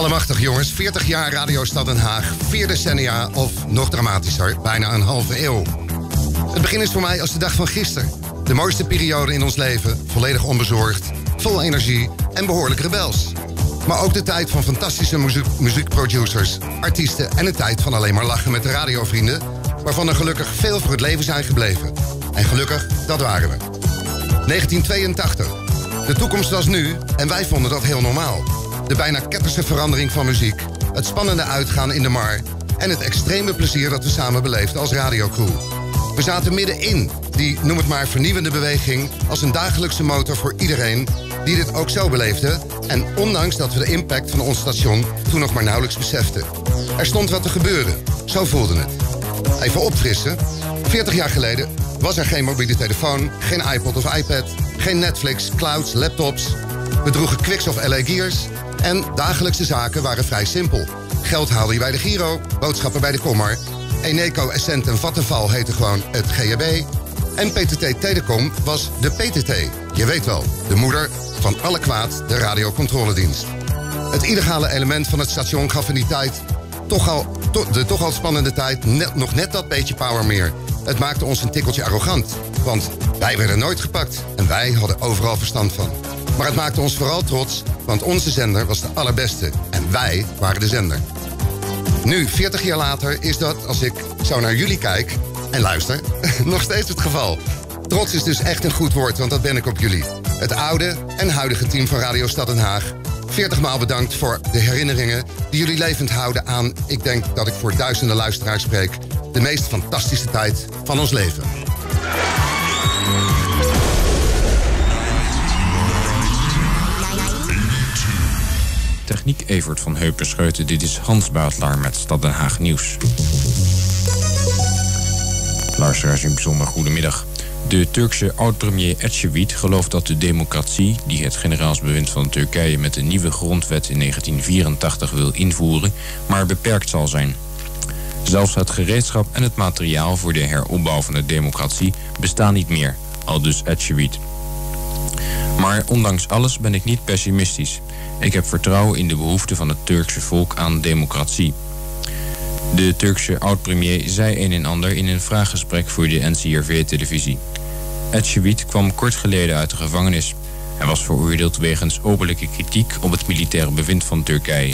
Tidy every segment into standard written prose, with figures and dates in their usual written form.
Allemachtig jongens, 40 jaar Radio Stad Den Haag, 4 decennia of nog dramatischer, bijna een halve eeuw. Het begin is voor mij als de dag van gisteren. De mooiste periode in ons leven, volledig onbezorgd, vol energie en behoorlijk rebels. Maar ook de tijd van fantastische muziekproducers, artiesten en de tijd van alleen maar lachen met de radiovrienden, waarvan er gelukkig veel voor het leven zijn gebleven. En gelukkig, dat waren we. 1982. De toekomst was nu en wij vonden dat heel normaal. De bijna ketterse verandering van muziek, het spannende uitgaan in de mar en het extreme plezier dat we samen beleefden als radiocrew. We zaten middenin die, noem het maar, vernieuwende beweging als een dagelijkse motor voor iedereen die dit ook zo beleefde. En ondanks dat we de impact van ons station toen nog maar nauwelijks beseften. Er stond wat te gebeuren, zo voelden het. Even opfrissen. 40 jaar geleden was er geen mobiele telefoon, geen iPod of iPad, geen Netflix, clouds, laptops. We droegen Quicks of LA Gears en dagelijkse zaken waren vrij simpel. Geld haalde je bij de Giro, boodschappen bij de Kommer. Eneco, Essent en Vattenfall heette gewoon het GHB. En PTT Telecom was de PTT. Je weet wel, de moeder van alle kwaad, de radiocontroledienst. Het illegale element van het station gaf in die tijd de toch al spannende tijd nog net dat beetje power meer. Het maakte ons een tikkeltje arrogant, want wij werden nooit gepakt en wij hadden overal verstand van. Maar het maakte ons vooral trots, want onze zender was de allerbeste en wij waren de zender. Nu, 40 jaar later, is dat, als ik zo naar jullie kijk en luister, nog steeds het geval. Trots is dus echt een goed woord, want dat ben ik op jullie. Het oude en huidige team van Radio Stad Den Haag. 40 maal bedankt voor de herinneringen die jullie levend houden aan, ik denk dat ik voor duizenden luisteraars spreek, de meest fantastische tijd van ons leven. Techniek Evert van Heupen-Scheuten. Dit is Hans Buitelaar met Stad Den Haag Nieuws. Luisteraars, een bijzonder goedemiddag. De Turkse oud-premier Ecevit gelooft dat de democratie, die het generaalsbewind van Turkije met een nieuwe grondwet in 1984 wil invoeren, maar beperkt zal zijn. Zelfs het gereedschap en het materiaal voor de heropbouw van de democratie bestaan niet meer, aldus Ecevit. Maar ondanks alles ben ik niet pessimistisch. Ik heb vertrouwen in de behoefte van het Turkse volk aan democratie. De Turkse oud-premier zei een en ander in een vraaggesprek voor de NCRV-televisie. Ecevit kwam kort geleden uit de gevangenis. Hij was veroordeeld wegens openlijke kritiek op het militaire bewind van Turkije.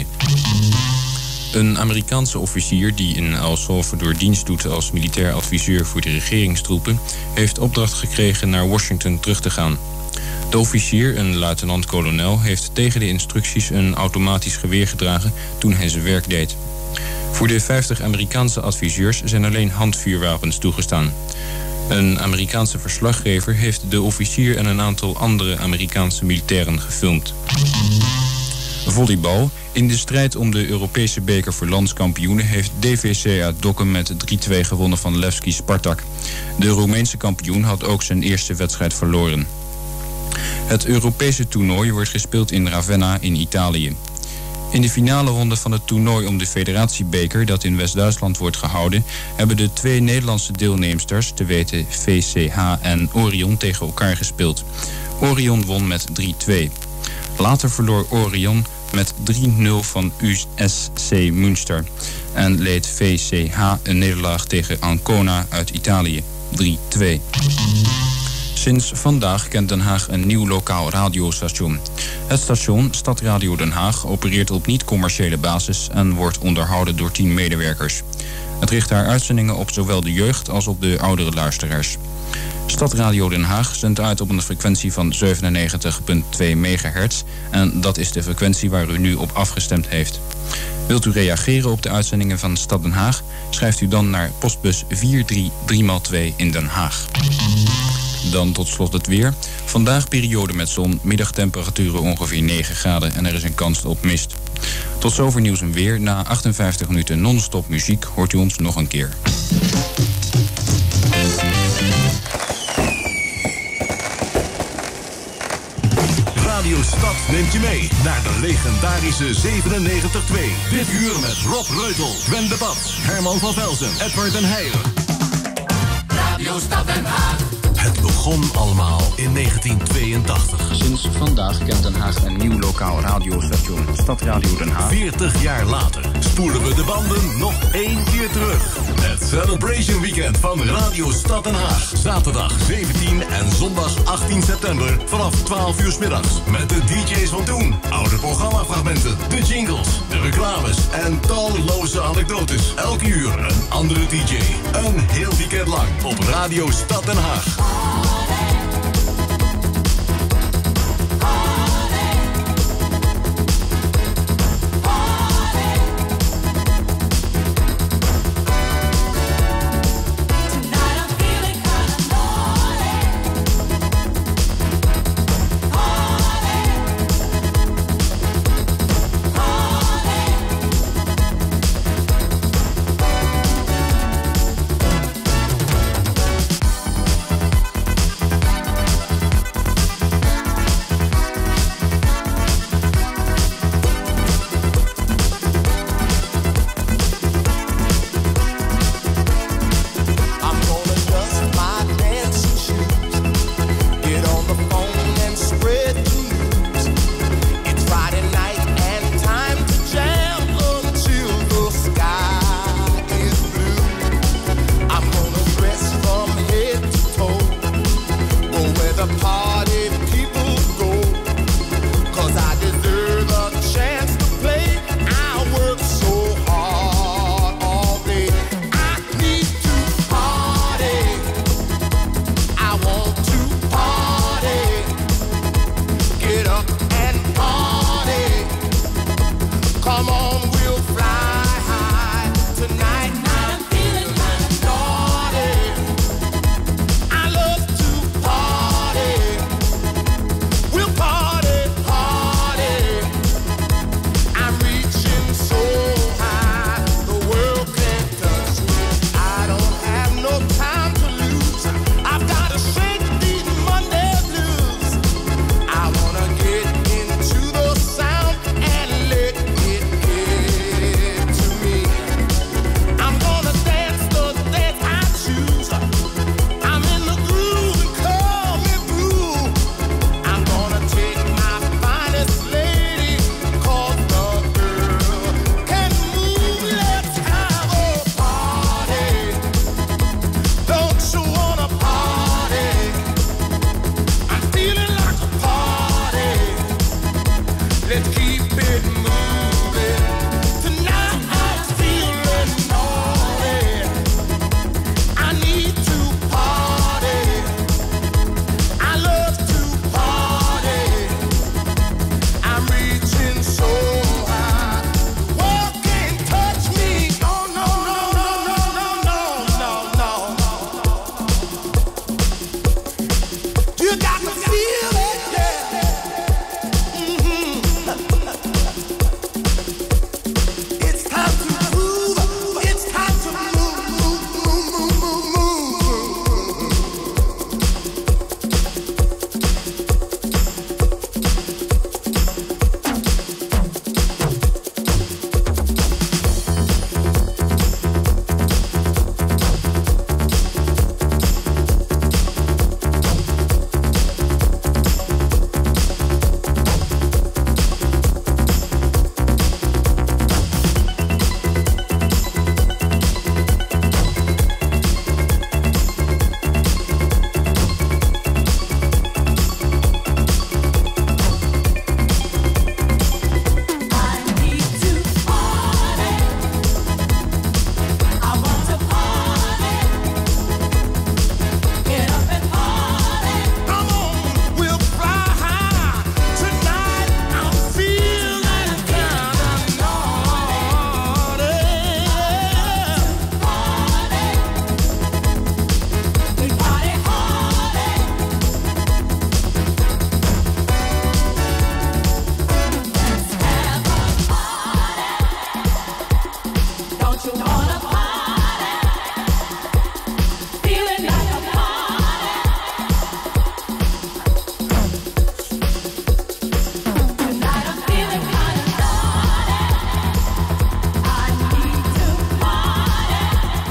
Een Amerikaanse officier die in El Salvador dienst doet als militair adviseur voor de regeringstroepen, heeft opdracht gekregen naar Washington terug te gaan. De officier, een luitenant-kolonel, heeft tegen de instructies een automatisch geweer gedragen toen hij zijn werk deed. Voor de 50 Amerikaanse adviseurs zijn alleen handvuurwapens toegestaan. Een Amerikaanse verslaggever heeft de officier en een aantal andere Amerikaanse militairen gefilmd. Volleybal. In de strijd om de Europese beker voor landskampioenen heeft DVC uit Dokkum met 3-2 gewonnen van Levski Spartak. De Roemeense kampioen had ook zijn eerste wedstrijd verloren. Het Europese toernooi wordt gespeeld in Ravenna in Italië. In de finale ronde van het toernooi om de federatiebeker dat in West-Duitsland wordt gehouden, hebben de twee Nederlandse deelnemsters, te weten VCH en Orion, tegen elkaar gespeeld. Orion won met 3-2. Later verloor Orion met 3-0 van USC Münster en leed VCH een nederlaag tegen Ancona uit Italië, 3-2. Sinds vandaag kent Den Haag een nieuw lokaal radiostation. Het station, Stadradio Den Haag, opereert op niet-commerciële basis en wordt onderhouden door 10 medewerkers. Het richt haar uitzendingen op zowel de jeugd als op de oudere luisteraars. Stadradio Den Haag zendt uit op een frequentie van 97,2 megahertz en dat is de frequentie waar u nu op afgestemd heeft. Wilt u reageren op de uitzendingen van Stad Den Haag? Schrijft u dan naar postbus 433x2 in Den Haag. Dan tot slot het weer. Vandaag periode met zon, middagtemperaturen ongeveer 9 graden en er is een kans op mist. Tot zover nieuws en weer. Na 58 minuten non-stop muziek hoort u ons nog een keer. Radio Stad neemt je mee naar de legendarische 97.2. Dit uur met Rob Reutel, Gwen de Bad, Herman van Velzen, Edward den Heijer. Radio Stad Den Haag. Het begon allemaal in 1982. Sinds vandaag kent Den Haag een nieuw lokaal radiostation, Stadradio Den Haag. 40 jaar later spoelen we de banden nog 1 keer terug. Het Celebration Weekend van Radio Stad Den Haag. Zaterdag 17 en zondag 18 september vanaf 12 uur 's middags. Met de DJ's van toen, oude programmafragmenten, de jingles, de reclames en talloze anekdotes. Elk uur een andere DJ. Een heel weekend lang op Radio Stad Den Haag.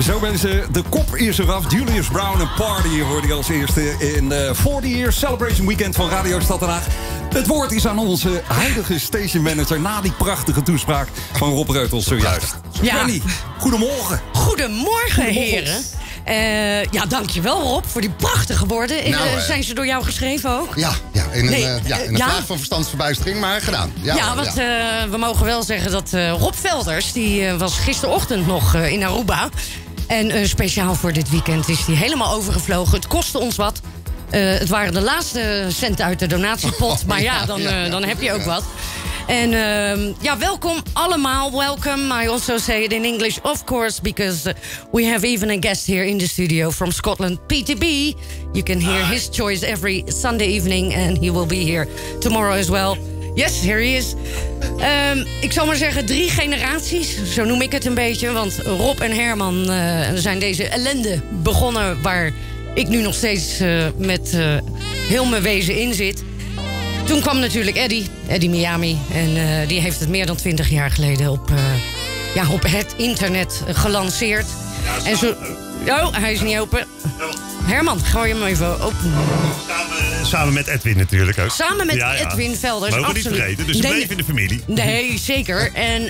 Zo mensen, de kop is eraf. Julius Brown en Party hoorde je als eerste in de 40 Years Celebration Weekend van Radio Stad Den Haag. Het woord is aan onze huidige stationmanager na die prachtige toespraak van Rob Reutels zojuist. Ja. Fanny, goedemorgen. Goedemorgen, heren. Ja, dankjewel Rob voor die prachtige woorden. Zijn ze door jou geschreven ook? Ja, in een vraag van verstandsverbijstering, maar gedaan. We mogen wel zeggen dat Rob Velders, die was gisterochtend nog in Aruba. En speciaal voor dit weekend is hij helemaal overgevlogen. Het kostte ons wat. Het waren de laatste centen uit de donatiepot. Maar dan heb je ook wat. En welkom allemaal. Welcome. I also say it in English, of course, because we have even a guest here in the studio from Scotland, PTB. You can hear his choice every Sunday evening, and he will be here tomorrow as well. Yes, here he is. Ik zal maar zeggen 3 generaties, zo noem ik het een beetje. Want Rob en Herman zijn deze ellende begonnen waar ik nu nog steeds met heel mijn wezen in zit. Toen kwam natuurlijk Eddie Miami. En die heeft het meer dan 20 jaar geleden op het internet gelanceerd. Ja, en zo. Oh, hij is niet open. Herman, gooi hem even open. Samen met Edwin natuurlijk ook. Samen met Edwin Velders, mogen absoluut. niet vergeten, dus ze bleef in de familie. Nee, zeker. En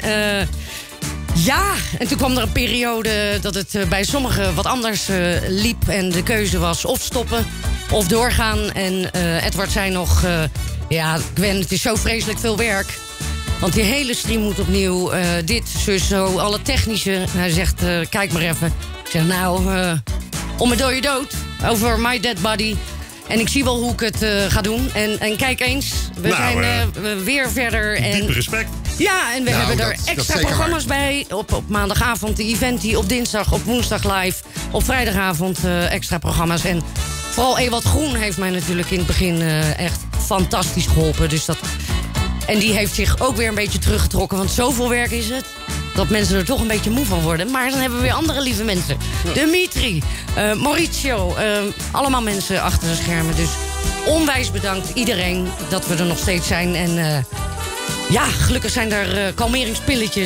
en toen kwam er een periode dat het bij sommigen wat anders liep. En de keuze was of stoppen of doorgaan. En Edward zei nog... Gwen, het is zo vreselijk veel werk. Want die hele stream moet opnieuw. Dit, zus, zo, alle technische. Hij zegt, kijk maar even. Ik zeg, om een dode dood. Over my dead body. En ik zie wel hoe ik het ga doen. En kijk eens, we zijn weer verder. Diepe respect. Ja, en we hebben er extra programma's bij. Op maandagavond de eventie, op dinsdag, op woensdag live. Op vrijdagavond extra programma's. En vooral Ewald Groen heeft mij natuurlijk in het begin echt fantastisch geholpen. En die heeft zich ook weer een beetje teruggetrokken. Want zoveel werk is het, dat mensen er toch een beetje moe van worden. Maar dan hebben we weer andere lieve mensen. Dimitri, Maurizio, allemaal mensen achter de schermen. Dus onwijs bedankt iedereen dat we er nog steeds zijn. En gelukkig zijn er kalmeringspilletjes.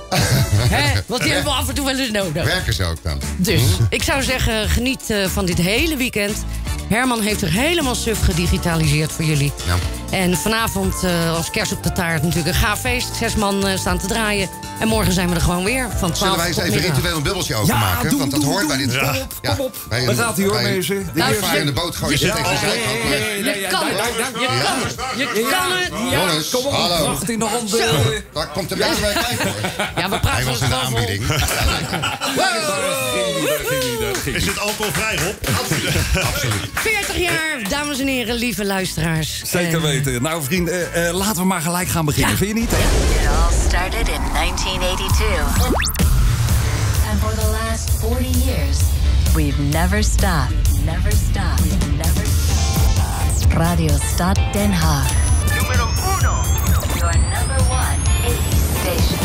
Want die hebben we af en toe wel eens nodig. Werken ze ook dan? Dus ik zou zeggen, geniet van dit hele weekend. Herman heeft er helemaal suf gedigitaliseerd voor jullie. Ja. En vanavond als kers op de taart natuurlijk een gaaf feest. 6 man staan te draaien. En morgen zijn we er gewoon weer. Van 12 Zullen wij eens even ritueel een bubbeltje openmaken? Want dat hoort bij dit. Kom op. Daar gaat hij hoor, mensen. De vaar in de boot gooien zit tegen de Je kan het. Jongens, kom op. hallo. Wacht in de handen. Daar komt de mensen bij kijken hoor. Ja, we praten. Hij was in de aanbieding. Is het alcoholvrij, Rob? Absoluut. 40 jaar, dames en heren, lieve luisteraars. Zeker weten. Nou vrienden, laten we maar gelijk gaan beginnen. Vind je niet, hè? It all started in 1982. And for the last 40 years, we've never stopped. Never stopped. Never stopped. Radio Stad Den Haag. Numero 1. Your number 1 80s station.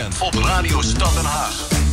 Weekend op Radio Stad Den Haag.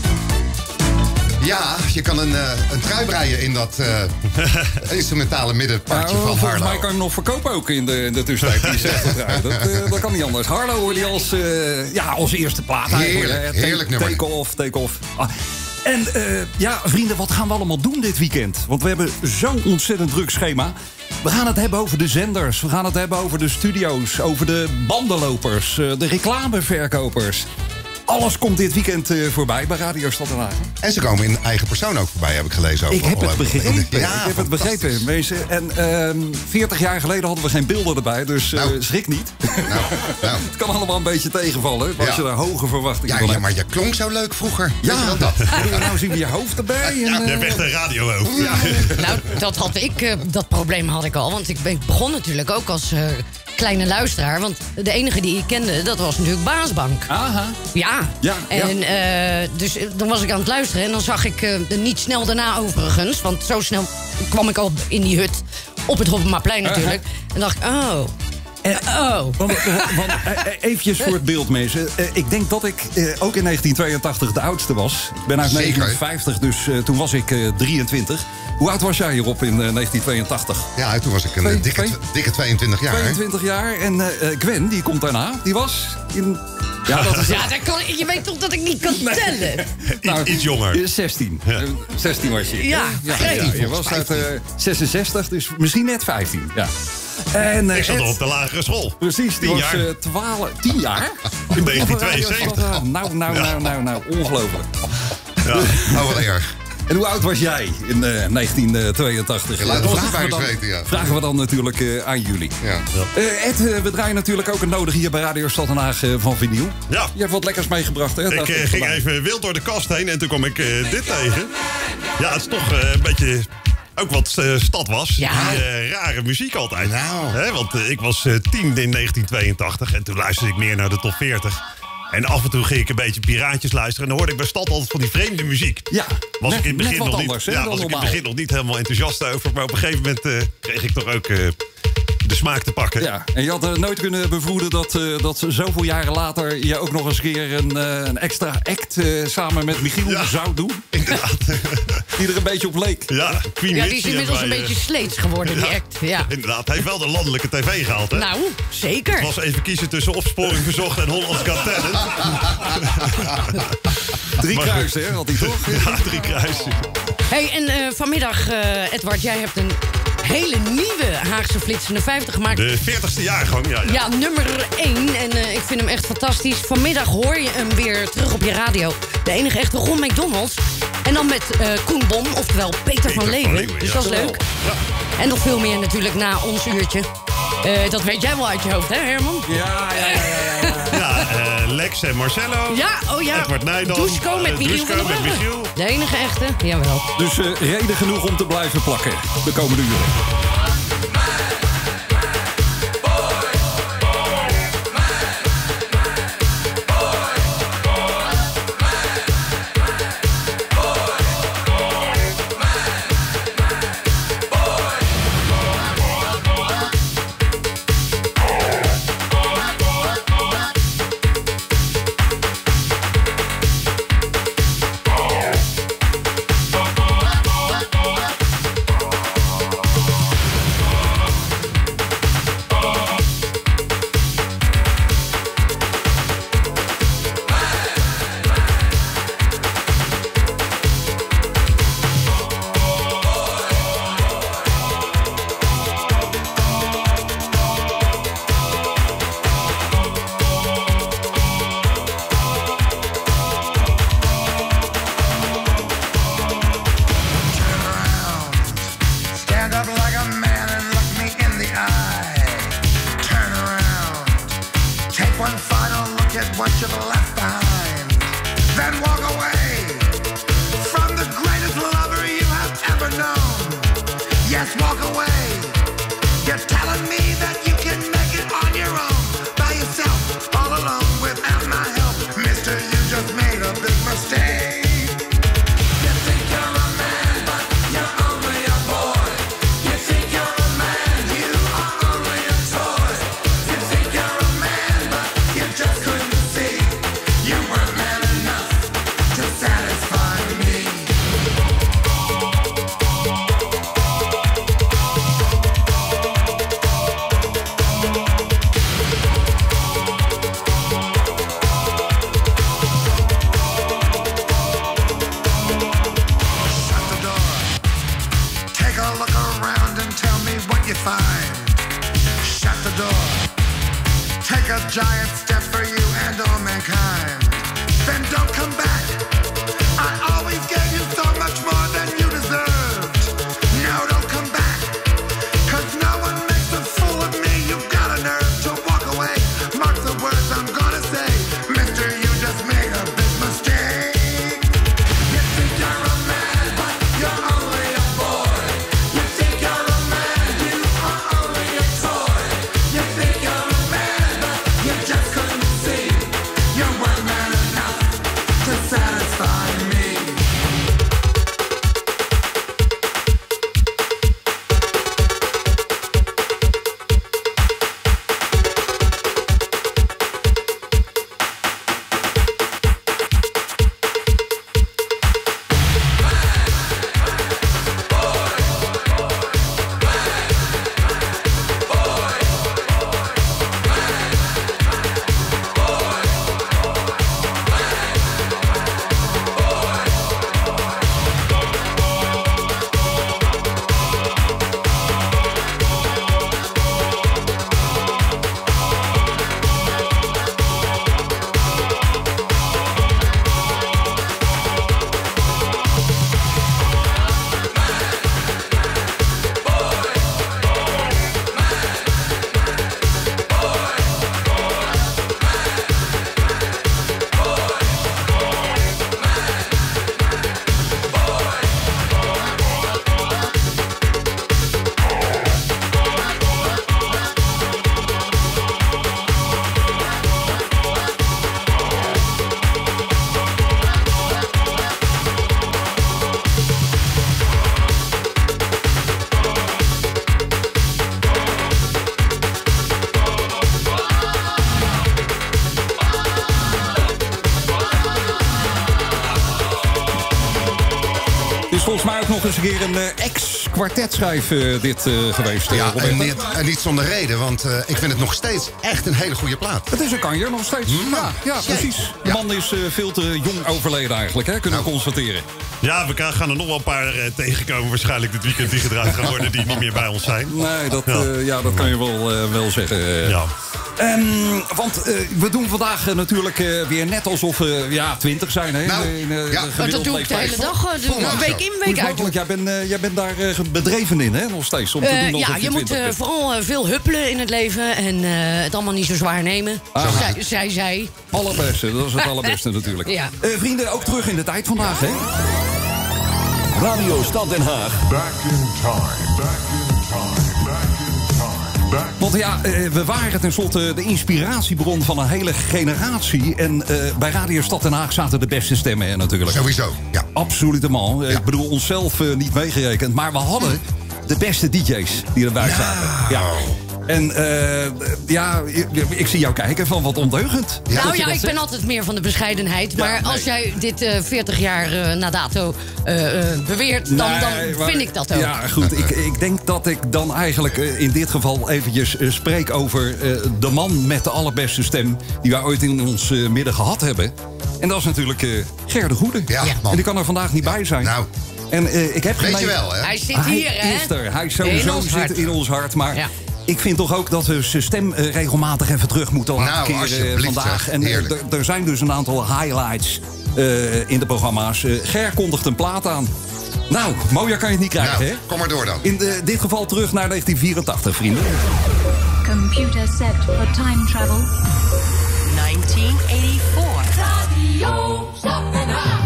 Ja, je kan een trui breien in dat instrumentale middenpartje van Harlow. Volgens mij kan je hem nog verkopen ook in de tussentijd. Die trui. Dat kan niet anders. Harlow hoorde je als eerste plaat. Heerlijk nummer. Take off. En vrienden, wat gaan we allemaal doen dit weekend? Want we hebben zo'n ontzettend druk schema. We gaan het hebben over de zenders. We gaan het hebben over de studio's. Over de bandenlopers. De reclameverkopers. Alles komt dit weekend voorbij bij Radio Stad Den Haag. En ze komen in eigen persoon ook voorbij, heb ik gelezen. Ik heb het begrepen. Mensen. En 40 jaar geleden hadden we geen beelden erbij, dus schrik niet. Nou. Het kan allemaal een beetje tegenvallen, als je daar hoge verwachtingen van hebt. Maar je klonk zo leuk vroeger. Ja, nou zien we je hoofd erbij. Je hebt echt een radiohoofd. Ja. Nou, dat had ik. Dat probleem had ik al. Want ik begon natuurlijk ook als kleine luisteraar. Want de enige die ik kende, dat was natuurlijk Baasbank. Aha. Ja. En dus dan was ik aan het luisteren. En dan zag ik niet snel daarna overigens. Want zo snel kwam ik al in die hut. Op het Hoppenmaplein natuurlijk. En dacht ik, Want eventjes voor het beeld, mensen. Ik denk dat ik ook in 1982 de oudste was. Ik ben uit 1950, dus toen was ik 23. Hoe oud was jij hierop in 1982? Ja, toen was ik een dikke 22 jaar. 22 jaar. En Gwen, die komt daarna. Die was in... Ja, je weet toch dat ik niet kan tellen? Iets jonger. 16. 16 was je. Ja, je was uit 66, dus misschien net 15. Ja. En, ik zat nog op de lagere school. Precies, die 10 was 10 jaar. In 1972. Nou, ongelooflijk. Ja. Wat erg. En hoe oud was jij in 1982? Vragen we dan natuurlijk aan jullie. Ja. Ed, we draaien natuurlijk ook een nodig hier bij Radio Stad Den Haag van vinyl. Ja. Je hebt wat lekkers meegebracht, hè? Ik ging even wild door de kast heen en toen kwam ik dit tegen. Ja, het is toch een beetje... Ook wat Stad was. Ja. Die rare muziek altijd. Nou. Want ik was 10 in 1982 en toen luisterde ik meer naar de top 40. En af en toe ging ik een beetje piraatjes luisteren. En dan hoorde ik bij Stad altijd van die vreemde muziek. Ja, was ik in het begin wat nog anders, niet, hè, was ik in het begin nog niet helemaal enthousiast over. Maar op een gegeven moment kreeg ik toch ook de smaak te pakken. Ja, en je had nooit kunnen bevroeden dat zoveel jaren later... je ook nog eens keer een extra act samen met Michiel zou doen. Inderdaad. Die er een beetje op leek. Ja, die is inmiddels een beetje sleets geworden, die act. Ja. Inderdaad, hij heeft wel de landelijke tv gehaald, hè? Nou, zeker. Het was even kiezen tussen Opsporing Verzocht en Hollands Got Talent. 3 kruisen, hè, had hij toch? Ja, 3 kruisen. Hey, en vanmiddag, Edward, jij hebt een hele nieuwe Haagse flitsende 50 gemaakt. De 40ste jaargang, Ja, nummer 1. En ik vind hem echt fantastisch. Vanmiddag hoor je hem weer terug op je radio. De enige echte Ron McDonald. En dan met Koen Bom, oftewel Peter van Leeuwen. Dus dat is leuk. Ja. En nog veel meer natuurlijk na ons uurtje. Dat weet jij wel uit je hoofd, hè Herman? Ja. Lex en Marcello. Ja. Edward Nijdam. Dusko met Michiel. De enige echte, jawel. Dus reden genoeg om te blijven plakken de komende uren. You were mad. take a giant step for you and all mankind. Then don't come back. I always gave you so much more than you deserved. Now don't come back, 'cause no one makes a fool of me. You've got a nerve to walk away. Mark the words I'm gonna say. Mister, you just made a big mistake. You think you're a man, but you're only a boy. You think you're a man, you are only a toy. You think you're a man, but you just couldn't see. You weren't man enough to satisfy me. Volgens mij ook nog eens een keer een ex-kwartetschrijf dit geweest. Ja, en niet zonder reden, want ik vind het nog steeds echt een hele goede plaat. Het is een kanjer, nog steeds. Ja, precies. De man is veel te jong overleden eigenlijk, hè, kunnen we constateren. Ja, we gaan er nog wel een paar tegenkomen waarschijnlijk dit weekend die gedraaid gaan worden die niet meer bij ons zijn. Nee, dat kan je wel zeggen. Ja. Want we doen vandaag natuurlijk weer net alsof we 20 zijn. Hè? Maar dat doe ik de hele dag. Week in, week uit. Want jij bent daar bedreven in, hè, nog steeds. Om te doen je moet vooral veel huppelen in het leven. En het allemaal niet zo zwaar nemen. Zij. Allerbeste, dat is het allerbeste natuurlijk. Ja. Vrienden, ook terug in de tijd vandaag, hè? Radio Stad Den Haag. Back in time. Want we waren tenslotte de inspiratiebron van een hele generatie. En bij Radio Stad Den Haag zaten de beste stemmen natuurlijk. Sowieso, ja. Absoluut. Ik bedoel, onszelf niet meegerekend. Maar we hadden de beste DJ's die erbij zaten. Ja. En ik zie jou kijken van wat ondeugend. Ja, ik ben altijd meer van de bescheidenheid. Maar als jij dit 40 jaar na dato beweert, dan vind ik dat ook. Ja, goed. Ik denk dat ik dan eigenlijk in dit geval eventjes spreek over de man met de allerbeste stem die wij ooit in ons midden gehad hebben. En dat is natuurlijk Ger de Goede. Ja, man. En die kan er vandaag niet bij zijn. Nou. En ik heb weet je wel, hè? Hij zit hier, hè? Hij sowieso zit in ons hart. Maar ik vind toch ook dat we zijn stem regelmatig even terug moeten laten keren vandaag. Zeg, en er zijn dus een aantal highlights in de programma's. Ger kondigt een plaat aan. Nou, mooier kan je het niet krijgen, hè? Kom maar door dan. In dit geval terug naar 1984, vrienden. Computer set for time travel. 1984. Radio Stad Den Haag.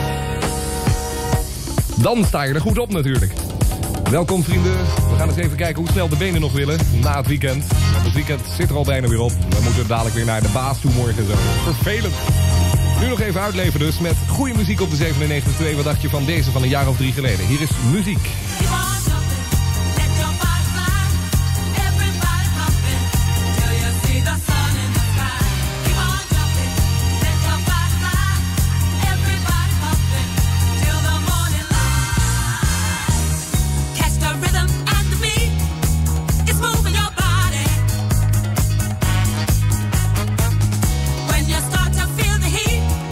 Dan sta je er goed op natuurlijk. Welkom vrienden. We gaan eens even kijken hoe snel de benen nog willen na het weekend. Want het weekend zit er al bijna weer op. We moeten dadelijk weer naar de baas toe morgen zo. Vervelend. Nu nog even uitleven dus met goede muziek op de 97.2. Wat dacht je van deze van een jaar of 3 geleden? Hier is muziek.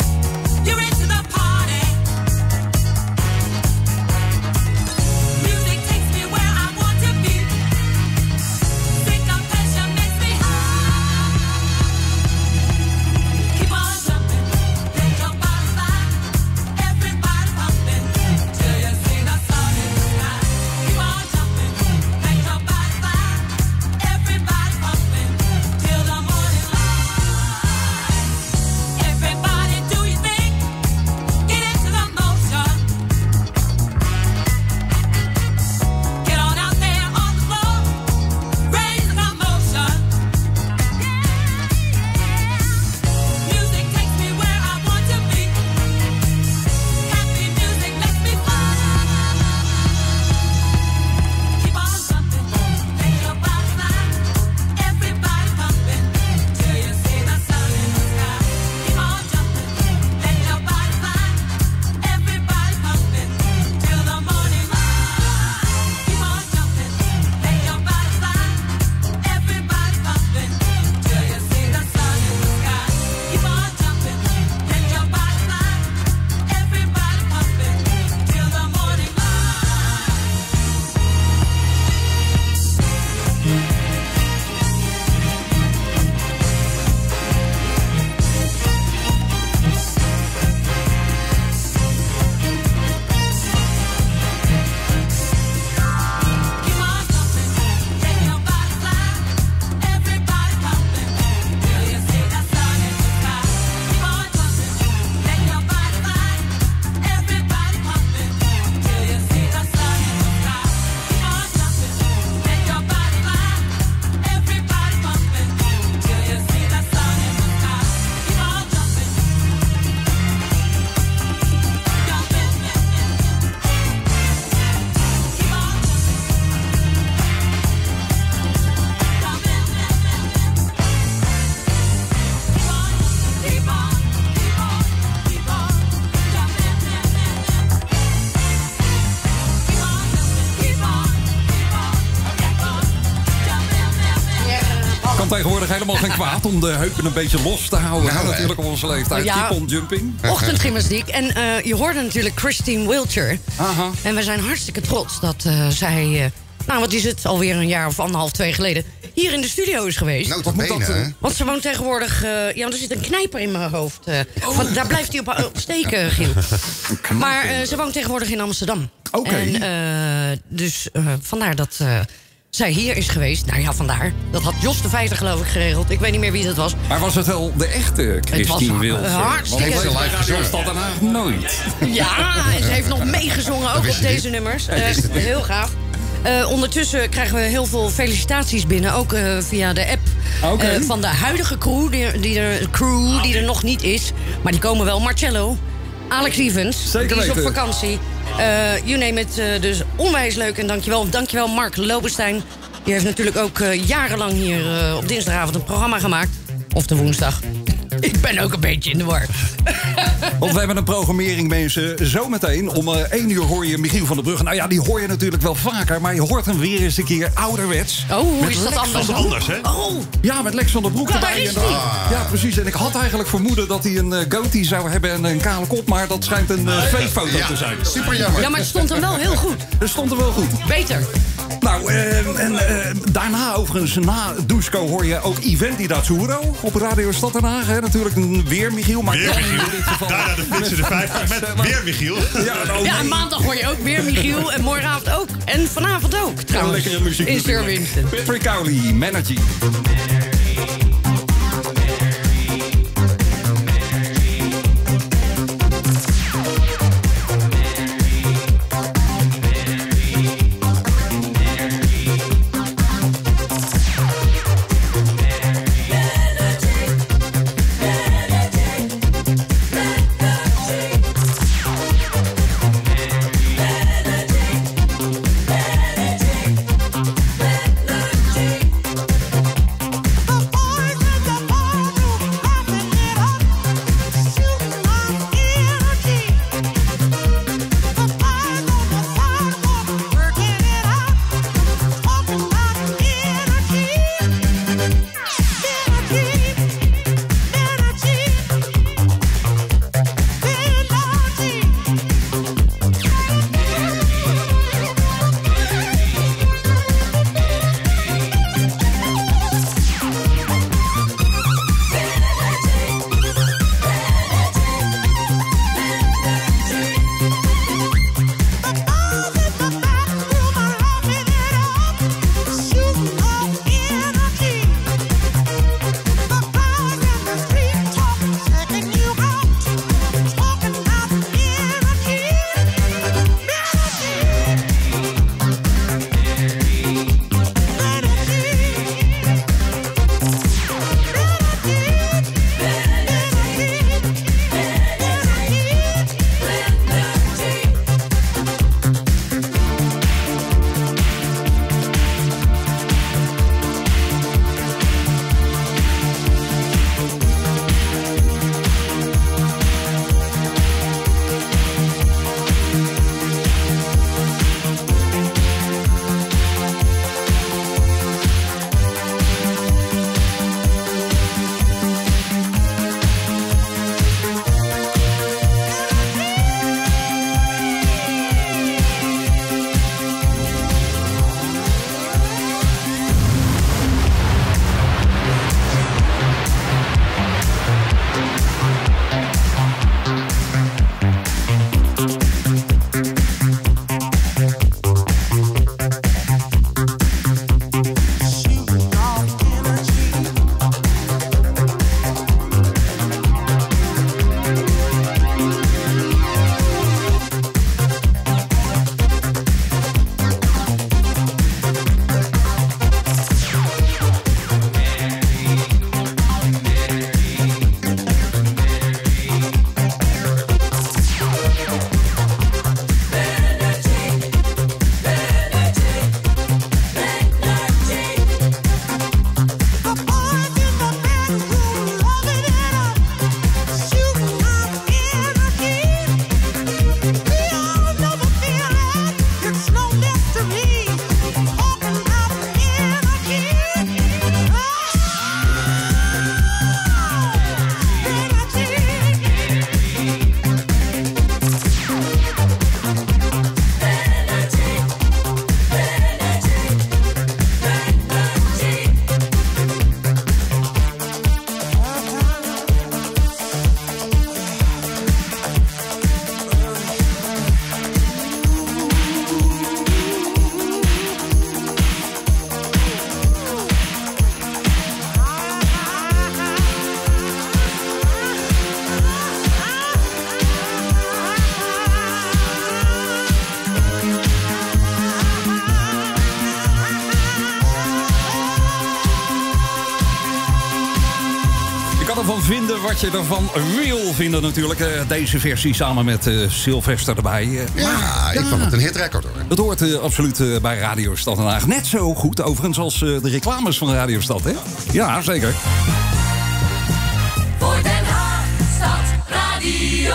Music helemaal geen kwaad om de heupen een beetje los te houden. Nou, natuurlijk op onze leeftijd. Ja. Keep on jumping. Ochtendgymnastiek. En je hoorde natuurlijk Christine Wiltshire. Aha. En we zijn hartstikke trots dat zij... nou, wat is het? Alweer een jaar of 1,5, 2 geleden... hier in de studio is geweest. Nou, Wat moet dat, Want ze woont tegenwoordig... ja, want er zit een knijper in mijn hoofd. Daar blijft hij op steken, Giel. Maar ze woont tegenwoordig in Amsterdam. Oké. En dus vandaar dat zij hier is geweest. Nou ja, vandaar. Dat had Jos de Vijver geloof ik geregeld. Ik weet niet meer wie dat was. Maar was het wel de echte Christine Wiltshire? hartstikke- Heeft ze live gezongen? Stad Den Haag nooit. Ja, en ze heeft nog meegezongen ook wist op ik deze niet. nummers. wist ik niet. Heel gaaf. Ondertussen krijgen we heel veel felicitaties binnen. Ook via de app Oké. van de huidige crew. Die er nog niet is. Maar die komen wel. Marcello, Alex Evans. Zeker die is op weten. vakantie. You name it. Dus onwijs leuk. En dankjewel Mark Lobenstein. Die heeft natuurlijk ook jarenlang hier op dinsdagavond een programma gemaakt. Of de woensdag. Ik ben ook een beetje in de war. Want we hebben een programmering, mensen. Zometeen om 1 uur hoor je Michiel van der Brugge. Nou ja, die hoor je natuurlijk wel vaker. Maar je hoort hem weer eens een keer ouderwets. Oh, hoe Met is dat Lex anders? van der Broek. Anders, hè? Oh, Ja, met Lex van der Broek Ja, daar erbij. is En- hij. Ja, precies. En ik had eigenlijk vermoeden dat hij een goatee zou hebben en een kale kop. Maar dat schijnt een fake foto te zijn. Super jammer. ja, maar het stond hem wel heel goed. Dat stond er wel goed. Beter. Nou, daarna overigens, na Dusko hoor je ook Eventi d'Azzurro op Radio Stad Den Haag. Hè? Natuurlijk weer Michiel, maar Weer dan Michiel. in dit geval... Daarna de flitsen de 50 met weer Michiel. Ja, en maandag hoor je ook weer Michiel. En morgenavond ook. En vanavond ook, trouwens. lekkere muziek in Sir natuurlijk. Winston. Patrick Cowley, Manager. kan ervan vinden wat je ervan wil vinden natuurlijk. Deze versie samen met Sylvester erbij. Ik vond het een hitrecord hoor. Het hoort absoluut bij Radio Stad Den Haag. Net zo goed overigens als de reclames van Radio Stad, hè? Ja, zeker. Voor Den Haag, Stad, Radio.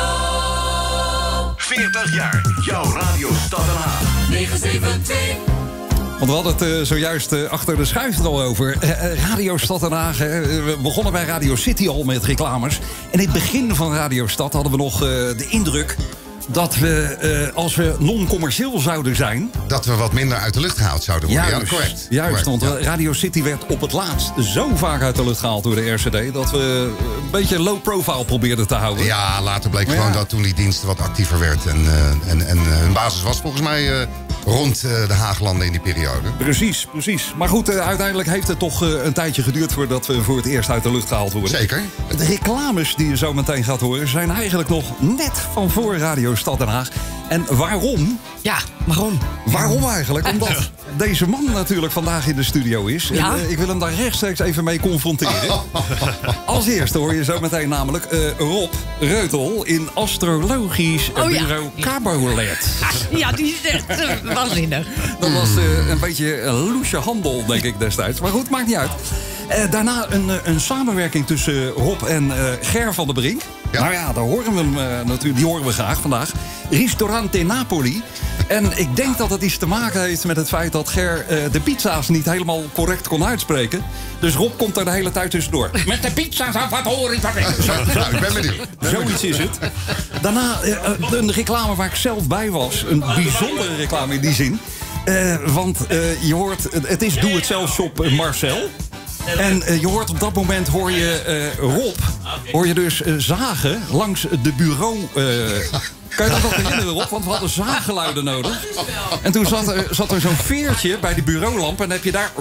40 jaar, jouw Radio Stad Den Haag. 972. Want we hadden het zojuist achter de schuif er al over. Radio Stad Den Haag. We begonnen bij Radio City al met reclames. En in het begin van Radio Stad hadden we nog de indruk dat we, als we non-commercieel zouden zijn... Dat we wat minder uit de lucht gehaald zouden worden. Juist, ja, correct. Juist, want Radio City werd op het laatst zo vaak uit de lucht gehaald door de RCD... dat we een beetje low profile probeerden te houden. Ja, later bleek gewoon dat toen die dienst wat actiever werd. En hun basis was volgens mij rond de Haaglanden in die periode. Precies. Maar goed, uiteindelijk heeft het toch een tijdje geduurd voordat we voor het eerst uit de lucht gehaald worden. Zeker. De reclames die je zo meteen gaat horen zijn eigenlijk nog net van voor Radio Stad Den Haag. En waarom? Ja, waarom? Waarom eigenlijk? Omdat deze man natuurlijk vandaag in de studio is. Ja? En ik wil hem daar rechtstreeks even mee confronteren. Als eerste hoor je zo meteen namelijk Rob Reutel in astrologisch bureau Cabolet. Ja, die is echt waanzinnig. Dat was een beetje een loesje handel, denk ik destijds. Maar goed, maakt niet uit. Daarna een samenwerking tussen Rob en Ger van der Brink. Ja. Nou ja, daar horen we hem natuurlijk. Die horen we graag vandaag. Ristorante Napoli. En ik denk dat het iets te maken heeft met het feit dat Ger de pizza's niet helemaal correct kon uitspreken. Dus Rob komt er de hele tijd tussendoor. Met de pizza's af, wat hoor ik van Ik ben benieuwd. Zoiets is het. Daarna een reclame waar ik zelf bij was. Een bijzondere reclame in die zin. Want je hoort, het is doe-het-zelf shop Marcel. En je hoort op dat moment, hoor je Rob, hoor je dus zagen langs de bureau. Kan je dat nog herinneren, Rob? Want we hadden zaaggeluiden nodig. En toen zat er zo'n veertje bij die bureaulamp en heb je daar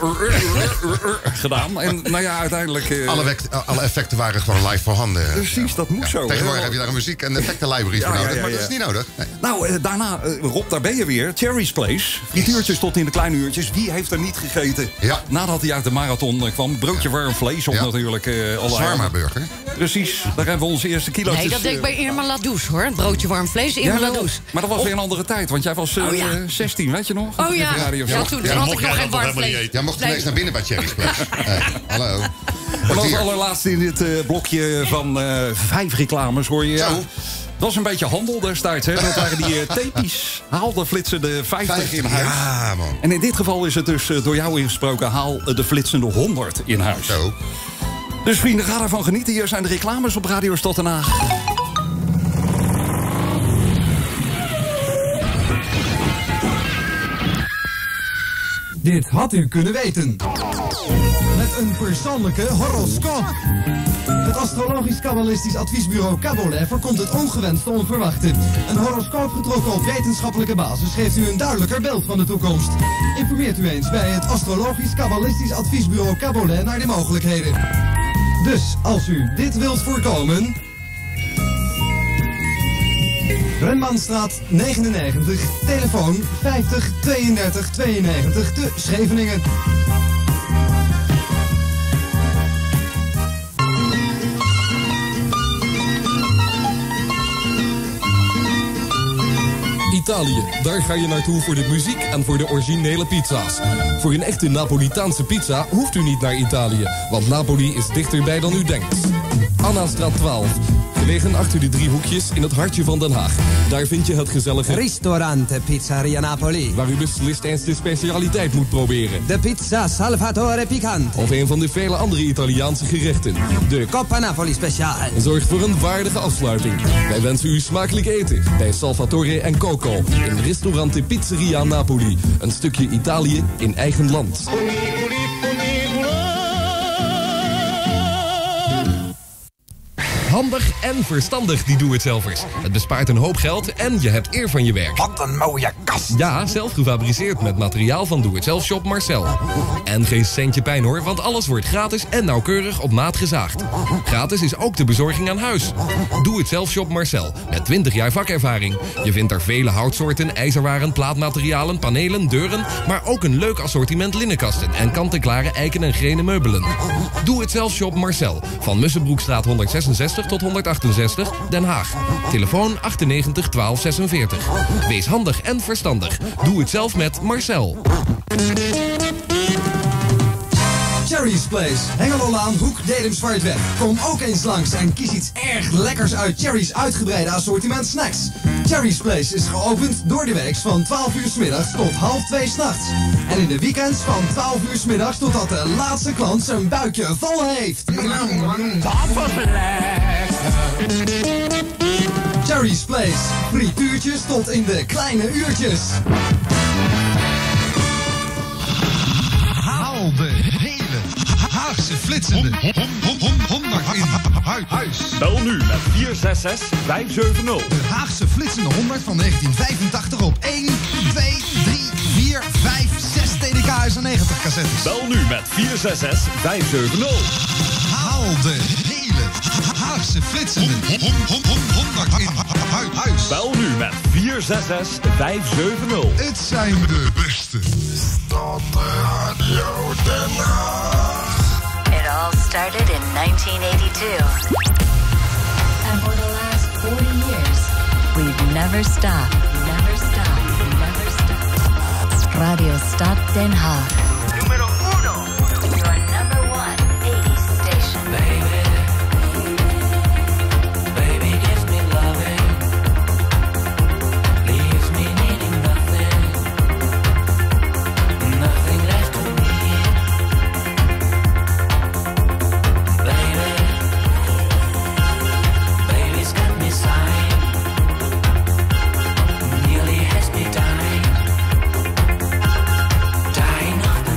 gedaan. En nou ja, uiteindelijk... Alle effecten waren gewoon live voorhanden. Precies, dat moet zo. Tegenwoordig heb je daar een muziek- en effectenlibrary voor nodig. Maar dat is niet nodig. Nee. Nou, daarna, Rob, daar ben je weer. Cherry's Place. Frituurtjes tot in de kleine uurtjes. Wie heeft er niet gegeten? Ja. Nadat hij uit de marathon kwam. Broodje warm vlees of natuurlijk... Shawarma burger. Precies, daar hebben we onze eerste kilo's. Nee, dat deed ik bij Irma Ladouche, hoor. Het broodje warm vlees, Irma Ladouche. Maar dat was weer een andere tijd, want jij was 16, weet je nog? Oh ja, toen had ik nog geen warm vlees. Jij mocht ineens naar binnen bij Cherry's Place. Hallo. En als allerlaatste in dit blokje van 5 reclames hoor je... Dat was een beetje handel destijds, hè? Dat waren die tapies. Haal de flitsende 50 in huis. Ja, man. En in dit geval is het dus door jou ingesproken... haal de flitsende 100 in huis. Zo. Dus vrienden, ga ervan genieten. Hier zijn de reclames op Radio Stad Den Haag. Dit had u kunnen weten. Met een persoonlijke horoscoop. Het astrologisch-kabbalistisch adviesbureau Cabolet voorkomt het ongewenste onverwachte. Een horoscoop getrokken op wetenschappelijke basis geeft u een duidelijker beeld van de toekomst. Informeert u eens bij het astrologisch-kabbalistisch adviesbureau Cabolet naar de mogelijkheden. Dus als u dit wilt voorkomen... Renmanstraat 99, telefoon 50 32 92 te Scheveningen. Italië, daar ga je naartoe voor de muziek en voor de originele pizza's. Voor een echte Napolitaanse pizza hoeft u niet naar Italië, want Napoli is dichterbij dan u denkt. Annastraat 12. Gelegen achter de driehoekjes in het hartje van Den Haag. Daar vind je het gezellige Ristorante Pizzeria Napoli. waar u beslist eens de specialiteit moet proberen. De pizza Salvatore Picante. Of een van de vele andere Italiaanse gerechten. De Coppa Napoli Speciaal. zorgt voor een waardige afsluiting. Wij wensen u smakelijk eten bij Salvatore en Coco in Ristorante Pizzeria Napoli. Een stukje Italië in eigen land. Handig en verstandig, die doe-het-zelvers. Het bespaart een hoop geld en je hebt eer van je werk. Wat een mooie kast. Ja, zelf gefabriceerd met materiaal van doe-het-zelf-shop Marcel. En geen centje pijn hoor, want alles wordt gratis en nauwkeurig op maat gezaagd. Gratis is ook de bezorging aan huis. Doe-het-zelf-shop Marcel, met 20 jaar vakervaring. Je vindt er vele houtsoorten, ijzerwaren, plaatmaterialen, panelen, deuren... maar ook een leuk assortiment linnenkasten en kant-en-klare eiken en grenen meubelen. Doe-het-zelf-shop Marcel, van Mussenbroekstraat 166 tot 168, Den Haag. Telefoon 98 12 46. Wees handig en verstandig. Doe het zelf met Marcel. Cherry's Place, Hengelolaan, Hoek, Dedemsvaartweg. Kom ook eens langs en kies iets erg lekkers uit Cherry's uitgebreide assortiment snacks. Cherry's Place is geopend door de weeks van 12 uur 's middags tot 1:30 's nachts. En in de weekends van 12 uur 's middags totdat de laatste klant zijn buikje vol heeft. Dat was lekker. Cherry's Place, frituurtjes tot in de kleine uurtjes. Haal de hele Haagse flitsende 100 in huis. Bel nu met 466-570. De Haagse flitsende 100 van 1985 op 1, 2, 3, 4, 5, 6 TDK 90 cassettes. Bel nu met 466-570. Haal de hele Haagse flitsende 100 in huis. Bel nu met 466-570. Het zijn de beste. Stad Radio Den Haag. It all started in 1982. And for the last 40 years, we've never stopped. Never stopped. Never stopped. Radio Stad Den Haag. Numero 1. Your number 1 80s station. Baby. Baby gives me loving. Leaves me needing nothing. Nothing left to me. Baby. Baby's got me sighing. Nearly has me dying. Dying of the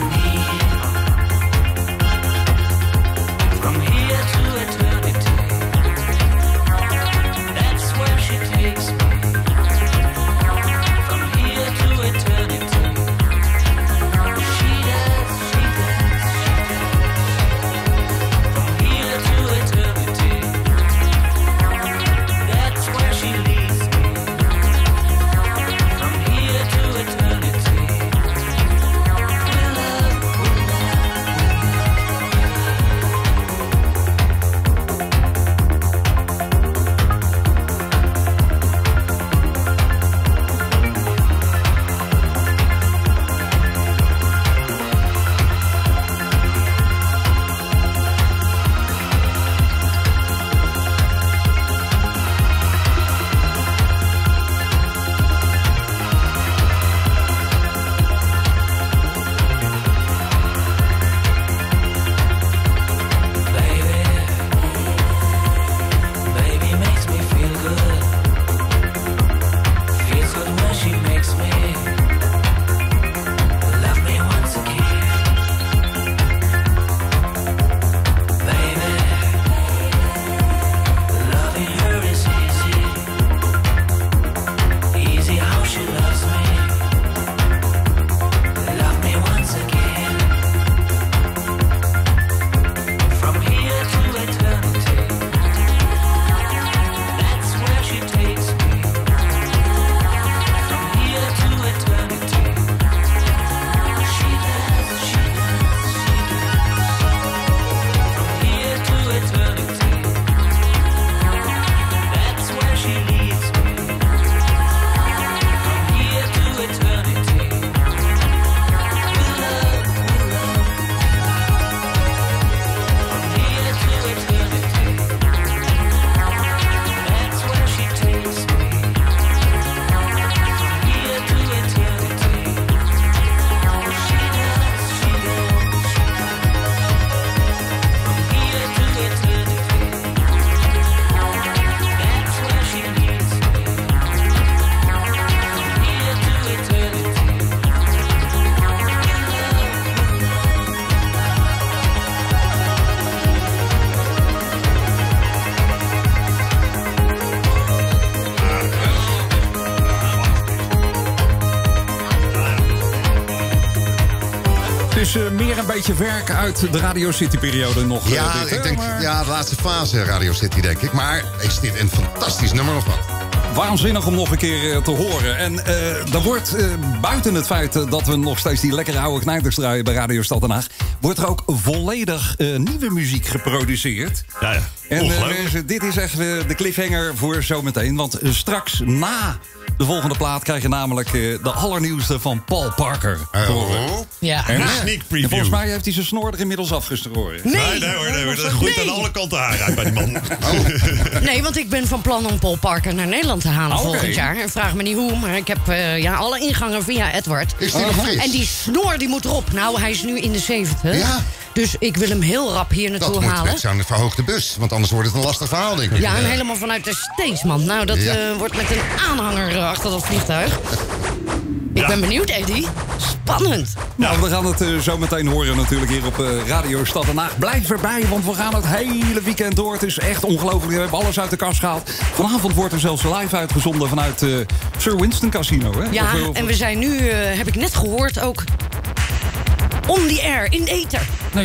weer een beetje werk uit de Radio City-periode nog. Ja, ik denk, de laatste fase Radio City, denk ik. Maar is dit een fantastisch nummer of wat? Waanzinnig om nog een keer te horen. En er wordt, buiten het feit dat we nog steeds die lekkere oude knijters draaien bij Radio Stad Den Haag, wordt er ook volledig nieuwe muziek geproduceerd. Ja. En mensen, dit is echt de cliffhanger voor zometeen. Want straks na de volgende plaat krijg je namelijk de allernieuwste van Paul Parker. Ja. En een sneak preview. Volgens mij heeft hij zijn snor er inmiddels afgestrooid. Nee, dat groeit aan alle kanten haar uit bij die man. Nee, want ik ben van plan om Paul Parker naar Nederland te halen volgend jaar. En vraag me niet hoe, maar ik heb alle ingangen via Edward. Is die nog fris? En die snor die moet erop. Nou, hij is nu in de 70. Ja. Dus ik wil hem heel rap hier naartoe halen. Dat moet zo'n verhoogde bus, want anders wordt het een lastig verhaal, denk ik. Ja, en helemaal vanuit de States, man. Nou, dat wordt met een aanhanger achter dat vliegtuig. Ik ben benieuwd, Eddie. Spannend. Nou, we gaan het zo meteen horen natuurlijk hier op Radio Stad Den Haag. Blijf erbij, want we gaan het hele weekend door. Het is echt ongelooflijk. We hebben alles uit de kast gehaald. Vanavond wordt er zelfs live uitgezonden vanuit Sir Winston Casino. Hè? Ja, en we zijn nu, heb ik net gehoord, ook on the air, in de ether. 97.2,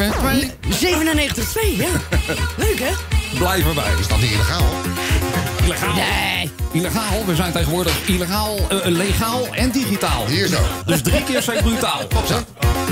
ja. Leuk, hè? Blijf erbij. Is dat niet illegaal? Illegaal? Nee. Illegaal. We zijn tegenwoordig illegaal, legaal en digitaal. Hier zo. Dus 3 keer zo brutaal. Op zo.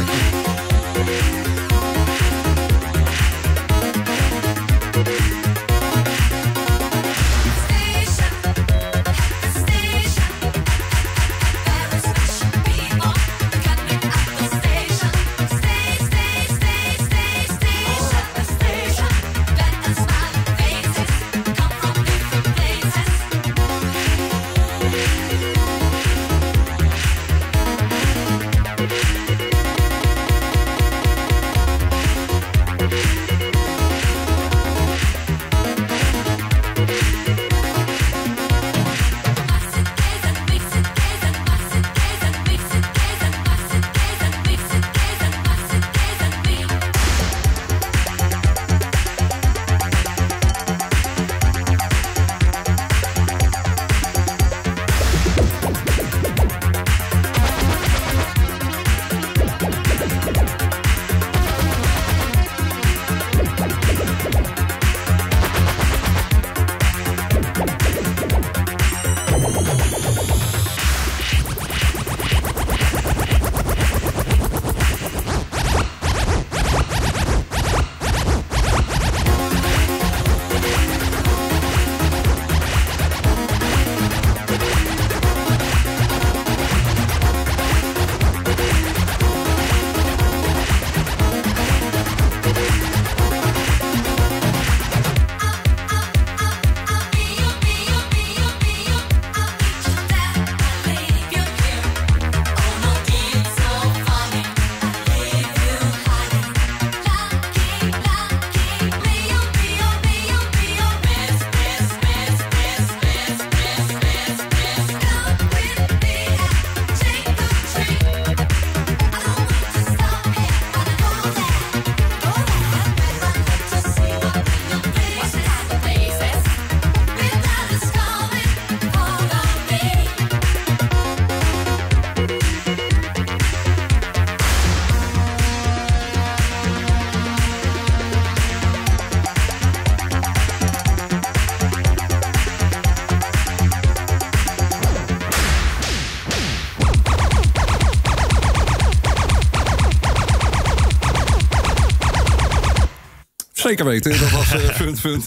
Zeker weten, dat was fun.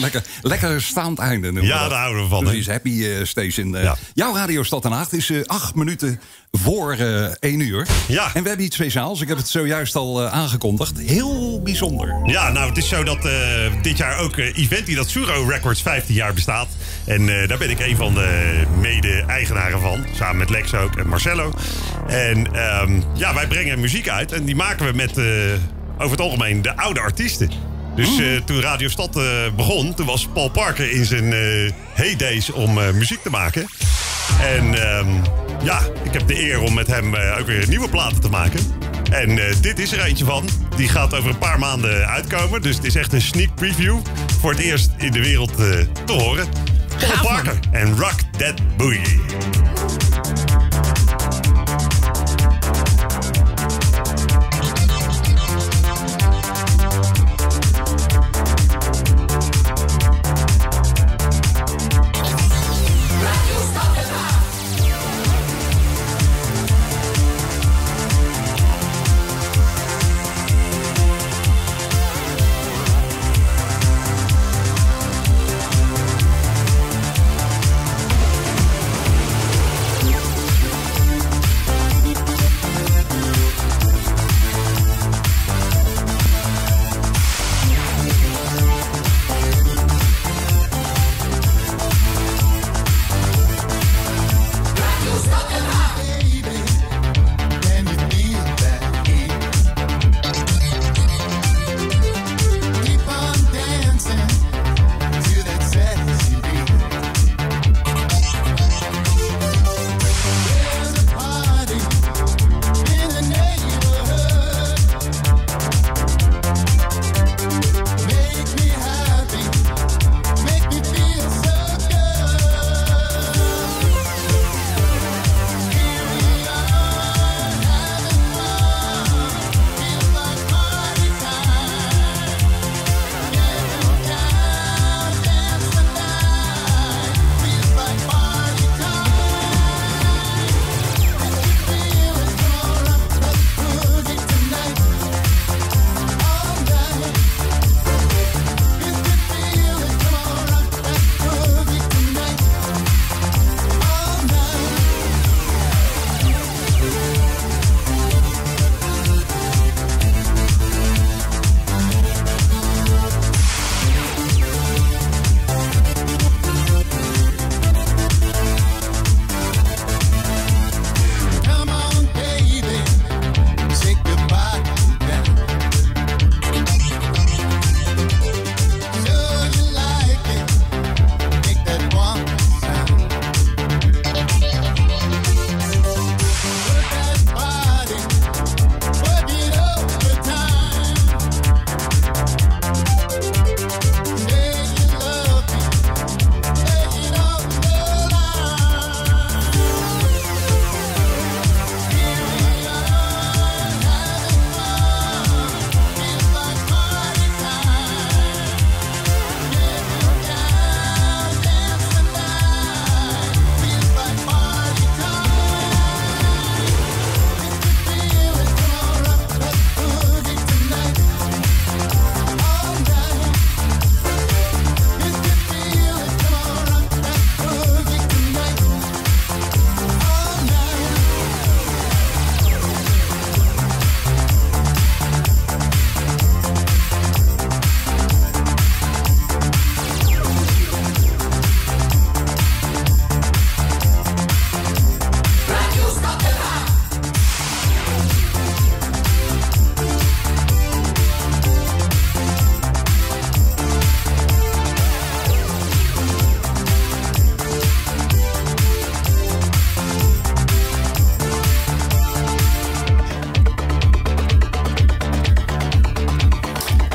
Lekker staand einde. Ja, daar houden we van. Precies, Happy Station. Jouw Radio Stad Den Haag. Het is 8 minuten voor 1 uur. Ja. En we hebben iets speciaals. Ik heb het zojuist al aangekondigd. Heel bijzonder. Ja, nou, het is zo dat dit jaar ook Eventi, dat Suro Records 15 jaar bestaat. En daar ben ik een van de mede-eigenaren van. Samen met Lex ook en Marcello. En wij brengen muziek uit. En die maken we met, over het algemeen, de oude artiesten. Dus toen Radio Stad begon, toen was Paul Parker in zijn heydays om muziek te maken. En ik heb de eer om met hem ook weer nieuwe platen te maken. En dit is er eentje van. Die gaat over een paar maanden uitkomen. Dus het is echt een sneak preview. Voor het eerst in de wereld te horen. Paul Parker en Rock That Boogie.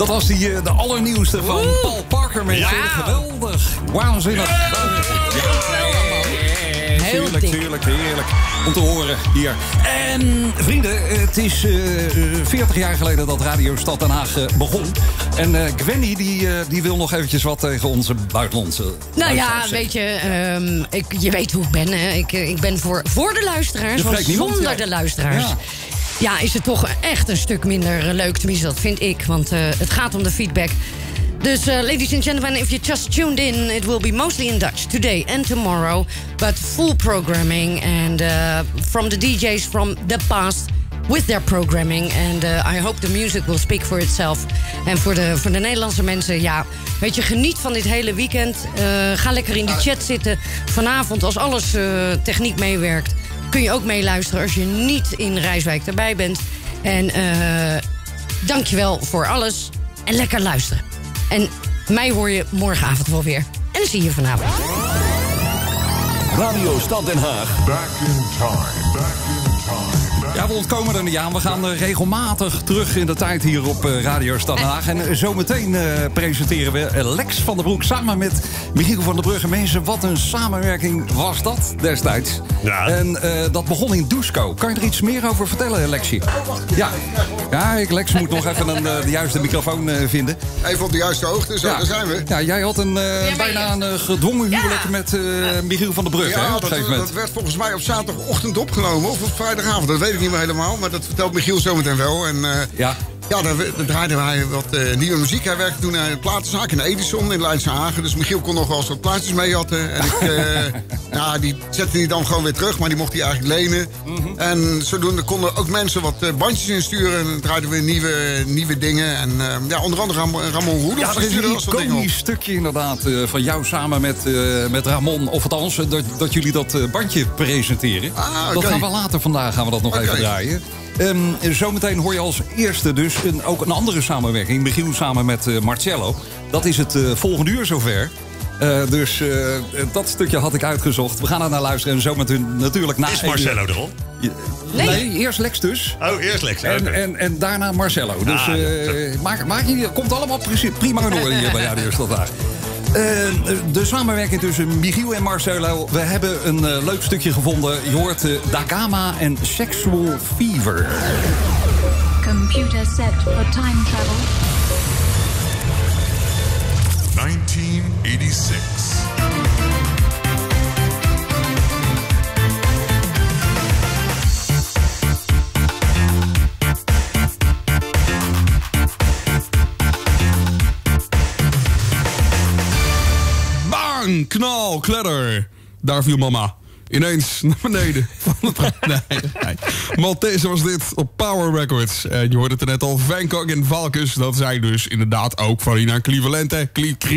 Dat was de allernieuwste van Paul Parker met geweldig. Waanzinnig. Heerlijk. Om te horen hier. En vrienden, het is 40 jaar geleden dat Radio Stad Den Haag begon. En Gwenny die wil nog eventjes wat tegen onze buitenlandse luisteraars weet je, je weet hoe ik ben. Hè. Ik ben voor de luisteraars, want zonder de luisteraars... Ja, is het toch echt een stuk minder leuk. Tenminste, dat vind ik, want het gaat om de feedback. Dus, ladies and gentlemen, if you just tuned in, it will be mostly in Dutch today and tomorrow, but full programming and from the DJs from the past with their programming. And I hope the music will speak for itself. En voor de Nederlandse mensen, ja, weet je, geniet van dit hele weekend. Ga lekker in die chat zitten. Vanavond, als alles techniek meewerkt, kun je ook meeluisteren als je niet in Rijswijk erbij bent. En dankjewel voor alles en lekker luisteren. En mij hoor je morgenavond wel weer. En dan zie je vanavond. Radio Stad Den Haag. Back in time. Ja, we ontkomen er niet aan. We gaan regelmatig terug in de tijd hier op Radio Stad Den Haag. En zometeen presenteren we Lex van der Broek samen met Michiel van der Brugge. Mensen, wat een samenwerking was dat destijds. Ja. En dat begon in Dusko. Kan je er iets meer over vertellen, Lexie? Ja, Lex moet nog even de juiste microfoon vinden. Even op de juiste hoogte, zo, daar zijn we. Ja, jij had bijna een gedwongen huwelijk met Michiel van der Brugge. Ja, op een gegeven moment. Dat werd volgens mij op zaterdagochtend opgenomen. Of op vrijdagavond, dat weet ik niet meer helemaal. Maar dat vertelt Michiel zometeen wel. En daar draaiden wij wat nieuwe muziek. Hij werkte toen in een platenzaak in Edison in Leidse Hagen. Dus Michiel kon nog wel eens wat plaatjes meejatten. En die zette hij dan gewoon weer terug. Maar die mocht hij eigenlijk lenen. Mm-hmm. En zodoende konden ook mensen wat bandjes insturen. En dan draaiden we nieuwe dingen. En onder andere Ramon Roelof. Ja, dat is een iconisch stukje inderdaad van jou samen met Ramon. Of althans, dat jullie dat bandje presenteren. Dat gaan we later vandaag nog even draaien. Zometeen hoor je als eerste dus ook een andere samenwerking. Michiel samen met Marcello. Dat is het volgende uur zover. Dus dat stukje had ik uitgezocht. We gaan er naar luisteren en zometeen natuurlijk na. Is Marcello er al? Nee, eerst Lex dus. Oh, eerst Lex. En daarna Marcello. Dus komt allemaal prima in orde hier bij Radio Stad Haag. De samenwerking tussen Michiel en Marcelo. We hebben een leuk stukje gevonden. Je hoort Dagama en Sexual Fever. Computer set for time travel. 1986. Knal, kledder. Daar viel mama ineens naar beneden. Nee. Maltese was dit op Power Records. En je hoorde het er net al, Bangkok en Valkus. Dat zijn dus inderdaad ook van Ina Clivalente.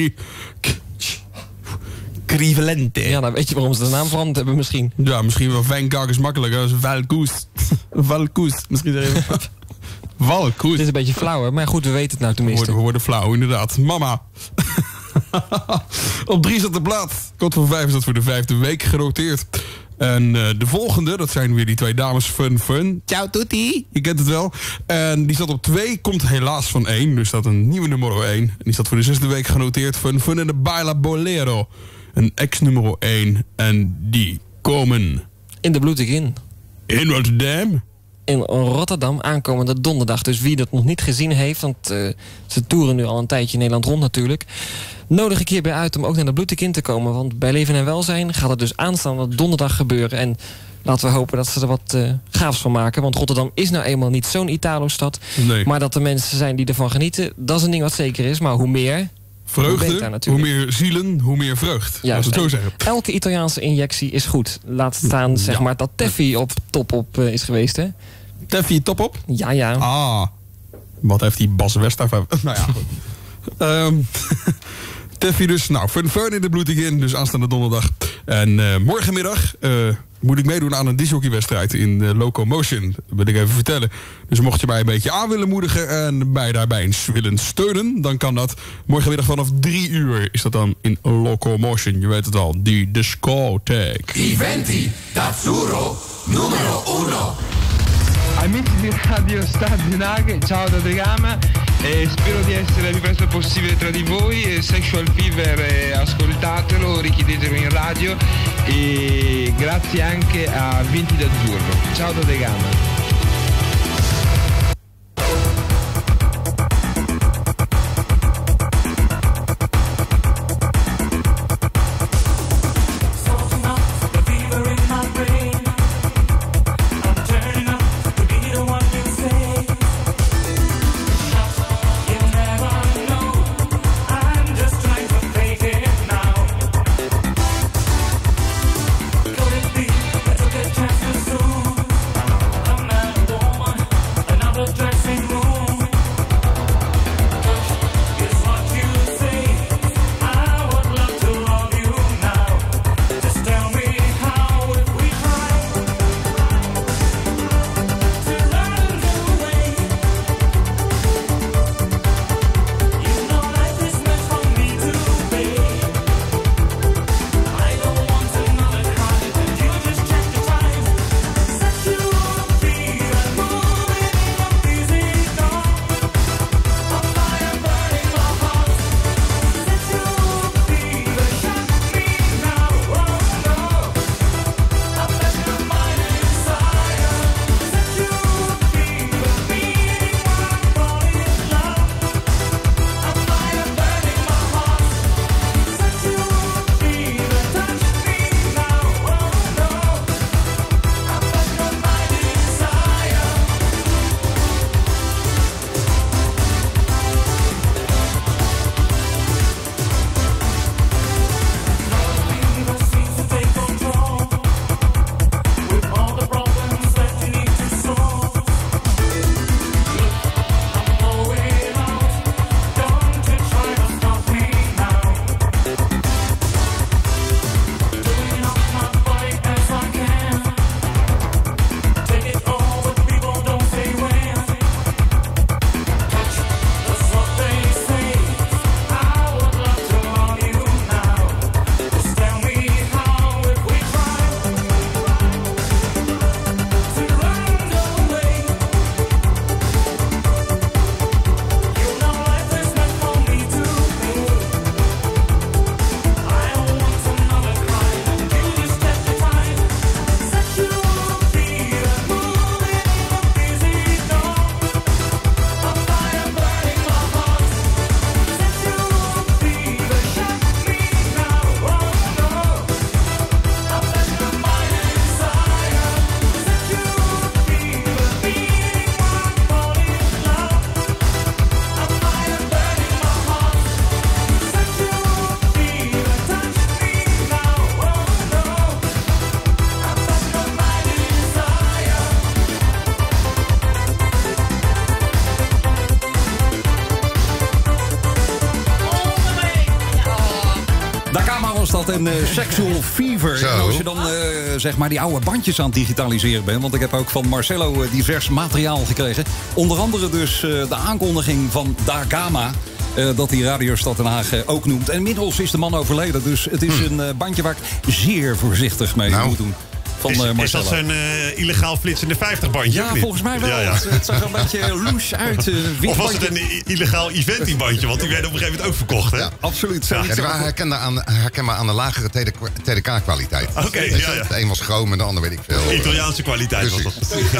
Clivalente. Ja, nou weet je waarom ze de naam veranderd hebben misschien. Ja, misschien wel Bangkok is makkelijker. Dat is Valkus. Misschien even... Valkus. Het is een beetje flauw, hè? Maar goed, we weten het nou tenminste. We worden flauw, inderdaad. Mama. Op 3 staat de plaat. Kot van 5 is dat voor de 5e week genoteerd. En de volgende, dat zijn weer die twee dames Fun. Ciao tutti. Je kent het wel. En die staat op 2, komt helaas van 1. Dus dat een nieuwe nummer 1. En die staat voor de 6e week genoteerd. Fun en de Baila Bolero. Een ex-nummer 1. En die komen... In de Bloedig In. In Rotterdam. In Rotterdam aankomende donderdag. Dus wie dat nog niet gezien heeft, want ze toeren nu al een tijdje in Nederland rond natuurlijk, nodig ik hierbij uit om ook naar de Bloedig In te komen. Want bij Leven en Welzijn gaat het dus aanstaande donderdag gebeuren. En laten we hopen dat ze er wat gaafs van maken. Want Rotterdam is nou eenmaal niet zo'n Italo-stad. Nee. Maar dat er mensen zijn die ervan genieten, dat is een ding wat zeker is. Maar hoe meer... Vreugde, hoe meer zielen, hoe meer vreugd. Juist, als het zo zeggen. Elke Italiaanse injectie is goed. Laat staan zeg maar dat Teffi op top is geweest, hè? Teffi top op? Ja. Ah, wat heeft die Bas West daarvan? Nou ja, goed. Teffi dus, Fun in de Bloedig In, dus aanstaande donderdag. En morgenmiddag moet ik meedoen aan een discjockeywedstrijd in Locomotion. Dat wil ik even vertellen. Dus mocht je mij een beetje aan willen moedigen en mij daarbij eens willen steunen, dan kan dat. Morgenmiddag vanaf 3 uur is dat dan in Locomotion. Je weet het al, die discotheek. Eventi, Tatsuro, numero 1. Amici di Radio Stad in Haag, ciao da Degama e spero di essere il più presto possibile tra di voi. Sexual Fever, ascoltatelo, richiedetelo in radio e grazie anche a Vinti d'Azzurro. Ciao da Degama. En Sexual Fever. En als je dan zeg maar die oude bandjes aan het digitaliseren bent. Want ik heb ook van Marcelo divers materiaal gekregen. Onder andere dus de aankondiging van Da Gama. Dat die Radio Stad Den Haag ook noemt. En inmiddels is de man overleden. Dus het is een bandje waar ik zeer voorzichtig mee moet doen. Is dat zo'n illegaal flitsende 50-bandje? Ja, volgens mij wel. Ja. Het zag er een beetje loes uit. Of was het een illegaal eventing-bandje? Want die werd op een gegeven moment ook verkocht, hè? Ja, absoluut. Ja, die waren herkenbaar aan de lagere TDK-kwaliteit. Oké, ja. De een was chroom en de ander weet ik veel. Italiaanse kwaliteit was dat.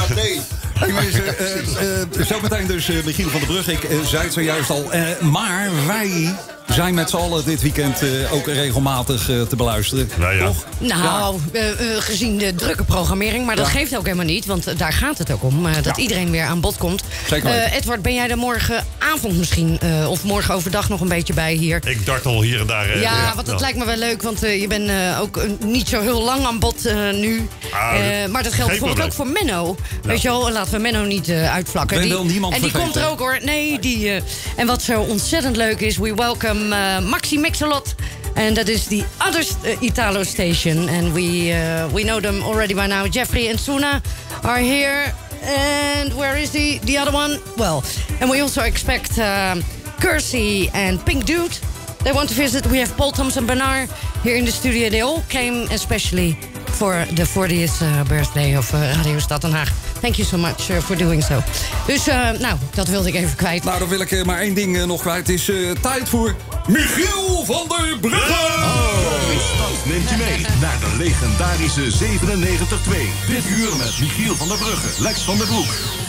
Zometeen dus Michiel van der Brug. Ik zei het zojuist al. Maar wij zijn met z'n allen dit weekend ook regelmatig te beluisteren. Toch? Nou, gezien de drukke programmering. Maar dat geeft ook helemaal niet. Want daar gaat het ook om. Dat iedereen weer aan bod komt. Edward, ben jij er morgenavond misschien? Of morgen overdag nog een beetje bij hier? Ik dartel hier en daar. Want het lijkt me wel leuk. Want je bent ook niet zo heel lang aan bod nu. Maar dat geldt bijvoorbeeld ook voor Menno. Weet je wel, laten we Menno niet uitvlakken. Die komt er ook hoor. Nee, en wat zo ontzettend leuk is. We welcome Maxi Mix-a-Lot. And that is the other Italo station. And we know them already by now. Jeffrey and Suna are here. And where is the other one? Well, and we also expect Kersey and Pink Dude. They want to visit. We have Paul Thompson Bernard here in the studio. They all came especially for the 40th birthday of Radio Stad Den Haag. Thank you so much for doing so. Dus, dat wilde ik even kwijt. Nou, dan wil ik maar één ding nog kwijt. Het is tijd voor Michiel van der Brugge. Stad neemt je mee naar de legendarische 97-2. Dit uur met Michiel van der Brugge, Lex van der Broek.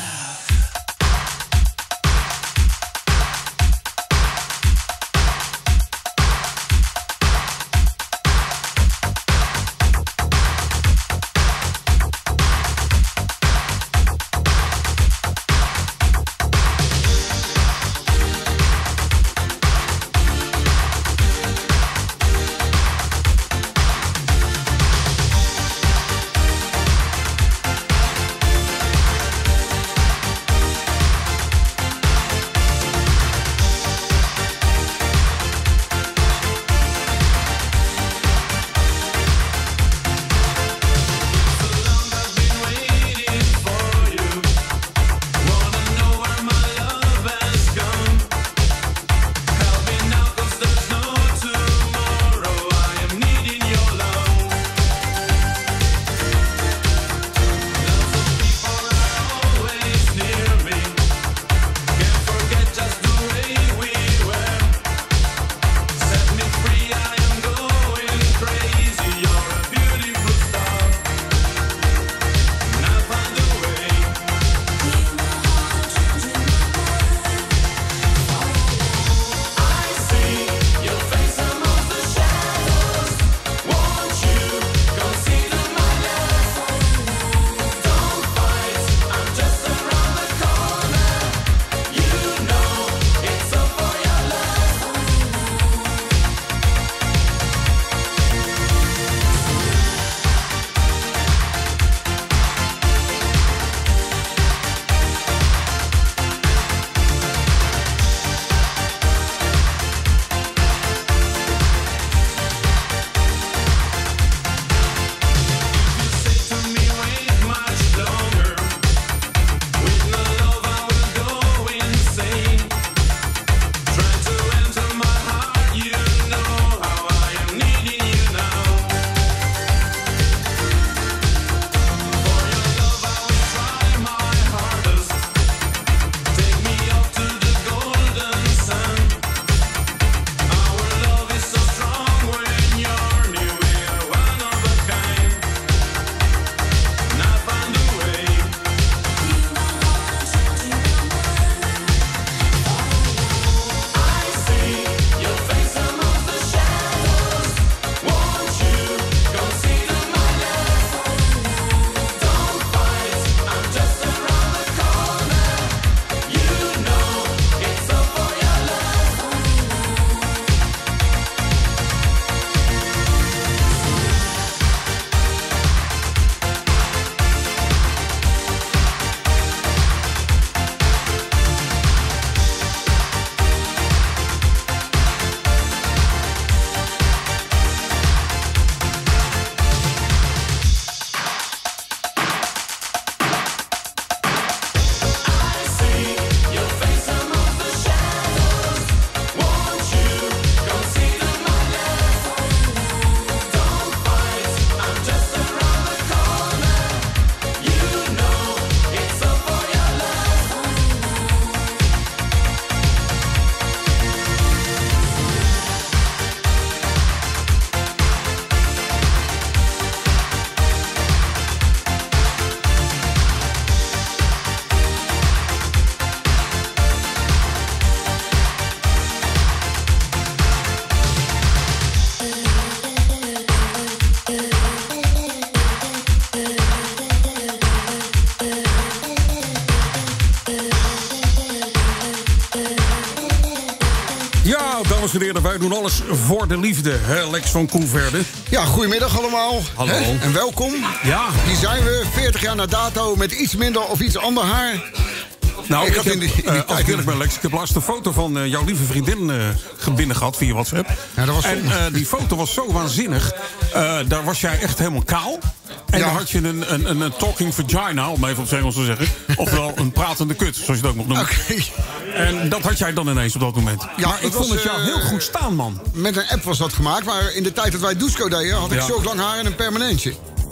dames en heren, wij doen alles voor de liefde. Hè, Lex van Koeverde. Ja, goedemiddag allemaal. Hallo. Hè? En welkom. Ja. Hier zijn we, 40 jaar na dato, met iets minder of iets ander haar. Nou, ik heb, als ik eerlijk ben, Lex, ik heb laatst een foto van jouw lieve vriendin binnen gehad via WhatsApp. Ja, dat was en die foto was zo waanzinnig. Daar was jij echt helemaal kaal. En dan had je een talking vagina, om even op het Engels te zeggen. Oftewel een pratende kut, zoals je het ook nog noemt. Okay. En dat had jij dan ineens op dat moment. Ja, maar ik vond het jou heel goed staan, man. Met een app was dat gemaakt, maar in de tijd dat wij Dusko deden, had ik zo lang haar en een permanentje.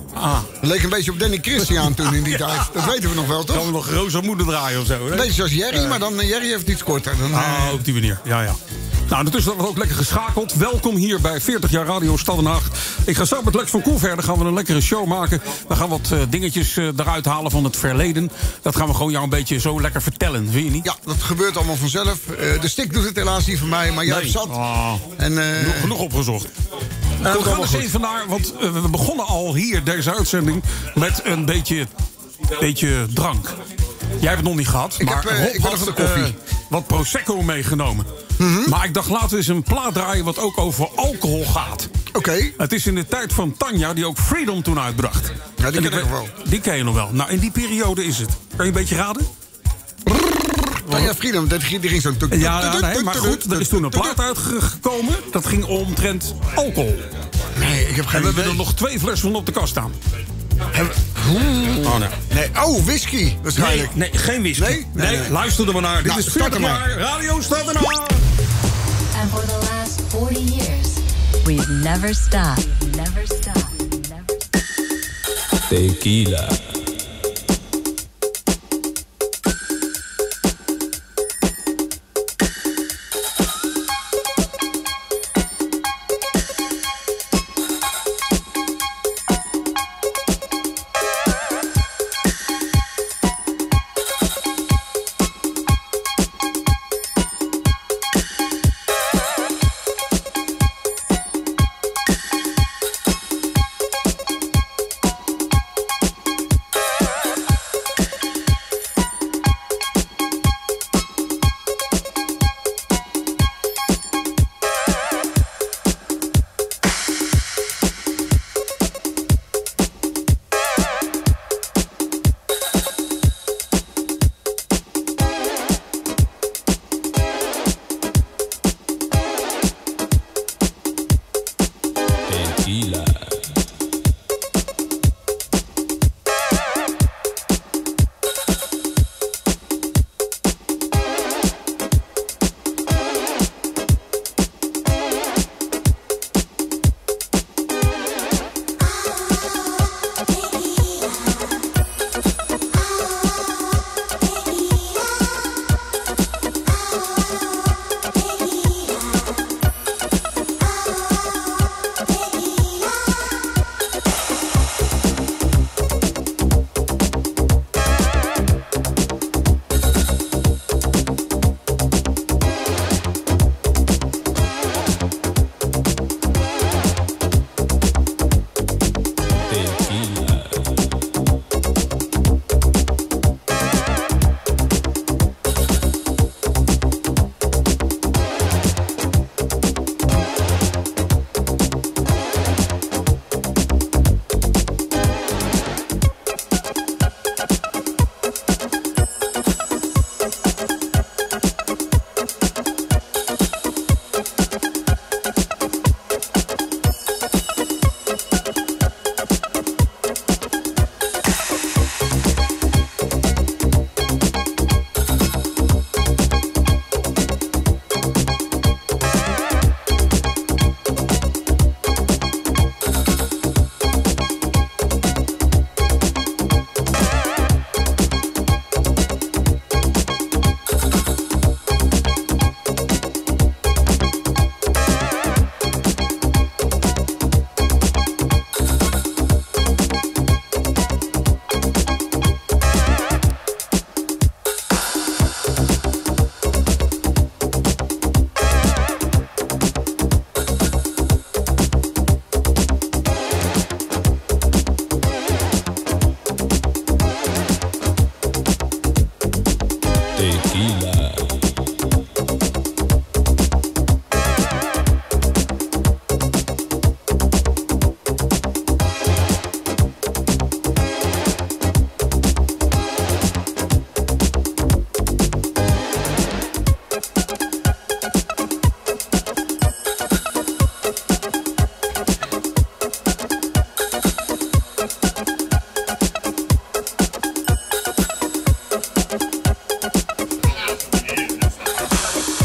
Dat leek een beetje op Danny Christian toen in die tijd. Dat weten we nog wel, toch? Kan we nog Rosa Moeder draaien of zo? Hè? Een beetje zoals Jerry, maar dan Jerry heeft iets korter. Op die manier, ja. Nou, ondertussen hebben we ook lekker geschakeld. Welkom hier bij 40 jaar Radio Stad Den Haag. Ik ga zo met Lex van Koel verder. Gaan we een lekkere show maken. We gaan wat dingetjes eruit halen van het verleden. Dat gaan we gewoon jou een beetje zo lekker vertellen. Vind je niet? Ja, dat gebeurt allemaal vanzelf. De stick doet het helaas niet voor mij, maar jij hebt zat. Genoeg opgezocht. We gaan eens even naar, want we begonnen al hier deze uitzending met een beetje drank. Jij hebt het nog niet gehad, maar ik ben nog van de koffie. Wat Prosecco meegenomen. Maar ik dacht, laten we eens een plaat draaien wat ook over alcohol gaat. Oké. Het is in de tijd van Tanja, die ook Freedom toen uitbracht. Ja, die ken ik nog wel. Die ken je nog wel. Nou, in die periode is het. Kan je een beetje raden? Tanja Freedom, die ging zo'n... nee, maar goed, er is toen een plaat uitgekomen. Dat ging omtrent alcohol. Nee, ik heb geen idee. En we hebben er nog 2 flessen van op de kast staan. Nee, whisky waarschijnlijk. Nee, geen whisky. Nee, luister er maar naar. Dit is 40 jaar Radio Stad Den Haag. And for the last 40 years, we've never stopped. Never stopped. Never stopped. Tequila.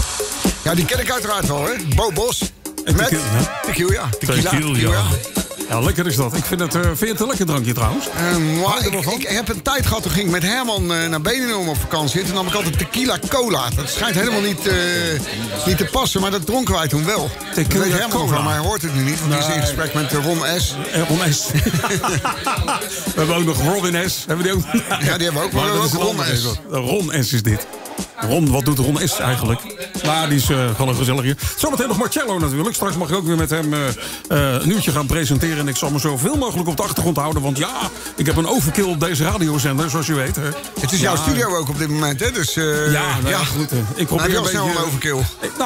Ja, die ken ik uiteraard wel, hè. Bo Bos. Met tequila. Ja, lekker is dat. Ik vind vind je het een lekker drankje trouwens? Ik heb een tijd gehad, toen ging ik met Herman naar Benidorm op vakantie. Toen nam ik altijd tequila cola. Dat schijnt helemaal niet te passen, maar dat dronken wij toen wel. Ik weet Herman van, maar hij hoort het nu niet. Want die is in gesprek met Ron S. Ron S. We hebben ook nog Robin S. Hebben die ook? Ja, die hebben we ook. Maar ook Ron S. Ron S is dit. Ron, wat doet Ron S eigenlijk? Nou, die is gewoon een gezelligje. Zometeen nog Marcello natuurlijk. Straks mag ik ook weer met hem een uurtje gaan presenteren. En ik zal me zoveel mogelijk op de achtergrond houden. Want ja, ik heb een overkill op deze radiozender, zoals je weet. Hè. Het is jouw studio ook op dit moment, hè? Dus, goed. Ik probeer heb je al snel een overkill?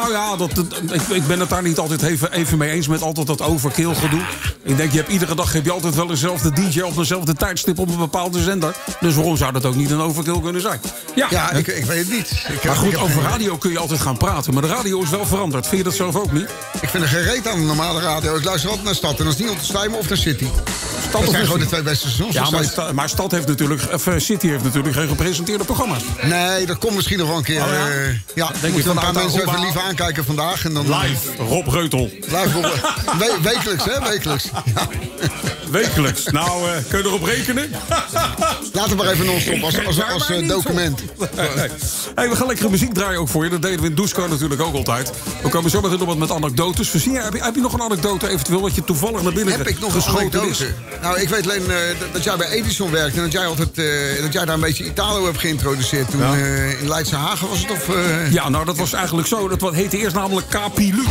Ik ben het daar niet altijd even mee eens met altijd dat overkill gedoe. Ik denk, iedere dag heb je altijd wel dezelfde DJ op dezelfde tijdstip op een bepaalde zender. Dus waarom zou dat ook niet een overkill kunnen zijn? Ja, ik weet het niet. Maar goed, over radio kun je altijd gaan praten. Maar de radio is wel veranderd. Vind je dat zelf ook niet? Ik vind er geen reet aan de normale radio. Ik luister altijd naar Stad. En dat is niet om te stijmen of naar City. Dat zijn gewoon de twee beste stations. Ja, maar Stad heeft natuurlijk... City heeft natuurlijk geen gepresenteerde programma's. Nee, dat komt misschien nog wel een keer. Denk ik, een paar mensen even lief aankijken vandaag. En dan, live, Rob Reutel. Live, wekelijks, hè? Wekelijks. Ja. Wekelijks. Nou, kun je erop rekenen? Laten we maar even non-stop als document. Hey, we gaan lekkere muziek draaien ook voor je. Dat deden we in Dusko natuurlijk ook altijd. We komen zo meteen nog wat met anekdotes. Heb je nog een anekdote eventueel wat je toevallig naar binnen heb ik nog een anekdote? Nou, ik weet alleen dat jij bij Edison werkt. En dat jij daar een beetje Italo hebt geïntroduceerd. Toen in Leidse Haag was het? Ja, nou dat was eigenlijk zo. Dat heette eerst namelijk Capi Lux.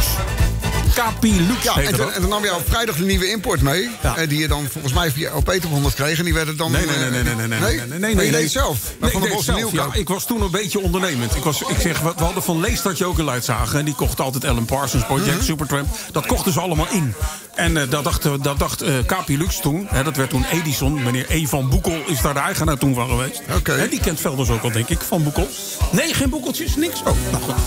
Ja, en dan nam je op vrijdag de nieuwe import mee. Ja. Die je dan volgens mij via op 100 kreeg. En die werden dan... Nee. Je deed het zelf. Ik was toen een beetje ondernemend. We hadden van Lees dat je ook in Leidzagen. En die kocht altijd Alan Parsons Project, Supertramp. Dat kochten ze allemaal in. En dat dacht Capi Lux toen. Dat werd toen Edison. Meneer E. van Boekel is daar de eigenaar toen van geweest. Okay. Die kent Velders ook al, denk ik, van Boekel. Nee, geen boekeltjes, niks. Oh, nou goed.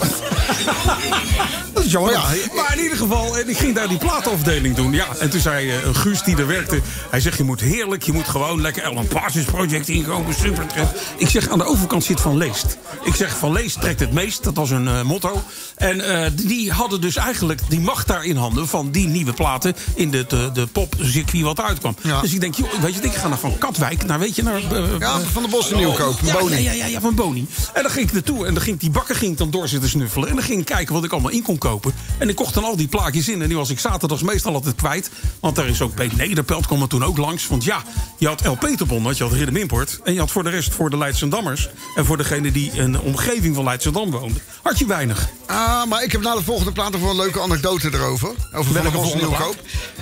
Dat is jammer. Maar in ieder geval, ik ging daar die plaatafdeling doen. Ja, en toen zei Guus die er werkte. Hij zegt, je moet gewoon lekker Alan Parsons Project inkomen. Super. Ik zeg, aan de overkant zit Van Leest. Ik zeg, Van Leest trekt het meest. Dat was een motto. En die hadden dus eigenlijk die macht daar in handen van die nieuwe platen in de popcircuit wat uitkwam. Ja. Dus ik denk, ik ga naar Van Katwijk. Van de Bossen Nieuwkoop. Ja, van Boni. En dan ging ik naartoe. En dan ging die bakker dan door zitten snuffelen. En dan ging ik kijken wat ik allemaal in kon kopen. En ik kocht dan al die plaatjes in. En die was ik zaterdags meestal altijd kwijt. Want daar is ook Peet Nederpelt kwam er toen ook langs. Want ja, je had El Peterbon, je had Rhythm Import. En je had voor de rest, voor de Leidsendammers. En voor degene die in de omgeving van Leidschendam woonde, had je weinig. Maar ik heb na de volgende plaat nog wel een leuke anecdote erover. Over Van de Bossen Nieuwkoop.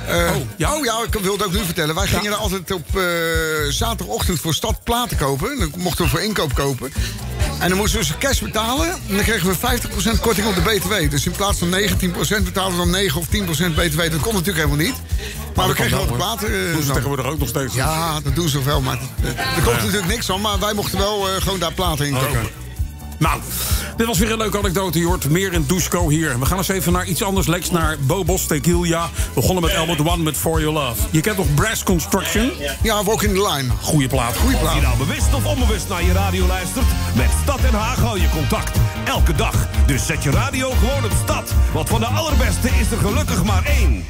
Ik wil het ook nu vertellen. Wij gingen er altijd op zaterdagochtend voor Stad platen kopen. Dan mochten we voor inkoop kopen. En dan moesten we dus cash betalen. En dan kregen we 50% korting op de BTW. Dus in plaats van 19% betalen we dan 9 of 10% BTW. Dat kon natuurlijk helemaal niet. Maar we kregen wel de platen. Doen ze tegenwoordig ook nog steeds? Ja, dat doen ze wel. Maar er komt natuurlijk niks van. Maar wij mochten wel gewoon daar platen in kopen. Okay. Nou, dit was weer een leuke anekdote. Je hoort meer in Dusko hier. We gaan eens even naar iets anders leks. Naar Bobos Tequila. We begonnen met Albert One met For Your Love. Je kent nog Brass Construction? Ja, Walk in the Line. Goeie plaat. Of je nou bewust of onbewust naar je radio luistert, met Stad en Haag hou je contact. Elke dag. Dus zet je radio gewoon op Stad. Want van de allerbeste is er gelukkig maar één.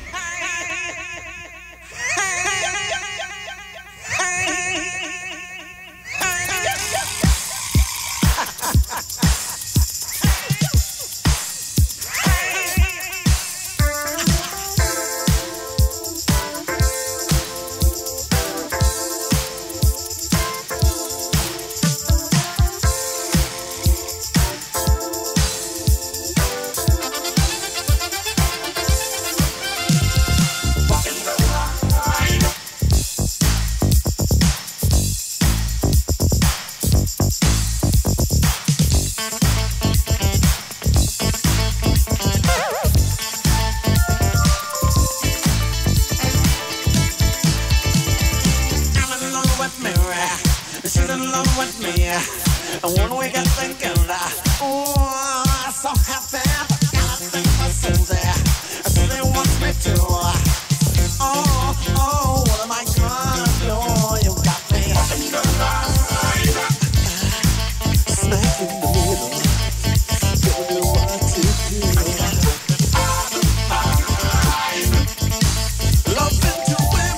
Love into women.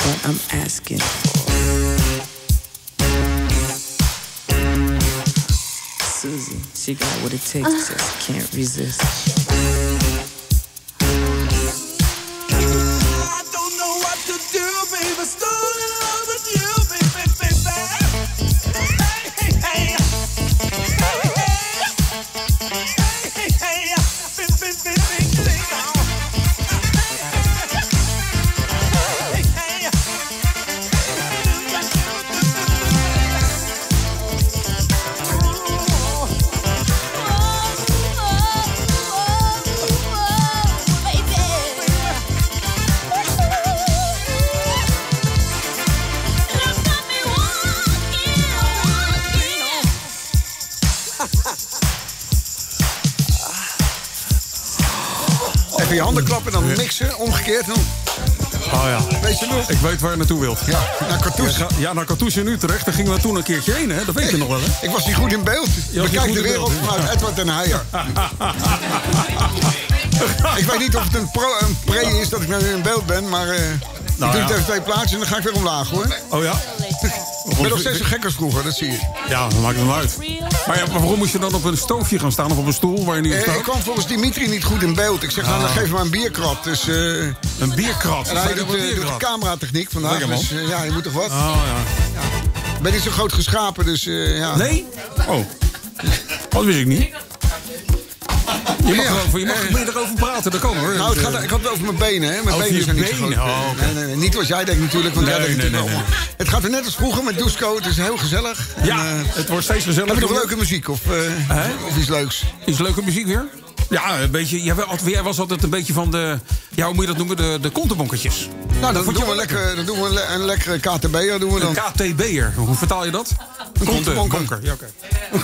what I'm asking for. Susie, she got what it takes, just can't resist. Even je handen klappen, dan mixen, omgekeerd. Dan... Oh ja. Weet je nog? Ik weet waar je naartoe wilt. Ja, naar Cartouche. Ja, naar Cartouche in Utrecht. Daar gingen we toen een keertje heen, hè? Dat weet je nog wel, hè? Ik was niet goed in beeld. Bekijk de wereld vanuit Edward den Heijer. Ik weet niet of het een pre is dat ik nou in beeld ben, maar... ik doe het even 2 plaatjes en dan ga ik weer omlaag, hoor. Oh ja? Ik ben nog steeds zo gek als vroeger, dat zie je. Ja, dat maakt het hem uit. Maar waarom moest je dan op een stoofje gaan staan of op een stoel waar je niet op staat? Ik kwam volgens Dimitri niet goed in beeld. Ik zeg, nou, dan geef me een bierkrat. Dus, een bierkrat? En hij doet de cameratechniek vandaag. Dus ja, je moet toch wat? Oh ja. Ik ben niet zo groot geschapen, dus ja. Nee? Oh. Dat wist ik niet. Je mag erover praten, dat kan hoor. Nou, ik had het over mijn benen, hè. Mijn benen zijn niet zo groot. Nee, niet wat jij denkt natuurlijk, want jij denkt natuurlijk allemaal. Het gaat er net als vroeger met Dusko, het is heel gezellig. Ja, het wordt steeds gezelliger. Heb je nog leuke muziek of iets leuks? Iets leuke muziek weer? Ja, een beetje. Jij was altijd een beetje van de... Ja, hoe moet je dat noemen? De kontebonkertjes. Nou, dan doen we een lekkere KTB'er. Doen we dan. Een KTB'er. Hoe vertaal je dat? Een kontebonker. Ja, oké.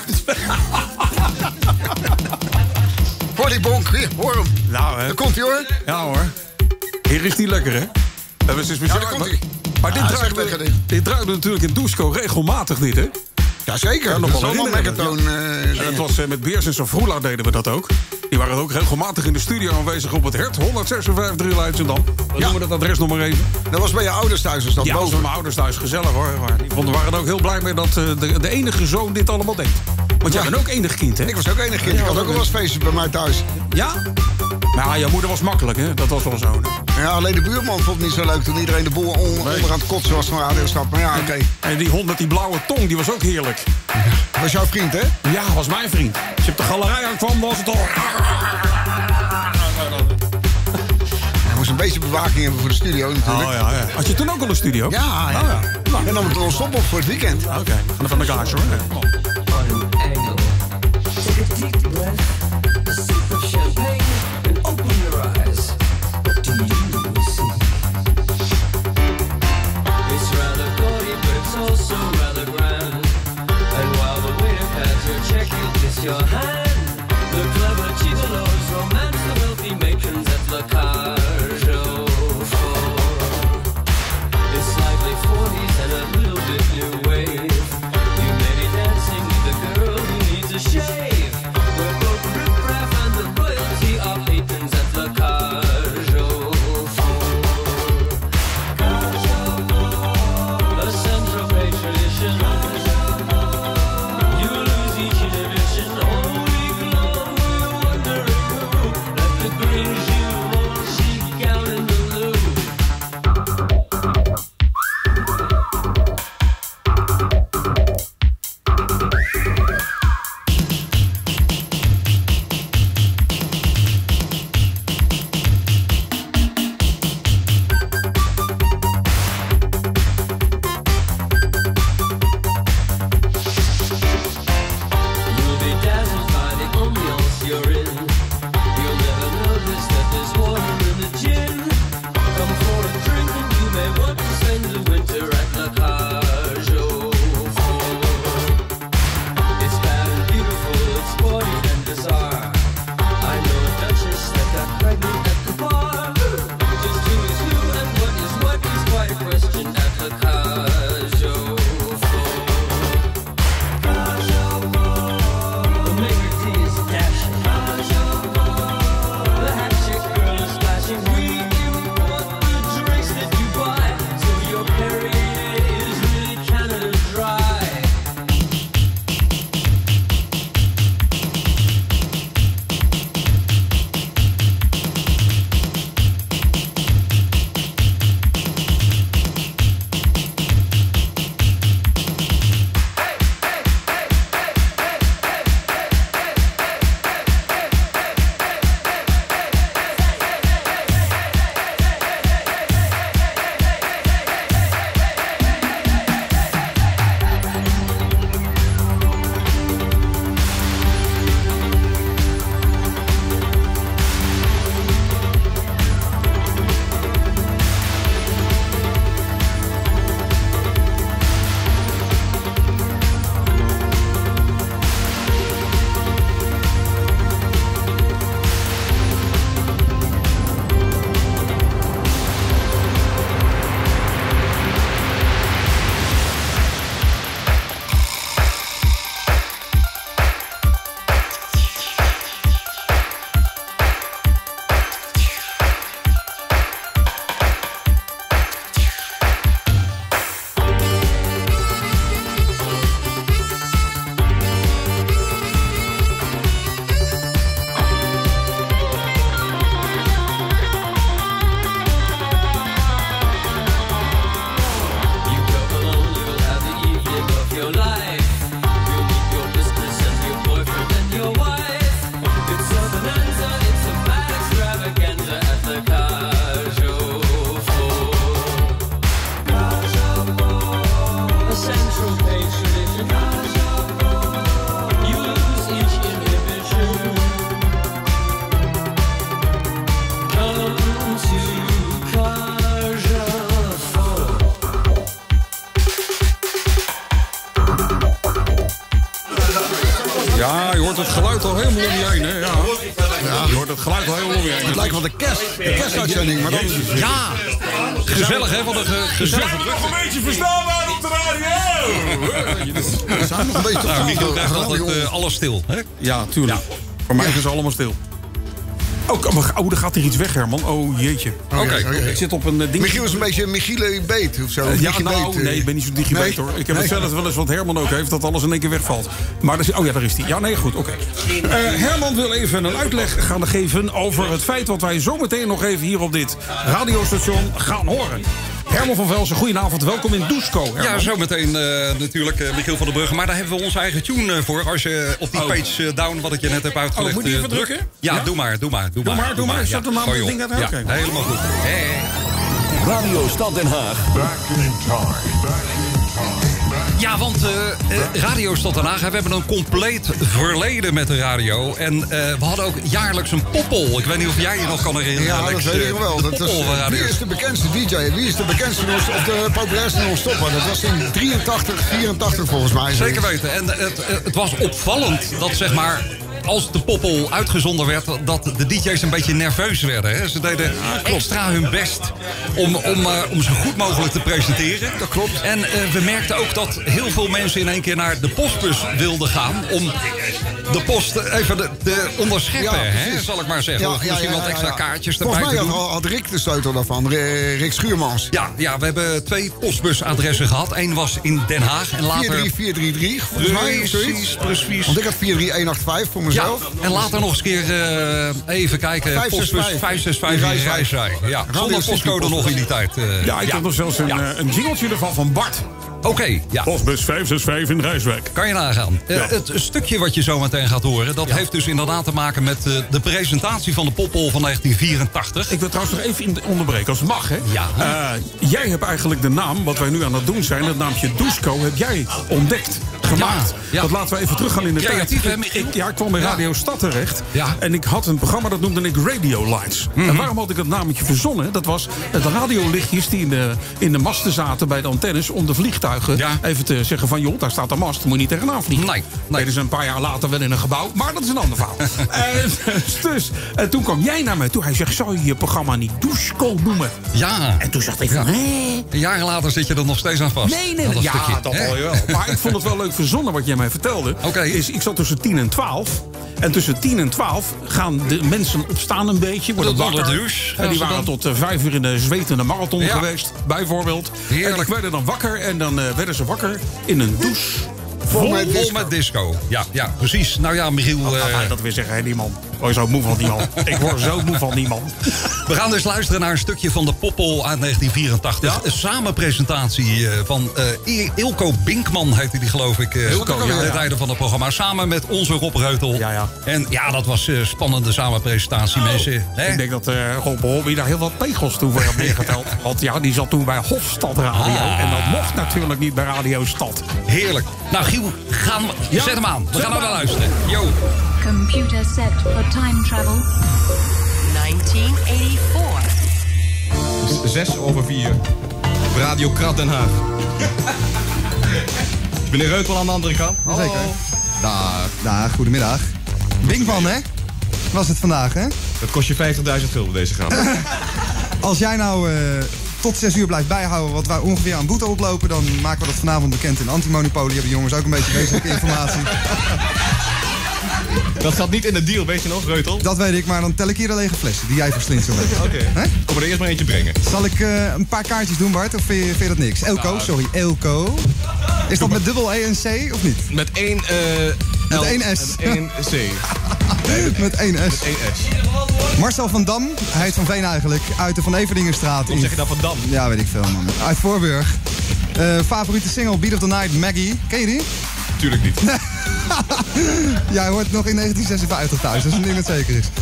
Hoor die bonk, hoor hem. Nou, hè. Daar komt hij, hoor. Ja, hoor. Hier is die lekker, hè? Dat is speciaal. Ja, daar komt hij. Maar dit draaide natuurlijk in Dusko regelmatig, dit, hè? Jazeker, ja, dat is allemaal megaton. Dat was met Beers en Safroela deden we dat ook. Die waren ook regelmatig in de studio aanwezig op het Hert. 156 Leidschendam. Dan noemen we dat adres nog maar even. Dat was bij je ouders thuis, was dat boven? Ja, dat was bij mijn ouders thuis. Gezellig, hoor. Die waren er ook heel blij mee dat de enige zoon dit allemaal deed. Want jij bent ook enig kind, hè? Ik was ook enig kind. Ik had ook wel eens feestjes bij mij thuis. Ja? Maar jouw moeder was makkelijk, hè? Dat was wel zo. Ja, alleen de buurman vond het niet zo leuk toen iedereen de boel onder aan het kotsen was van Radiostad. Maar ja, oké. En die hond met die blauwe tong, die was ook heerlijk. Dat was jouw vriend, hè? Ja, was mijn vriend. Als je op de galerij aankwam, was het al... Hij moest een beetje bewaking hebben voor de studio natuurlijk. Oh ja. Had je toen ook al een studio? Ja. En dan moeten we ons op voor het weekend. Oké, we gaan van de garage, hoor. Kom op. Your hand, the clever gigolos, romance the wealthy matrons at the car show floor. It's lively 40s and a little bit new wave. You may be dancing with a girl who needs a shave. We're both riff-raff and the royalty are patrons at the car show floor. Car show floor, a central pay tradition. You lose each inhibition. Oh, Ja, je hoort het geluid al helemaal om je heen, hè? Ja. Je hoort het geluid al helemaal om je heen. Het lijkt wel de kerstuitzending, maar dan... Ja, gezellig, hè? Wat een gezellige Zijn we nog een beetje verstaanbaar op de radio? We zijn nog een beetje Nou, Michiel krijgt altijd alles stil, hè? Ja, tuurlijk. Voor mij is het allemaal stil. Oh, er gaat hier iets weg, Herman. Oh, jeetje. Oké. Ik zit op een ding. Michiel is een beetje Michiele Beet of zo. Ja, nou, nee, ik ben niet zo digibeet, hoor. Ik heb hetzelfde wel eens wat Herman ook heeft, dat alles in één keer wegvalt. Maar oh ja, daar is hij. Ja, nee, goed, oké. Herman wil even een uitleg gaan geven over het feit wat wij zometeen nog even hier op dit radiostation gaan horen. Herman van Velsen, goedenavond. Welkom in Dusko. Herman. Ja, zometeen natuurlijk Michiel van der Brugge. Maar daar hebben we onze eigen tune voor. Als je op die page down, wat ik je net heb uitgelegd... moet je even drukken? Ja, doe maar. Doe maar. Zet de naam het ding uit. Ja, helemaal goed. Radio Stad Den Haag. Back in time. Ja, want Radio Stad Den Haag, we hebben een compleet verleden met de radio. En we hadden ook jaarlijks een poppel. Ik weet niet of jij je nog kan herinneren, Ja, Alex. dat weet ik wel. Dat wie is de bekendste DJ? Wie is de bekendste of de populairste non-stopper? Dat was in 83, 84 volgens mij. Zeker weten. En het was opvallend dat, zeg maar... als de poppel uitgezonden werd, dat de DJ's een beetje nerveus werden. Hè? Ze deden extra hun best om zo goed mogelijk te presenteren. Dat klopt. En we merkten ook dat heel veel mensen in één keer naar de postbus wilden gaan... om de post even te onderscheppen, hè? Zal ik maar zeggen. Of misschien wat extra kaartjes erbij te doen. Volgens mij had Rick de sleutel daarvan, Rick Schuurmans. Ja, we hebben 2 postbusadressen gehad. Eén was in Den Haag en later... 43433, volgens mij. Precies. Want ik had 43185 voor mezelf. Ja, en later nog eens keer even kijken. Postbus 565 in Rijswijk. Ja, zonder postcode nog in die tijd. Ik heb nog zelfs een jingeltje ervan van Bart. Oké, ja. Postbus 565 in Rijswijk. Kan je nagaan. Het stukje wat je zo meteen gaat horen... dat heeft dus inderdaad te maken met de presentatie van de poppel van 1984. Ik wil trouwens nog even onderbreken, als het mag, hè? Ja. Jij hebt eigenlijk de naam, wat wij nu aan het doen zijn... het naampje Dusko, heb jij ontdekt, gemaakt. Ja. Dat laten we even teruggaan in de Creatief, tijd. Hè, Michiel? Ik kwam bij Radio Stad terecht. Ja. En ik had een programma, dat noemde ik Radio Lights. En waarom had ik dat naametje verzonnen? Dat was de radiolichtjes die in de masten zaten bij de antennes... om de vliegtuigen even te zeggen van... joh, daar staat de mast, moet je niet tegenaan vliegen. Nee. Dat is een paar jaar later wel in een gebouw, maar dat is een ander verhaal. En toen kwam jij naar mij toe. Hij zegt, zou je je programma niet Dusko noemen? Ja. En toen zag ik van, jaren later zit je er nog steeds aan vast. Nee. Dat al wel. Maar ik vond het wel leuk verzonnen wat jij mij vertelde. Ik zat tussen 10 en 12. En tussen 10 en 12 gaan de mensen opstaan een beetje. Worden wakker. En die waren tot 5 uur in de zwetende marathon geweest, bijvoorbeeld. Heerlijk. En die werden dan wakker en dan werden ze wakker in een douche. Vol met disco. Ja, precies. Nou ja, Michiel... Wat gaat hij dat weer zeggen, hè, die man? Ik word zo moe van die man. Ik word zo moe van die man. We gaan dus luisteren naar een stukje van de poppel uit 1984. Ja? Een samenpresentatie van Ilko Binkman heette die, geloof ik. De tijden van het programma. Samen met onze Rob Reutel. Ja. En ja, dat was een spannende samenpresentatie, mensen. Hè? Ik denk dat Rob Hobby daar heel wat pegels toe voor heeft neergeteld. Want ja, die zat toen bij Hofstad Radio. En dat mocht natuurlijk niet bij Radio Stad. Heerlijk. Nou, Giel, zet hem aan. We gaan naar luisteren. Yo. Computer set for time travel. 1984. 3:06 op Radio Krat Den Haag. Meneer Reutel aan de andere kant. Zeker. Dag, goedemiddag. Binkman, hè? Was het vandaag, hè? Dat kost je 50.000 gulden, deze grap. Als jij nou tot 6 uur blijft bijhouden wat wij ongeveer aan boete oplopen... dan maken we dat vanavond bekend in Antimonopolie. Hebben jongens ook een beetje wezenlijke informatie. Dat zat niet in de deal, weet je nog, Reutel? Dat weet ik, maar dan tel ik hier de lege flessen die jij verslindt zo meteen. Oké. Kom er eerst maar eentje brengen. Zal ik een paar kaartjes doen, Bart? Of vind je dat niks? Elko. Is dat met dubbel E en C, of niet? Met één met één S. En één C. Met één S. Marcel van Dam, hij heet van Veen eigenlijk, uit de Van Everdingenstraat. Hoe zeg je dat, Van Dam? Ja, weet ik veel, man. Uit Voorburg. Favoriete single, Beat of the Night, Maggie. Ken je die? Tuurlijk niet. Jij hoort nog in 1956 thuis, dat is een ding dat zeker is.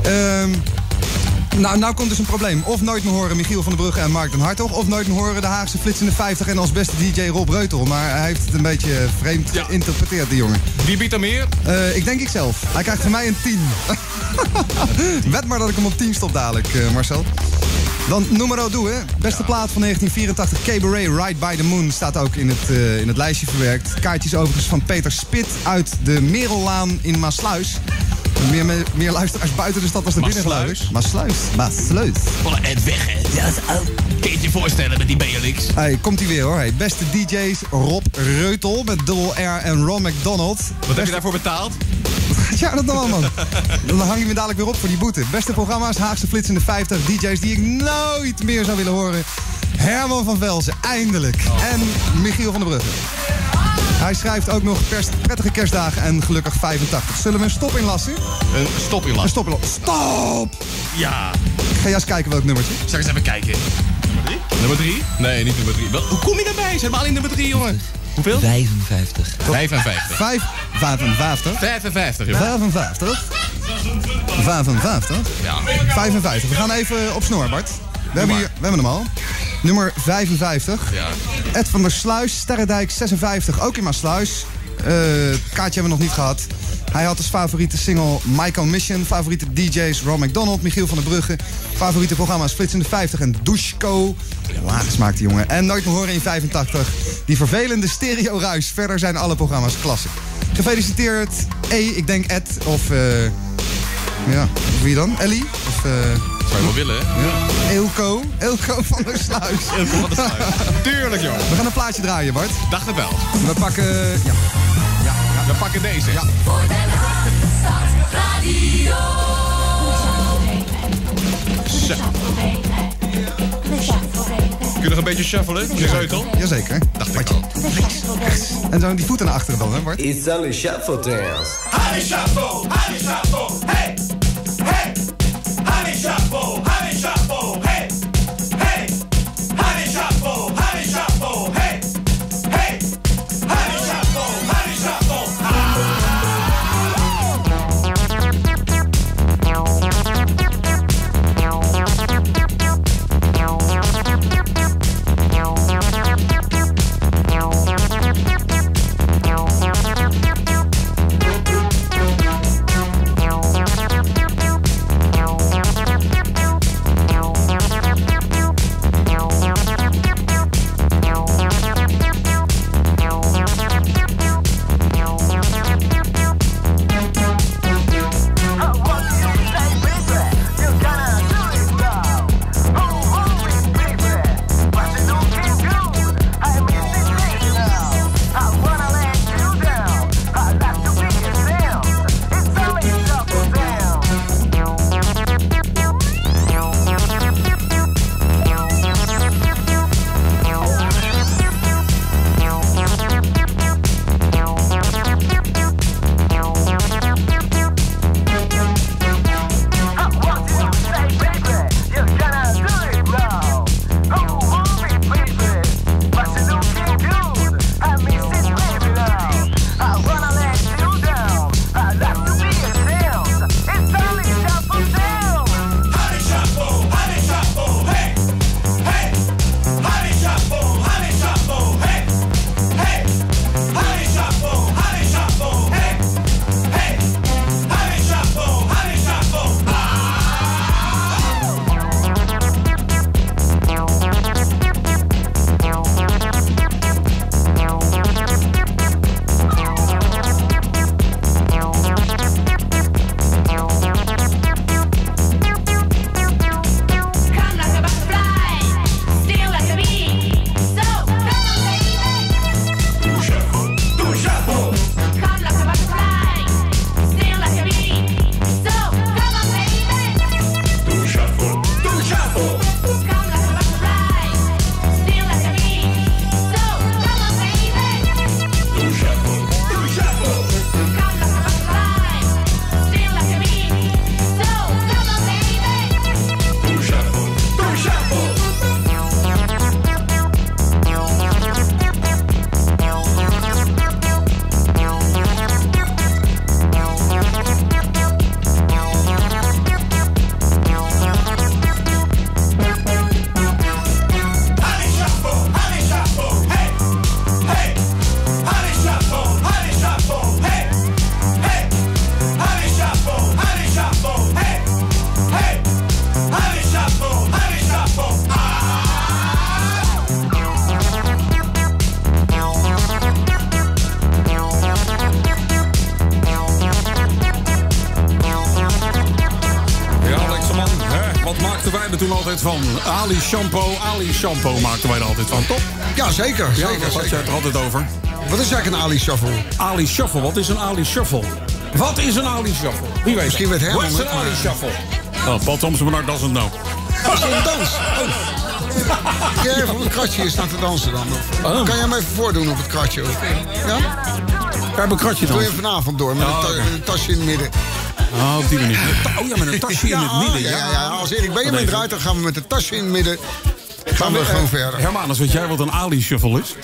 Nou komt dus een probleem. Of nooit meer horen Michiel van der Brugge en Mark den Hartog... of nooit meer horen de Haagse flitsende 50 en als beste DJ Rob Reutel. Maar hij heeft het een beetje vreemd geïnterpreteerd, die jongen. Wie biedt er meer? Ik denk ikzelf. Hij krijgt van mij een 10. Wed maar dat ik hem op 10 stop dadelijk, Marcel. Dan Numero 2, beste plaat van 1984, Cabaret, Ride by the Moon, staat ook in het lijstje verwerkt. Kaartjes overigens van Peter Spit uit de Merellaan in Maasluis. Meer luisteraars buiten de stad als de binnengeluiders. Maasluis. Het weg, hè. Ja, kun je je voorstellen met die BLX? Hey, komt ie weer hoor. Hey, beste DJ's, Rob Reutel met Double R en Ron McDonald. Wat heb je daarvoor betaald? Ja, dat nog man. Dan hang je me dadelijk weer op voor die boete. Beste programma's, Haagse Flits in de 50. DJ's die ik nooit meer zou willen horen. Herman van Velzen, eindelijk. En Michiel van der Brugge. Hij schrijft ook nog prettige kerstdagen en gelukkig 85. Zullen we een stop inlassen? Een stop inlassen. Stop! Ja. Ga jij eens kijken welk nummertje? Zal ik eens even kijken? Nummer 3? Nee, niet nummer 3. Hoe kom je daarbij? Zijn we al in nummer 3, jongen? Hoeveel? 55. 55. 55. 55, joh. 55. 55. Ja. 55. We gaan even op snor, Bart. We hebben hem al. Nummer 55. Ja. Ed van der Sluis, Sterredijk 56, ook in Maasluis. Kaartje hebben we nog niet gehad. Hij had als favoriete single Michael Mission. Favoriete DJ's Ron McDonald, Michiel van der Brugge. Favoriete programma's Flits in de 50 en Doucheko. Lage smaak die jongen. En Nooit meer horen in 85. Die vervelende stereo-ruis. Verder zijn alle programma's klasse. Gefeliciteerd ik denk Ed of... ja, wie dan? Ellie? Of... zou je wel willen, hè? Ja. Eelco van der Sluis. Eelco van der Sluis. Tuurlijk, joh. We gaan een plaatje draaien, Bart. Dacht het wel. We pakken... Ja. We pakken deze. Ja. Voor Den Haag, Stad, Radio. Zo. Kun je nog een beetje shuffelen? Je zeutel? Jazeker. Dacht ik al. En zo die voeten naar achteren dan, hè Bart? It's only shuffle dance. Honey shuffle, hey, hey. Honey shuffle, hey, hey. Honey shuffle, hey, hey. Honey shuffle, altijd van. Ali shampoo maakten wij er altijd van, toch? Ja, zeker. Ja, daar had jij het er altijd over. Wat is eigenlijk een Ali Shuffle? Ali Shuffle, wat is een Ali Shuffle? Wat is een Ali Shuffle? Wie weet Misschien weet Herman wat is een het, Ali maar- Shuffle? Oh, Paul Thompson, Bernard doesn't know. Dat is een dans. Kun jij even op het kratje hier staan te dansen dan? Of kan jij me even voordoen op het kratje? Of, ja? We hebben een kratje Doe je dansen. vanavond door met een tasje in het midden. Oh, op die manier. Oh ja, met een tasje in het midden. Ja, als Erik Benjamin draait, dan gaan we met een tasje in het midden. Gaan we gewoon verder. Hermanus, weet jij wat een Ali Shuffle is?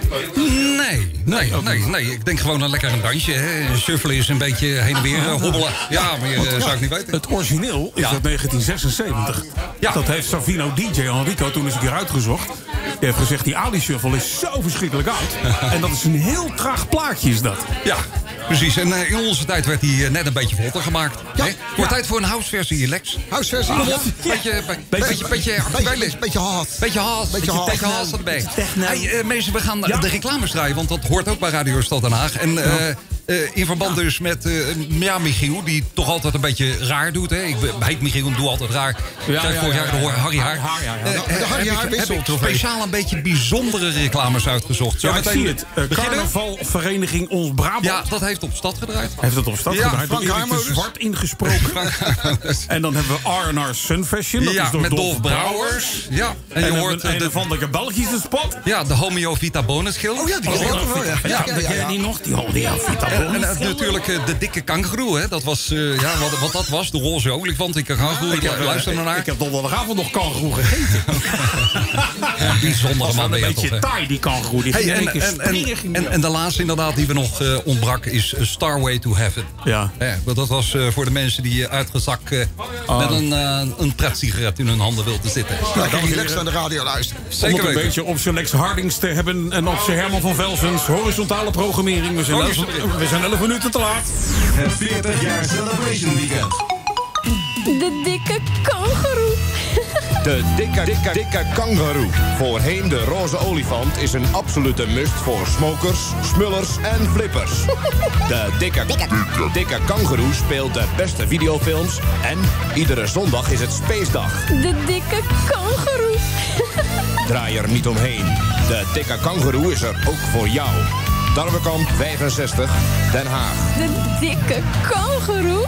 Nee. Ik denk gewoon een lekker een dansje. Hè. Shuffelen is een beetje heen en weer hobbelen. Ja, meer zou ik niet weten. Het origineel is uit 1976. Ja. Dat heeft Savino DJ Enrico toen eens een keer uitgezocht. Die heeft gezegd, die Ali Shuffle is zo verschrikkelijk oud. En dat is een heel traag plaatje, is dat. Ja, precies. En in onze tijd werd hij net een beetje vlotter gemaakt. Ja. Hè? Wordt tijd voor een houseversie, Lex. Houseversie? Kom op. Beetje actueel. Beetje hard. Beetje haast erbij. Hey, mensen, we gaan de reclames draaien, want dat hoort ook bij Radio Stad Den Haag. En in verband dus met Michiel, die toch altijd een beetje raar doet. Hè? Ik heet Michiel en doe altijd raar. Vorig jaar de Harry Haar. De Harry Haar heb ik speciaal een beetje bijzondere reclames uitgezocht. Ja, ik zie het. Carnavalvereniging Ons Brabant. Ja, dat heeft op Stad gedraaid. Heeft het op Stad gedraaid. Frank Door Harmo Erik de Zwart ingesproken. En dan hebben we R&R Sun Fashion. Dat is door met Dolf Brouwers. Ja, en je hoort een van de Belgische spot. Ja, de Homeo Vita bonusschil. Oh ja, die is ook wel. Ja, dat ken je niet nog, die Homeo Vita en natuurlijk de dikke kangeroe, hè. Dat was, wat dat was, de roze olifant, dikke kangeroe. Luister maar naar. Ik heb donderdagavond nog kangeroe gegeten. Bijzondere man. Een beetje taai, die kangeroe. En de laatste inderdaad die we nog ontbrak is Starway to Heaven. Ja. Dat was voor de mensen die uitgezakt met een pretsigaret in hun handen wilden zitten. Dan kan je Lex aan de radio luisteren. Om het een beetje op zijn Lex Hardings te hebben en op zijn Herman van Velsens horizontale programmering. We zijn 11 minuten te laat. Het 40 jaar Celebration Weekend. De dikke kangoeroe. De dikke kangaroo, voorheen de roze olifant, is een absolute must voor smokers, smullers en flippers. De dikke kangaroo speelt de beste videofilms en iedere zondag is het Spacedag. De dikke kangoeroe. Draai er niet omheen. De dikke kangaroo is er ook voor jou. Darwekamp 65, Den Haag. De dikke kangoeroe.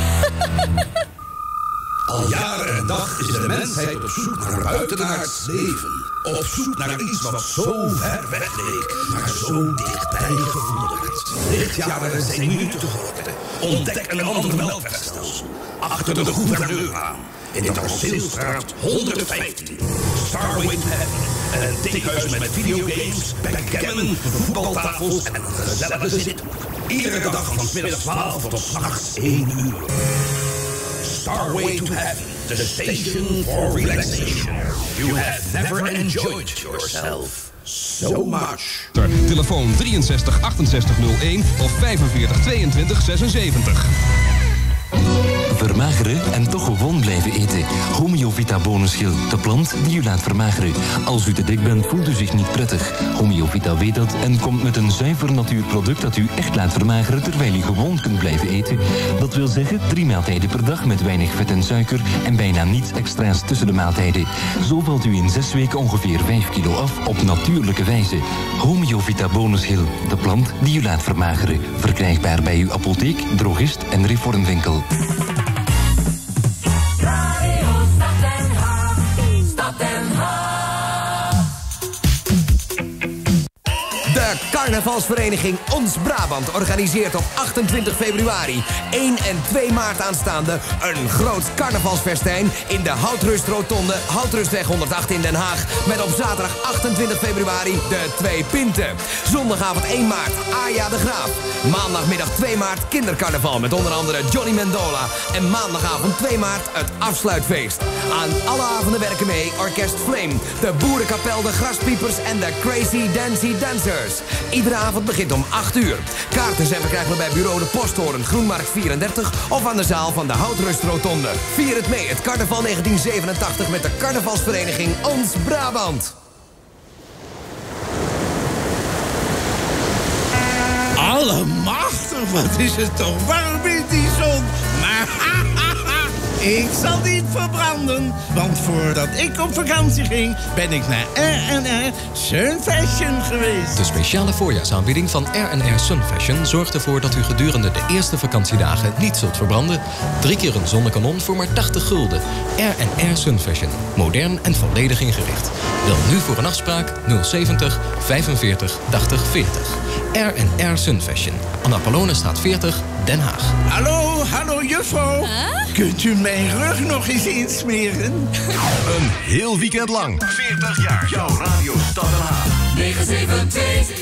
Al jaren en dag is de mensheid op zoek naar buitenaards leven. Op zoek naar iets wat zo ver weg leek, maar zo dichtbij gevonden werd. Lichtjaren zijn nu te groten. Ontdek een ander meldvestel. Achter de gouverneur aan. In de Dorseelstraat 115. Starway to Heaven. Een tikhuis met videogames, backgammon, voetbaltafels en een gezellige zithoek. Iedere dag van 's middags 12 tot 's nachts 1 uur. Starway to Heaven, the station for relaxation. You have never enjoyed yourself so much. Telefoon 63 6801 of 45 22 76. Vermageren en toch gewoon blijven eten. Homeo Vita bonusschil, de plant die u laat vermageren. Als u te dik bent, voelt u zich niet prettig. Homeo Vita weet dat en komt met een zuiver natuurproduct dat u echt laat vermageren terwijl u gewoon kunt blijven eten. Dat wil zeggen 3 maaltijden per dag met weinig vet en suiker en bijna niets extra's tussen de maaltijden. Zo valt u in 6 weken ongeveer 5 kilo af op natuurlijke wijze. Homeo Vita bonusschil, de plant die u laat vermageren. Verkrijgbaar bij uw apotheek, drogist en reformwinkel. De carnavalsvereniging Ons Brabant organiseert op 28 februari, 1 en 2 maart aanstaande een groot carnavalsfestijn in de Houtrustrotonde, Houtrustweg 108 in Den Haag. Met op zaterdag 28 februari de 2 Pinten. Zondagavond 1 maart Aja de Graaf. Maandagmiddag 2 maart kindercarnaval met onder andere Johnny Mendola. En maandagavond 2 maart het afsluitfeest. Aan alle avonden werken mee Orkest Flame, de Boerenkapel, de Graspiepers en de Crazy Dancy Dancers. Iedere avond begint om 8 uur. Kaarten zijn verkrijgbaar bij bureau De Posthoorn, Groenmarkt 34 of aan de zaal van de Houtrustrotonde. Vier het mee, het carnaval 1987 met de carnavalsvereniging Ons Brabant. Allemachtig, wat is het toch warm in die zon. Maar Ik zal niet verbranden, want voordat ik op vakantie ging, ben ik naar R&R Sun Fashion geweest. De speciale voorjaarsaanbieding van R&R Sun Fashion zorgt ervoor dat u gedurende de eerste vakantiedagen niet zult verbranden. 3 keer een zonnekanon voor maar 80 gulden. R&R Sun Fashion. Modern en volledig ingericht. Bel nu voor een afspraak 070 45 80 40. R&R Sun Fashion. Aan Apollonenstraat 40, Den Haag. Hallo juffrouw. Kunt u mijn rug nog eens insmeren? Een heel weekend lang. 40 jaar. Jouw Radio Stad Den Haag. 972.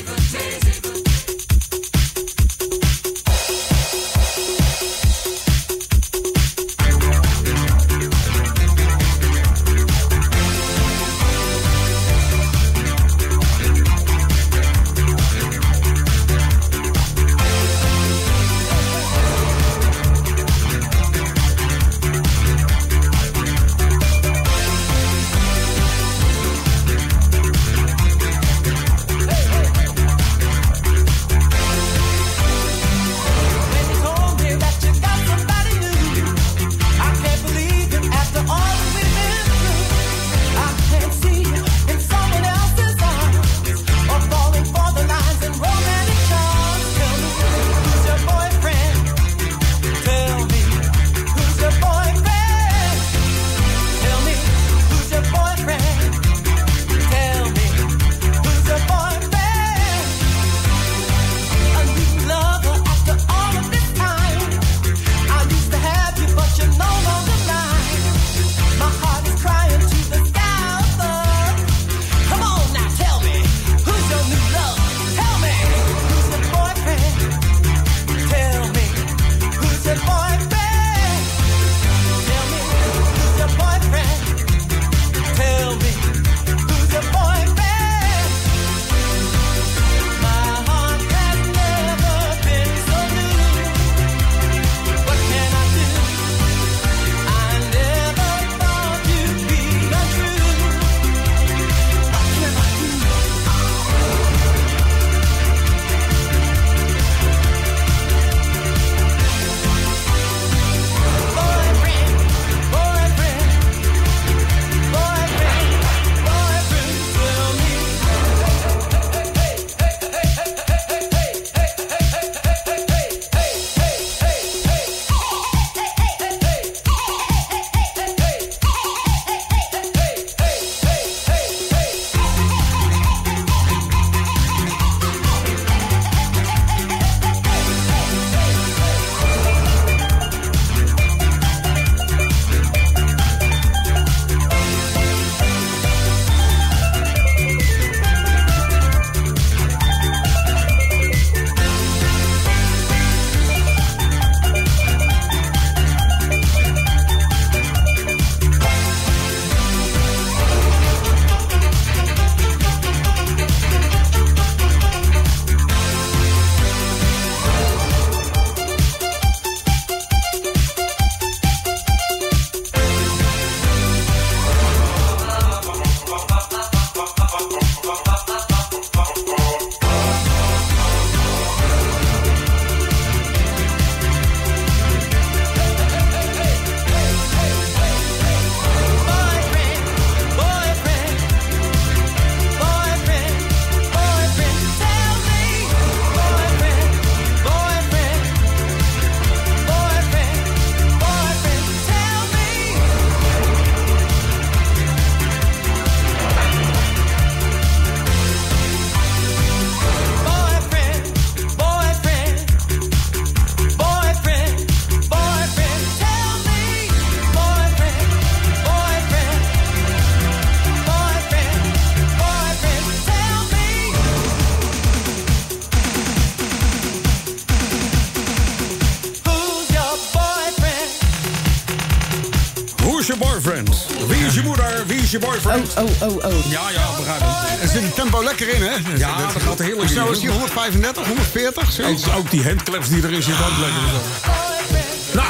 is je boyfriend. Ja, begrijp ik. Er zit een tempo lekker in, hè? Ja, dat gaat heerlijk in. Zo is die 135, 140. Zo. En ook die handclaps die erin zitten ook lekker. Nou,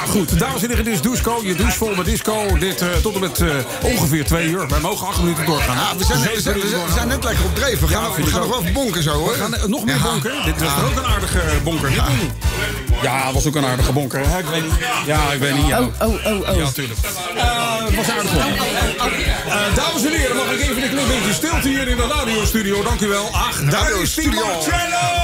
goed. Dames en heren, dit is Doucheco. Je douche vol met disco. Dit tot en met ongeveer 2 uur. Wij mogen 8 minuten doorgaan. Ja, we zijn net lekker op dreef. We gaan nog wel even bonken zo, hoor. We gaan nog meer bonken. Dit was ook een aardige bonker. Ja, was ook een aardige bonker. Ik weet niet. Ja, ik weet niet. Ja, ja, tuurlijk. Het was aardig bonker. Dames en heren, mag ik even een klein beetje stilte hier in de radiostudio. Dank u wel. Ach, daar is die Marcello!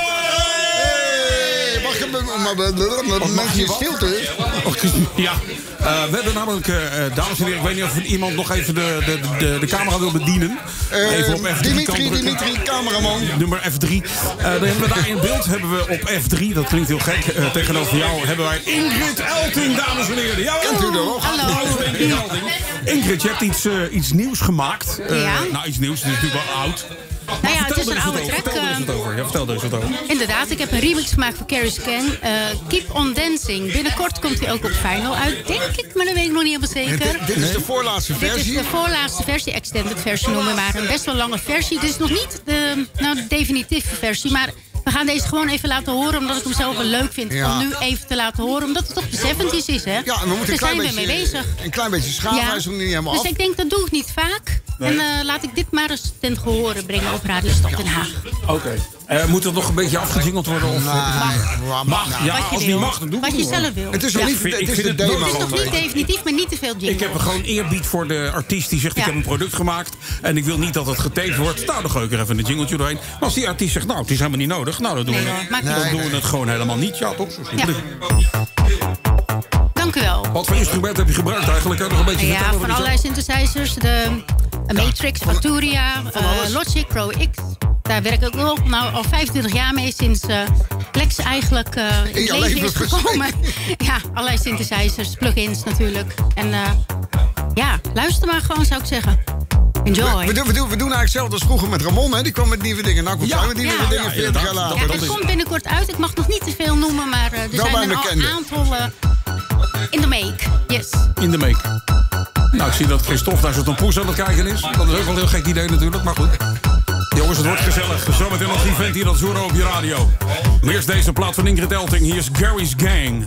Mag je stilte? Ja. We hebben namelijk, dames en heren, ik weet niet of iemand nog even de camera wil bedienen. Even op F3. Dimitri, cameraman. Nummer F3. Dan hebben we daar in beeld, hebben we op F3, dat klinkt heel gek, tegenover jou hebben wij Ingrid Elting, dames en heren. Ja, kent u er nog? Hallo. Ingrid Elting. Ingrid, je hebt iets nieuws gemaakt. Ja. Nou, iets nieuws, het is natuurlijk wel oud. Nou ja, het is een oude track. Vertel er eens wat over. Inderdaad, ik heb een remix gemaakt voor Carrie Scan. Keep on Dancing. Binnenkort komt hij ook op vinyl uit, denk ik, maar dat weet ik nog niet helemaal zeker. Dit is de voorlaatste versie? Dit is de voorlaatste versie, extended versie noemen we maar. Een best wel lange versie. Dit is nog niet de definitieve versie, maar we gaan deze gewoon even laten horen, omdat ik hem zelf wel leuk vind om nu even te laten horen. Omdat het toch de 70's is, hè? Ja, en we moeten mee bezig. Een klein beetje schaafwijziging niet helemaal dus af. ik denk, dat doe ik niet vaak. Nee. En laat ik dit maar eens ten gehore brengen op Radio Stad Den Haag. Oké. Moet het nog een beetje afgejingeld worden? Of mag. Ja, als het niet mag, dan doe ik het. Wat je zelf wil. Het is nog niet de demo. Het is nog niet definitief, maar niet te veel jingle. Ik heb gewoon eerbied voor de artiest die zegt, ik heb een product gemaakt en ik wil niet dat het getaped wordt. Nou, dan gooi ik er even een jingletje doorheen. Maar als die artiest zegt, nou, het is helemaal niet nodig. Nou, dan doen we het gewoon helemaal niet. Ja, toch? Dank u wel. Wat voor instrument heb je gebruikt eigenlijk? Nog een beetje vertellen, van allerlei synthesizers. De Matrix, Factoria, Logic, Pro X. Daar werk ik ook al 25 jaar mee. Sinds Plex eigenlijk in het leven is gekomen. Ja, allerlei synthesizers, plugins natuurlijk. En luister maar gewoon, zou ik zeggen. Enjoy. We doen eigenlijk hetzelfde als vroeger met Ramon, hè? Die kwam met nieuwe dingen. Nou, komt hij met nieuwe dingen 40 jaar later. Ja, het komt binnenkort uit. Ik mag nog niet te veel noemen, maar er zijn al een aantal in de make. Yes. In de make. Nou, ik zie dat Christophe daar zo'n poes aan het kijken is. Dat is ook wel een heel gek idee natuurlijk, maar goed. Jongens, het wordt gezellig. Zometeen nog die vent hier, dat Zoro op je radio. Maar eerst deze plaat van Ingrid Elting. Hier is Gary's Gang.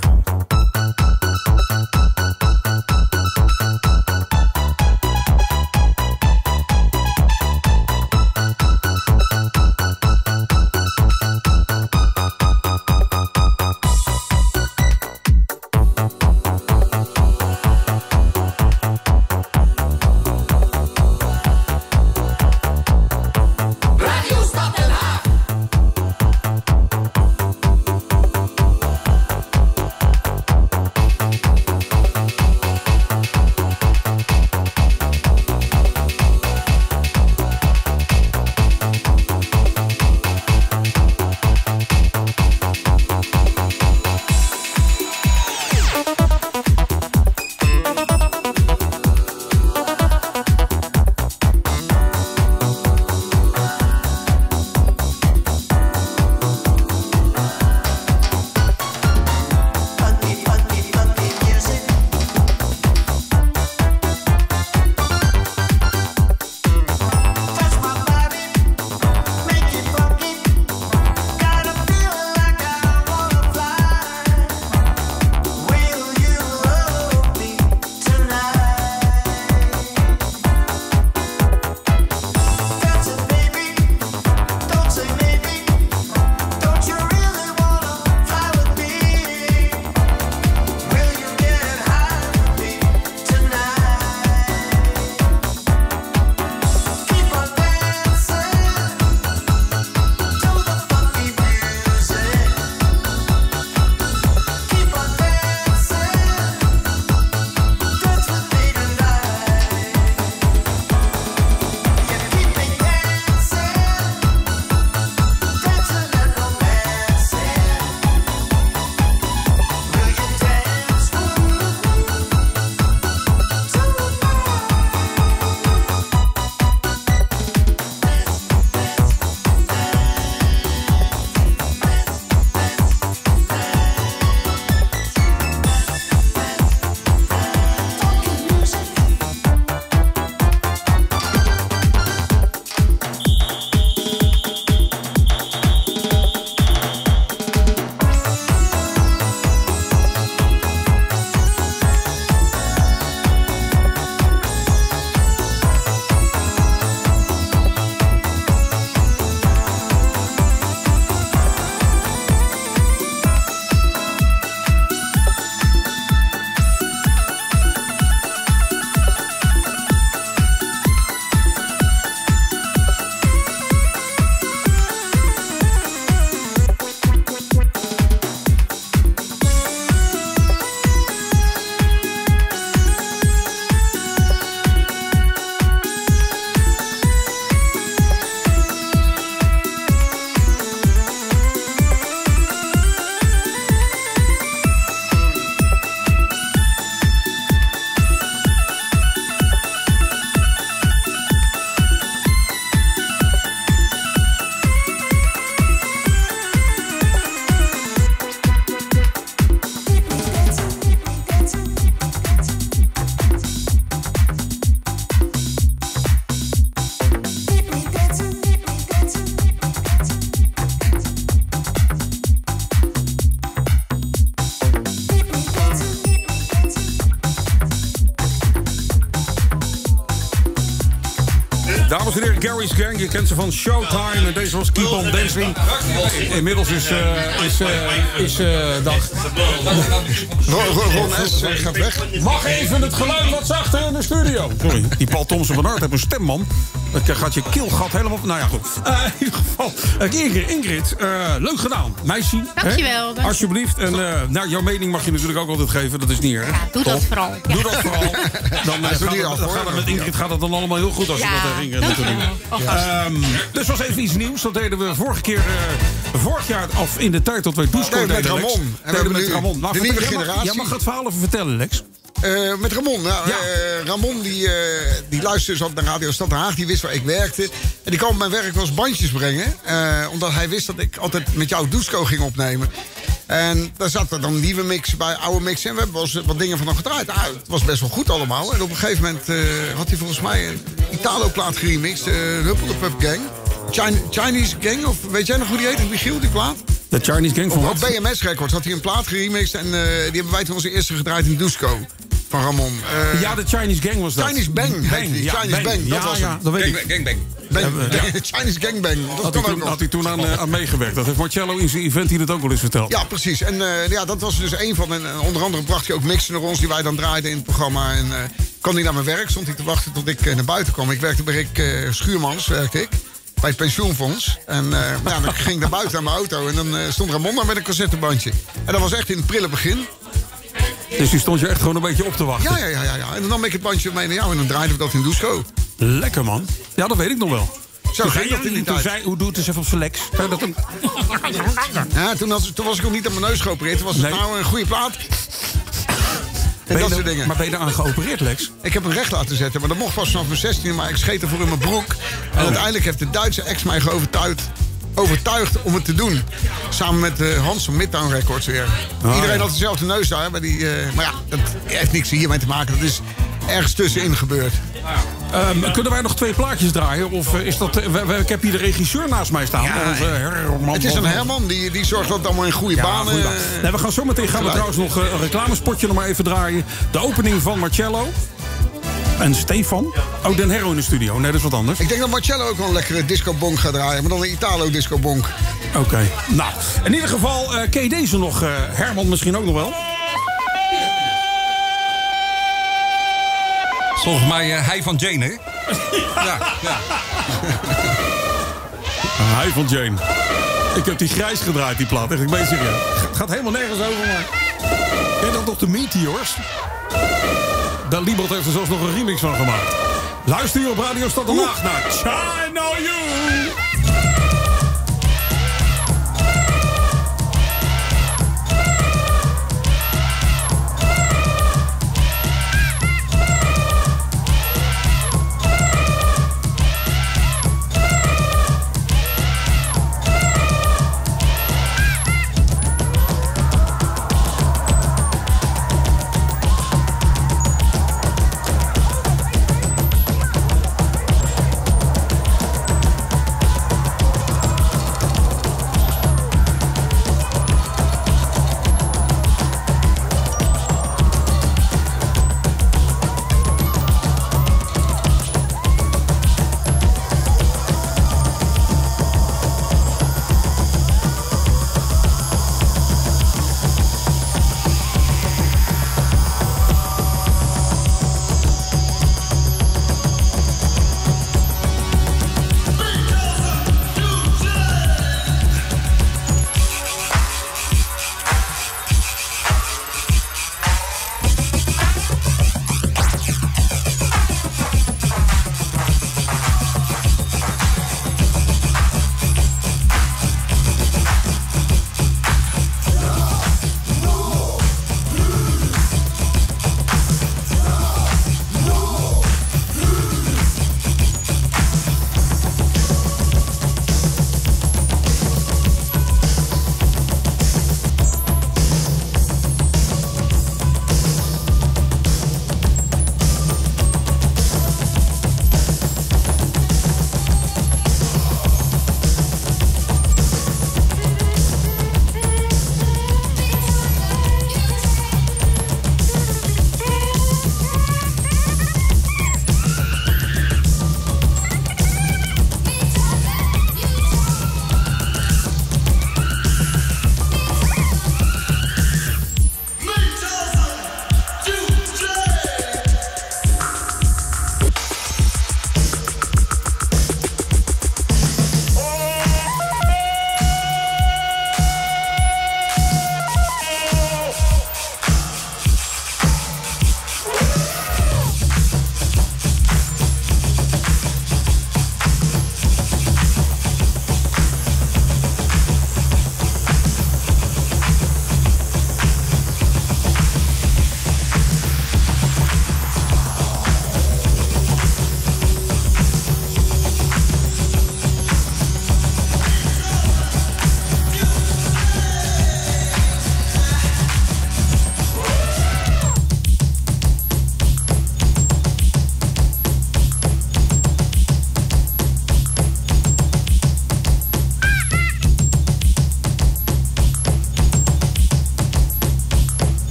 dames en heren, Gary's Gang. Je kent ze van Showtime. En deze was Keep On Dancing. Inmiddels is dag. Ron S. gaat weg. Mag even het geluid wat zachter in de studio. Sorry, die Paul Thompson van Aert heeft een stem, man. Dat gaat je keelgat helemaal... Nou ja, goed. In ieder geval, Ingrid, leuk gedaan. Meisje. Dankjewel. Alsjeblieft. En jouw mening mag je natuurlijk ook altijd geven. Dat is niet erg. Ja, doe dat vooral. Ja. Doe dat vooral. Dan gaat het met Ingrid gaat het dan allemaal heel goed als je dat tegen Ingrid doet. Dus was even iets nieuws. Dat deden we vorig jaar af in de tijd dat wij Dusko deden. Met Ramon. Met Ramon. De nieuwe generatie. Jij mag het verhaal even vertellen, Lex. Met Ramon. Nou, Ramon die luisterde dus op naar Radio Stad Haag. Die wist waar ik werkte. En die kwam op mijn werk wel eens bandjes brengen. Omdat hij wist dat ik altijd met jou Dusko ging opnemen. En daar zat er dan nieuwe mix bij, oude mix. En we hebben wel eens wat dingen van hem gedraaid. Nou, het was best wel goed allemaal. En op een gegeven moment had hij volgens mij een Italo-plaat geremixed. Huppel de Pup Gang. Chinese Gang, of weet jij nog hoe die heet? Michiel, die plaat? De Chinese Gang van op BMS Records had hij een plaat geremixed. En die hebben wij toen onze eerste gedraaid in Dusko. Van Ramon. Ja, de Chinese Gang was dat. Chinese Bang. Chinese Bang, dat was dat weet ik. Gangbang. Chinese Gangbang. Had hij toen aan meegewerkt. Dat heeft Marcello in zijn event hier het ook wel eens verteld. Ja, precies. En dat was dus een van... En onder andere bracht hij ook mixen naar ons die wij dan draaiden in het programma. En kwam hij naar mijn werk. Stond ik te wachten tot ik naar buiten kwam. Ik werkte bij Rick Schuurmans, bij het pensioenfonds. En dan ging ik naar buiten naar mijn auto. En dan stond Ramon daar met een cassettebandje. En dat was echt in het prille begin. Dus die stond je echt gewoon een beetje op te wachten? Ja. En dan nam ik het bandje mee naar jou en dan draaiden we dat in Dusko. Lekker, man. Ja, dat weet ik nog wel. Zo ging dat in die tijd. Hoe doet het eens even op zijn Lex? Ja, toen was ik nog niet aan mijn neus geopereerd. Toen was het nou een goede plaat. En dat soort dingen. Maar ben je eraan geopereerd, Lex? Ik heb hem recht laten zetten, maar dat mocht pas vanaf mijn 16e. Maar ik scheet ervoor in mijn broek. En uiteindelijk heeft de Duitse ex mij overtuigd om het te doen. Samen met Hans van Midtown Records weer. Iedereen had dezelfde neus daar. Maar ja, dat heeft niks hiermee te maken. Dat is ergens tussenin gebeurd. Kunnen wij nog 2 plaatjes draaien? Of is dat... Ik heb hier de regisseur naast mij staan. Het is een Herman. Die zorgt dat het allemaal in goede banen... Nee, we gaan zo meteen trouwens nog een reclamespotje nog maar even draaien. De opening van Marcello. En Stefan. Ook Den Hero in de studio. Nee, dat is wat anders. Ik denk dat Marcello ook wel een lekkere disco-bonk gaat draaien. Maar dan een Italo-disco-bonk. Oké. Nou, in ieder geval, ken je deze nog? Herman misschien ook nog wel? Volgens mij hij van Jane, hè? Ja. Hij van Jane. Ik heb die grijs gedraaid, die plaat. Echt, ik ben serieus. Het gaat helemaal nergens over, maar... Ken je dat nog de Meteors? Daar Liebert heeft er zelfs nog een remix van gemaakt. Luister hier op Radio Stad Haag naar China You.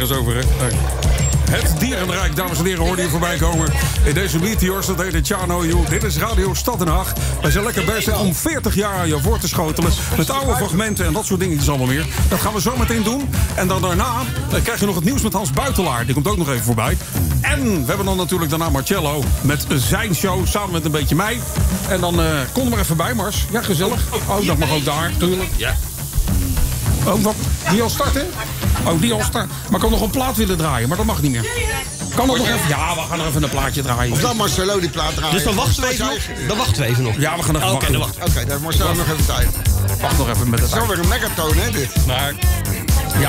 nergens over, hè? Nee. Het dierenrijk, dames en heren, hoorde je voorbij komen. In deze meteors, dat heet het Tjano You. Dit is Radio Stad en Haag. Wij zijn lekker bezig om 40 jaar aan je voor te schotelen. Met oude fragmenten en dat soort dingetjes allemaal meer. Dat gaan we zo meteen doen. En dan daarna krijg je nog het nieuws met Hans Buitelaar. Die komt ook nog even voorbij. En we hebben dan natuurlijk daarna Marcello met zijn show. Samen met een beetje mij. En dan kom er maar even bij, Mars. Ja, gezellig. Oh, dat mag ook daar, tuurlijk. Ja. Oh, wat? Die al starten? Oh, die al starten. Maar ik kan nog een plaat willen draaien, maar dat mag niet meer. Kan dat nog even? Ja, we gaan nog even een plaatje draaien. Of dan Marcelo die plaat draaien. Dus dan wachten we even nog? Dan wachten we even nog. Ja, we gaan even wachten. Oké, dan Marcelo nog even tijd. Wacht nog even met het. Het is wel weer een megatoon, hè, dit? Maar... Ja.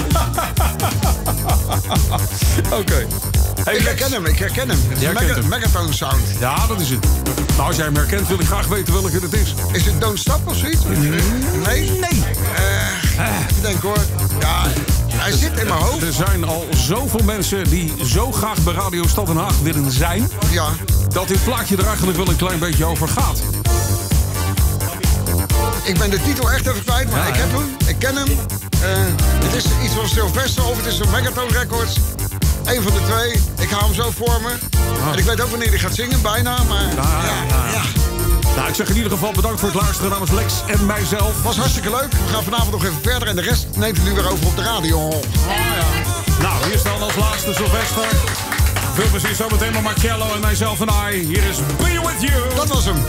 Oké. Hey, ik herken hem. Het is een megatoon sound. Ja, dat is het. Nou, als jij hem herkent, wil ik graag weten welke het is. Is het Don't Stop of zoiets? Nee? Ik denk hoor. Ja, hij zit in mijn hoofd. Er zijn al zoveel mensen die zo graag bij Radio Stad en Haag willen zijn. Ja. Dat dit plaatje er eigenlijk wel een klein beetje over gaat. Ik ben de titel echt even kwijt, maar ik heb hem. Ik ken hem. Het is iets van Sylvester of het is een Megaton Records. Eén van de twee. Ik hou hem zo voor me. En ik weet ook wanneer hij gaat zingen, bijna. Maar ja. Nou, ik zeg in ieder geval bedankt voor het luisteren namens Lex en mijzelf. Was hartstikke leuk. We gaan vanavond nog even verder en de rest neemt u nu weer over op de radio. Nou, hier staan als laatste Sylvester. Veel plezier zometeen met Marcello en mijzelf en I. Hier is Be With You. Dat was hem.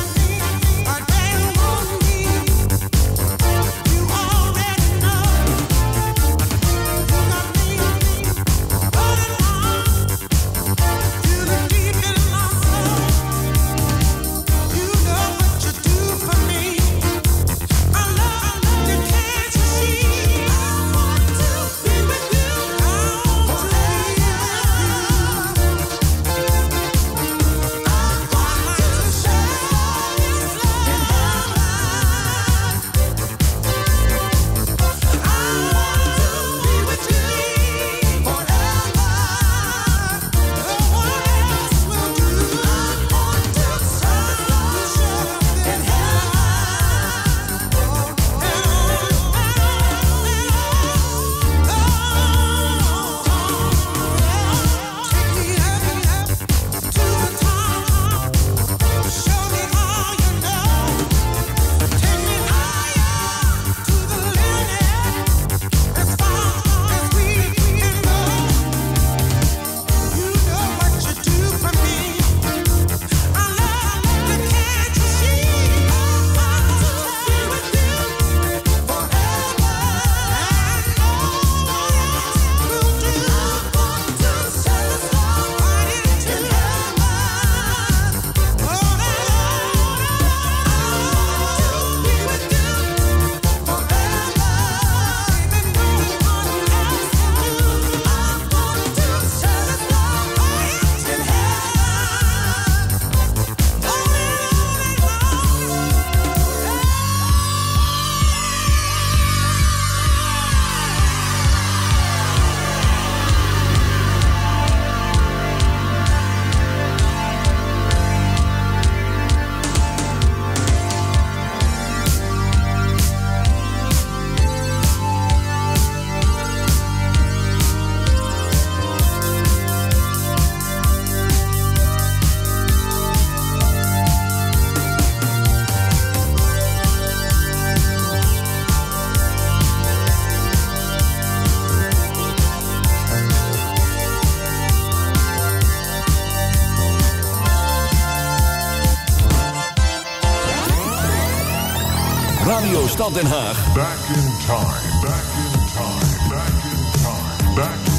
Radio Stad Den Haag. Back in time, back in time, back in time, back in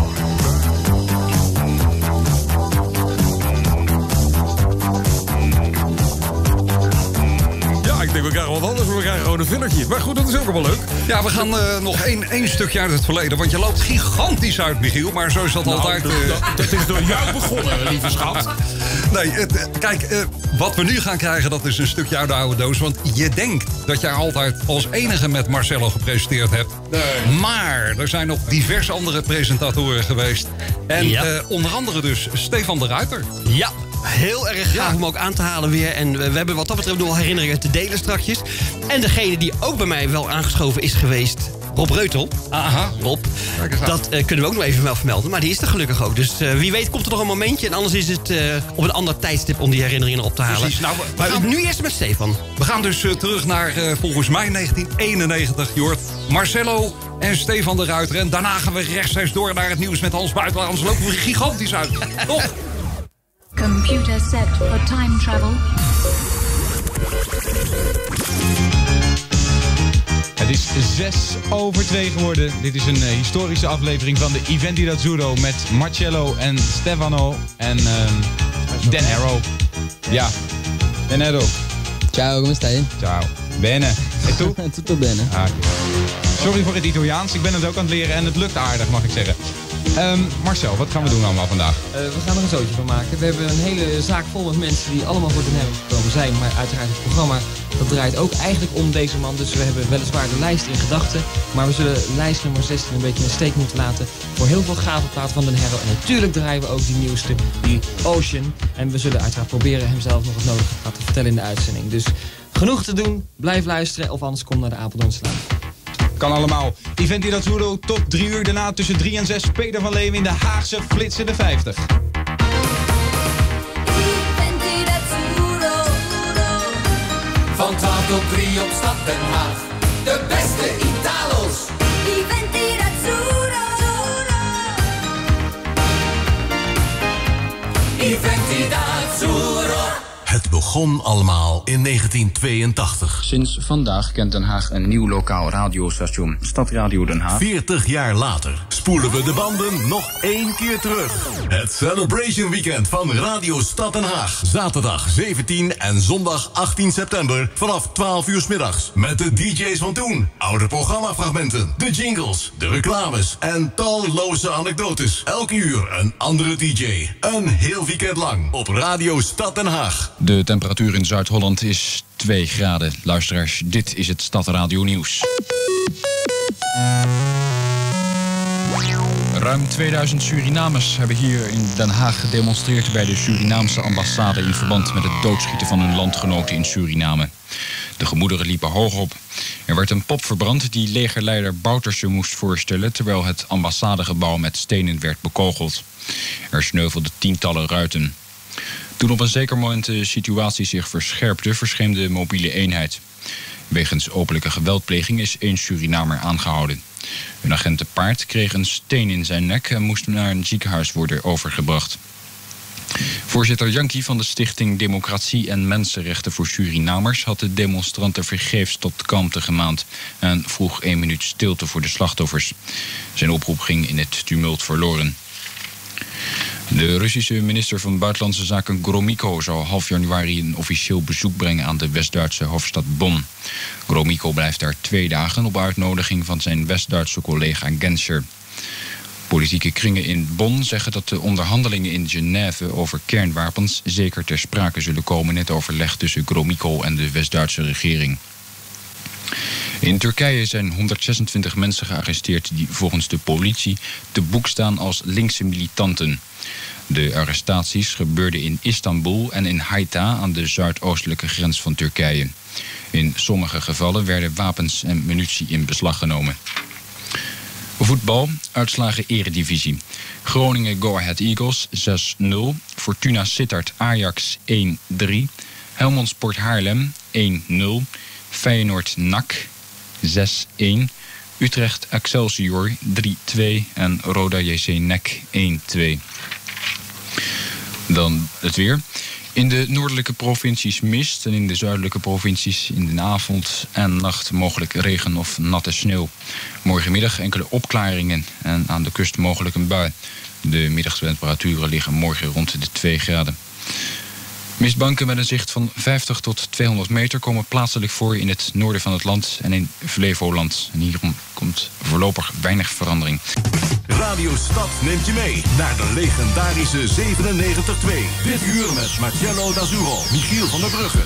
Ik denk, we krijgen wat anders, maar we krijgen gewoon een fillertje. Maar goed, dat is ook allemaal leuk. Ja, we gaan nog één stukje uit het verleden. Want je loopt gigantisch uit, Michiel. Maar zo is dat altijd. Dat is door jou begonnen, lieve schat. Nee, kijk, wat we nu gaan krijgen, dat is een stukje uit de oude doos. Want je denkt dat jij altijd als enige met Marcello gepresenteerd hebt. Nee. Maar er zijn nog diverse andere presentatoren geweest. En onder andere dus Stefan de Ruiter. Ja. Heel erg graag om ook aan te halen weer. En we hebben wat dat betreft nog wel herinneringen te delen strakjes. En degene die ook bij mij wel aangeschoven is geweest, Rob Reutel. Aha, Rob. Dat kunnen we ook nog even wel vermelden. Maar die is er gelukkig ook. Dus wie weet komt er nog een momentje. En anders is het op een ander tijdstip om die herinneringen op te halen. Precies. Nou, maar nu eerst met Stefan. We gaan dus terug naar volgens mij 1991. Je hoort Marcelo en Stefan de Ruiter. En daarna gaan we rechtstreeks door naar het nieuws met Hans Buitenlaar. Anders lopen we gigantisch uit. Toch? Computer set for time travel. Het is 2:06 geworden. Dit is een historische aflevering van de Eventi da Stuido met Marcello en Stefano en Dan Arrow. Ja, Dan Arrow. Ciao, come stai? Ciao. Bene. E tu? Tutto bene. Ah, sorry voor het Italiaans. Ik ben het ook aan het leren en het lukt aardig, mag ik zeggen. Marcel, wat gaan we doen allemaal vandaag? We gaan er een zootje van maken. We hebben een hele zaak vol met mensen die allemaal voor Den Herren gekomen zijn. Maar uiteraard het programma, dat draait ook eigenlijk om deze man. Dus we hebben weliswaar de lijst in gedachten. Maar we zullen lijst nummer 16 een beetje in de steek moeten laten. Voor heel veel gave platen van Den Herren. En natuurlijk draaien we ook die nieuwste, die Ocean. En we zullen uiteraard proberen hem zelf nog het nodige te laten vertellen in de uitzending. Dus genoeg te doen. Blijf luisteren of anders kom naar de Apeldoornse Laan. Kan allemaal. Eventi da Stuido tot 3 uur. Daarna tussen 3 en 6 Peter van Leeuwen in de Haagse Flitsende 50. Eventi da Stuido. Van 12 tot 3 op Stad Den Haag. De beste Italos. Eventi da Stuido. Eventi da Stuido. Het begon allemaal in 1982. Sinds vandaag kent Den Haag een nieuw lokaal radiostation. Stadradio Den Haag. 40 jaar later spoelen we de banden nog 1 keer terug. Het Celebration Weekend van Radio Stad Den Haag. Zaterdag 17 en zondag 18 september vanaf 12 uur 's middags. Met de DJ's van toen, oude programmafragmenten, de jingles, de reclames en talloze anekdotes. Elk uur een andere DJ. Een heel weekend lang op Radio Stad Den Haag. De temperatuur in Zuid-Holland is 2 graden. Luisteraars, dit is het Stadradio Nieuws. Ruim 2000 Surinamers hebben hier in Den Haag gedemonstreerd bij de Surinaamse ambassade in verband met het doodschieten van hun landgenoten in Suriname. De gemoederen liepen hoog op. Er werd een pop verbrand die legerleider Bouterse moest voorstellen, terwijl het ambassadegebouw met stenen werd bekogeld. Er sneuvelden tientallen ruiten. Toen op een zeker moment de situatie zich verscherpte, verscheen de mobiele eenheid. Wegens openlijke geweldpleging is 1 Surinamer aangehouden. Een agent te paard kreeg een steen in zijn nek en moest naar een ziekenhuis worden overgebracht. Voorzitter Jankie van de Stichting Democratie en Mensenrechten voor Surinamers had de demonstranten vergeefs tot kalmte gemaand en vroeg 1 minuut stilte voor de slachtoffers. Zijn oproep ging in het tumult verloren. De Russische minister van Buitenlandse Zaken Gromyko zou half januari een officieel bezoek brengen aan de West-Duitse hoofdstad Bonn. Gromyko blijft daar 2 dagen op uitnodiging van zijn West-Duitse collega Genscher. Politieke kringen in Bonn zeggen dat de onderhandelingen in Genève over kernwapens zeker ter sprake zullen komen in het overleg tussen Gromyko en de West-Duitse regering. In Turkije zijn 126 mensen gearresteerd die volgens de politie te boek staan als linkse militanten. De arrestaties gebeurden in Istanbul en in Hayta aan de zuidoostelijke grens van Turkije. In sommige gevallen werden wapens en munitie in beslag genomen. Voetbal, uitslagen Eredivisie. Groningen Go Ahead Eagles 6-0. Fortuna Sittard Ajax 1-3. Helmond Sport Haarlem 1-0. Feyenoord NAC 6-1. Utrecht Excelsior 3-2 en Roda JC NEC 1-2. Dan het weer. In de noordelijke provincies mist en in de zuidelijke provincies in de avond en nacht mogelijk regen of natte sneeuw. Morgenmiddag enkele opklaringen en aan de kust mogelijk een bui. De middagtemperaturen liggen morgen rond de 2 graden. Mistbanken met een zicht van 50 tot 200 meter komen plaatselijk voor in het noorden van het land en in Flevoland. En hierom komt voorlopig weinig verandering. Radio Stad neemt je mee naar de legendarische 97-2. Dit uur met Marcello D'Azzurro, Michiel van der Brugge.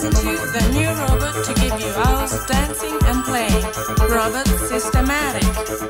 listen to the new robot to give you hours of dancing and playing. Robot Systematic.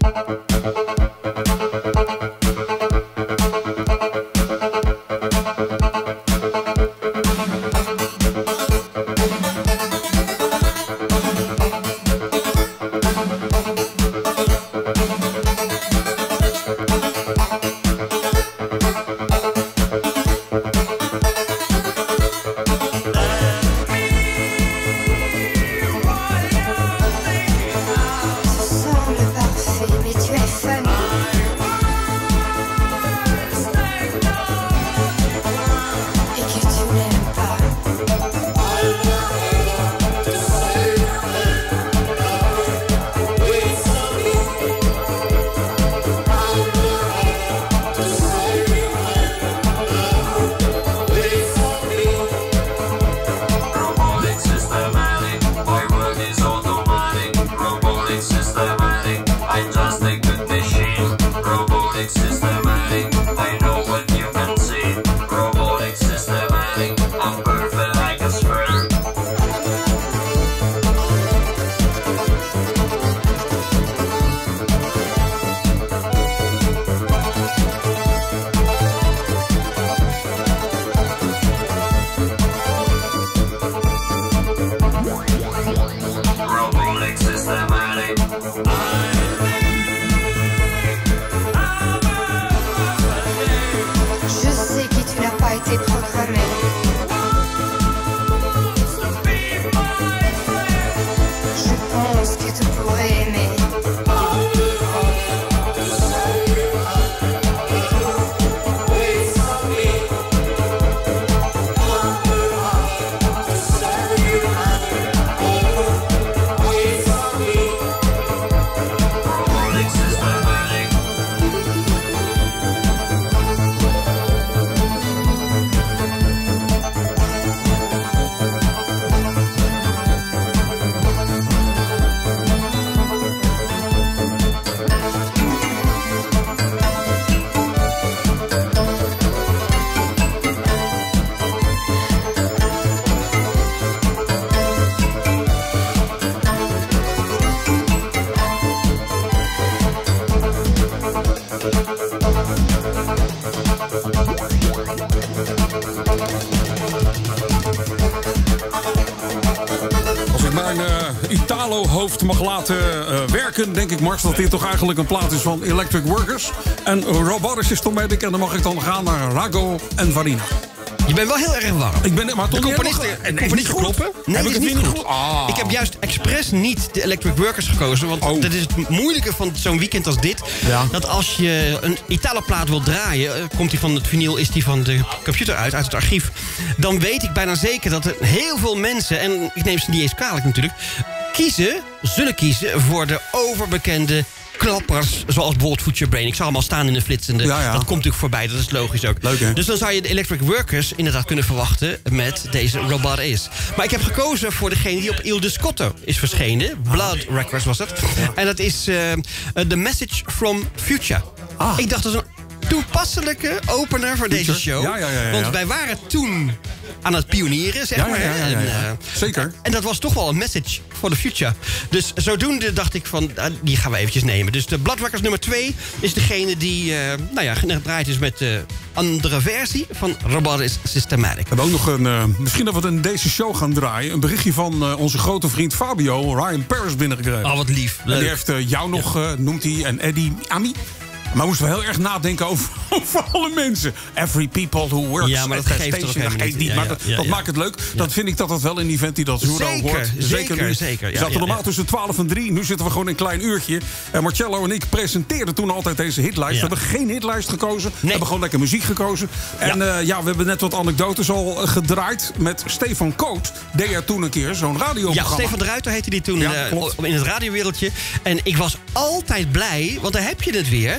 Italo-hoofd mag laten werken, denk ik, Mars, dat dit toch eigenlijk een plaat is van Electric Workers. En Robotic System heb ik, en dan mag ik dan gaan naar Rago en Varina. Je bent wel heel erg warm. Ik ben, maar de componisten kloppen. Nee, heb ik het niet goed? Ik heb juist expres niet de Electric Workers gekozen. Want dat is het moeilijke van zo'n weekend als dit. Ja. Dat als je een Italo-plaat wil draaien, komt die van het vinyl, is die van de computer uit het archief. Dan weet ik bijna zeker dat er heel veel mensen, en ik neem ze niet eens kwalijk natuurlijk, zullen kiezen voor de overbekende klappers, zoals bijvoorbeeld Food Your Brain. Ik zag hem al staan in de flitsende. Ja. Dat komt natuurlijk voorbij, dat is logisch ook. Leuk, hè? Dus dan zou je de Electric Workers inderdaad kunnen verwachten met deze Robot Is. Maar ik heb gekozen voor degene die op Il Discotto is verschenen. Blood Records was het. Ja. En dat is The Message from Future. Ik dacht, dat is een toepasselijke opener voor deze show. Ja. Want wij waren toen aan het pionieren, zeg maar. Ja. Zeker. En dat was toch wel een message for the future. Dus zodoende dacht ik van, die gaan we eventjes nemen. Dus de Blood Records nummer 2 is degene die gedraaid is met de andere versie van Robotic Systematic. We hebben ook nog een, misschien dat we in deze show gaan draaien, een berichtje van onze grote vriend Fabio, Ryan Paris, binnengekregen. Oh, wat lief. En die heeft jou nog, noemt hij, en Eddie Ami. Maar moesten we heel erg nadenken over alle mensen. Every people who works ja, maar dat geeft toch helemaal niet. Maar dat maakt het leuk. Dat vind ik dat wel in die vent die dat Stuido hoort. Zeker. We zaten normaal tussen 12 en 3. Nu zitten we gewoon in een klein uurtje. En Marcello en ik presenteerden toen altijd deze hitlijst. We hebben geen hitlijst gekozen. We hebben gewoon lekker muziek gekozen. En we hebben net wat anekdotes al gedraaid. Met Stefan Koot deed er toen een keer zo'n radioprogramma. Ja, Stefan de Ruiter heette die toen in het radiowereldje. En ik was altijd blij, want daar heb je het weer.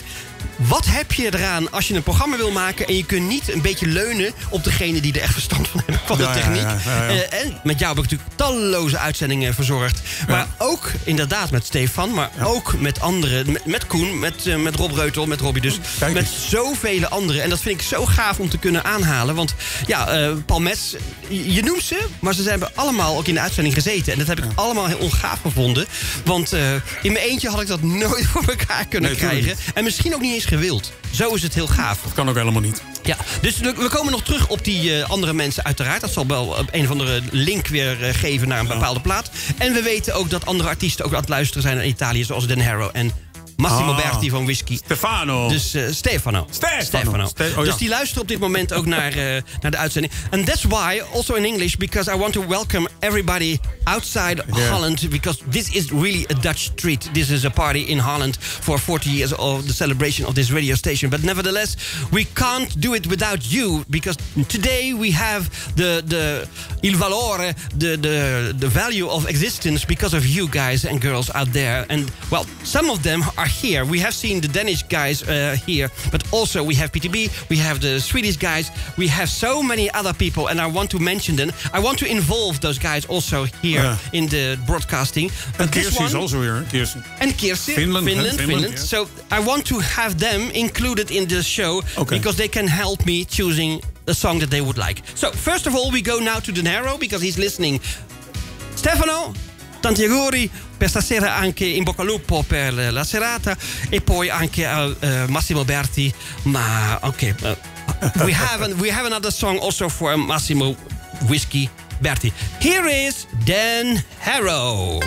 wat heb je eraan als je een programma wil maken... en je kunt niet een beetje leunen op degene die er echt verstand van hebben... van de techniek. En met jou heb ik natuurlijk talloze uitzendingen verzorgd. Maar ook inderdaad met Stefan, maar ook met anderen. Met Koen, met Rob Reutel, met Robbie dus. Met zoveel anderen. En dat vind ik zo gaaf om te kunnen aanhalen. Want Paul Metz, je noemt ze... maar ze hebben allemaal ook in de uitzending gezeten. En dat heb ik allemaal heel ongaaf gevonden. Want in mijn eentje had ik dat nooit voor elkaar kunnen krijgen. En misschien ook niet eens gewild. Zo is het heel gaaf. Dat kan ook helemaal niet. Ja, dus we komen nog terug op die andere mensen uiteraard. Dat zal wel een of andere link weer geven naar een bepaalde plaat. En we weten ook dat andere artiesten ook aan het luisteren zijn in Italië... zoals Dan Harrow en Massimo Berti van Whisky. Stefano. Dus Stefano. Dus die luisteren op dit moment ook naar de uitzending. And that's why, also in English, because I want to welcome everybody outside Holland... because this is really a Dutch treat. This is a party in Holland for 40 years of the celebration of this radio station. But nevertheless, we can't do it without you... because today we have il valore, the value of existence... because of you guys and girls out there. And, well, some of them are here. We have seen the Danish guys here, but also we have PTB, we have the Swedish guys, we have so many other people, and I want to mention them. I want to involve those guys also here in the broadcasting. And Kirsi is also here. And Kirsi, Finland. Yeah. So I want to have them included in the show because they can help me choosing a song that they would like. So first of all, we go now to De Niro because he's listening. Stefano, tanti auguri per stasera, anche in bocca al lupo per la serata, e poi anche a Massimo Berti. Ma we have another song also for Massimo Whiskey Berti. Here is Dan Harrow.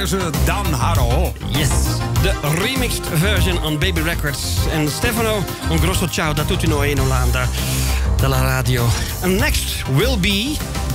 ze Dan Haro. Yes, the remixed version on Baby Records. And Stefano, un grosso ciao da tutti noi in Olanda, dalla radio. And next will be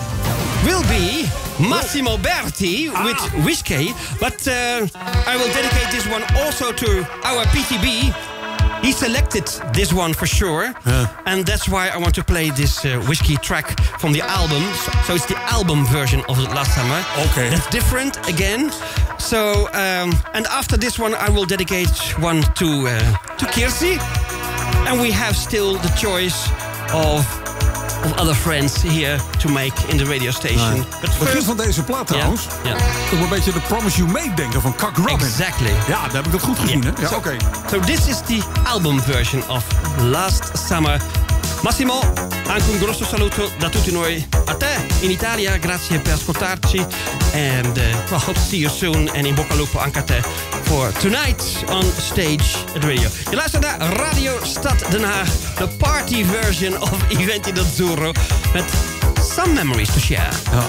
Massimo Berti with Whiskey. But I will dedicate this one also to our PTB. He selected this one for sure. And that's why I want to play this Whiskey track from the album. So it's the album version of Last Summer. Okay. That's different again. So, and after this one, I will dedicate one to Kirsi. And we have still the choice of other friends here to make in the radio station. Nee. Het begin van deze plaat trouwens. Ja. Toch een beetje de Promise You Made denken van Cock Robin. Exactly. Ja, daar heb ik dat goed gezien, hè? Ja, so, oké. So this is the album version of Last Summer. Massimo, anche un grosso saluto da tutti noi a te in Italia. Grazie per ascoltarci. And well, hope to see you soon. En in bocca al lupo anche a te for tonight on stage at radio. Je luistert naar Radio Stad Den Haag. De party version of Eventi d'Azzurro. Met some memories to share. Ja.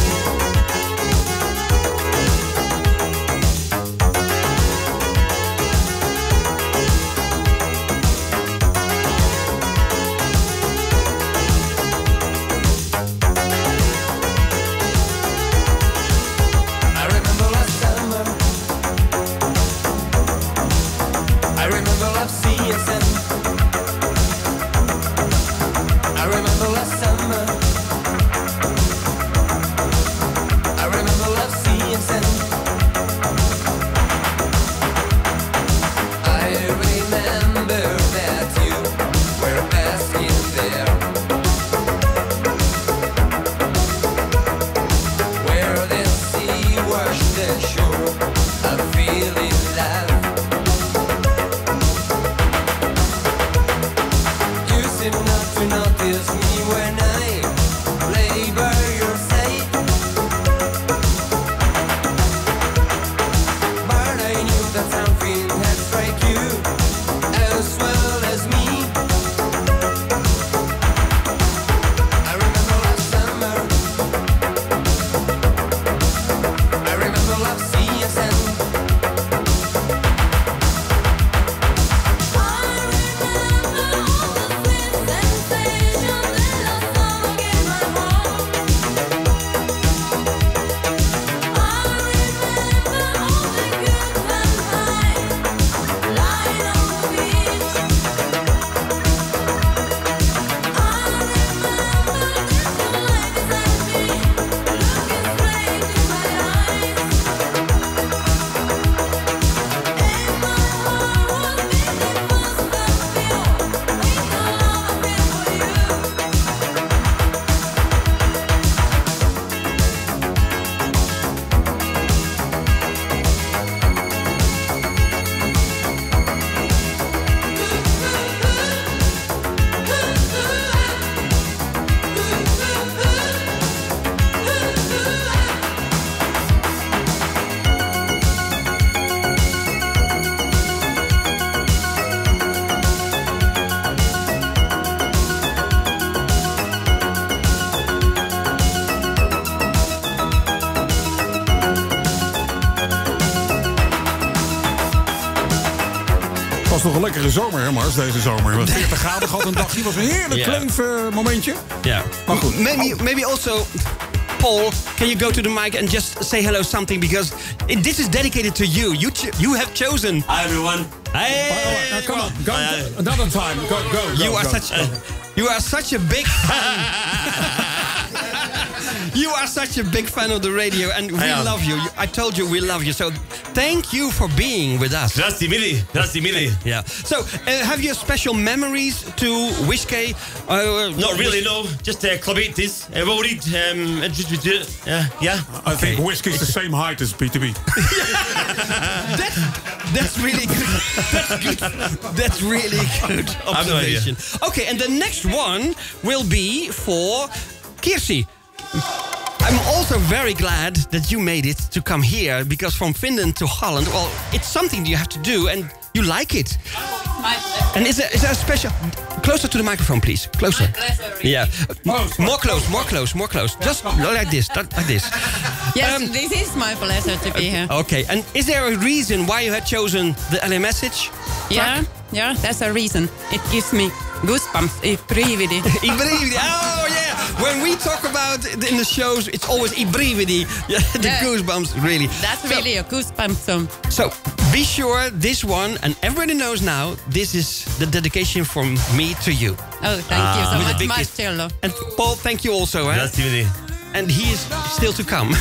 was nog een lekkere zomer, hè, Mars, deze zomer. Met 40 graden gehad een dagje. Was een heerlijk kleef momentje. Ja. Maar goed. Maybe also, Paul, can you go to the mic and just say hello something? Because this is dedicated to you. You have chosen. Hi, everyone. Hey, come on. Go, another time. Go. You are such a big fan. You are such a big fan of the radio, and we love you. I told you we love you, so thank you for being with us. Grazie mille. Yeah. So, have you special memories to Whiskey? Not really, no. Just clubitis. Worried. Yeah. I think Whiskey's the same height as PTB. That's really good. That's good. That's really good observation. Okay, and the next one will be for Kirsi. I'm also very glad that you made it to come here, because from Finland to Holland, well, it's something you have to do, and you like it. And is there a special... Closer to the microphone, please. Closer. Yeah. More close. Just like this. Yes, this is my pleasure to be here. Okay, and is there a reason why you had chosen the LA Message? Yeah, that's a reason. It gives me goosebumps. Ibrividi. Ibrividi. Oh yeah. When we talk about it in the shows, it's always Ibrividi. The goosebumps, really. That's really a goosebump song. So be sure this one, and everybody knows now, this is the dedication from me to you. Oh, thank you so much, Marcello. And Paul, thank you also. Grazie, really. And he is still to come.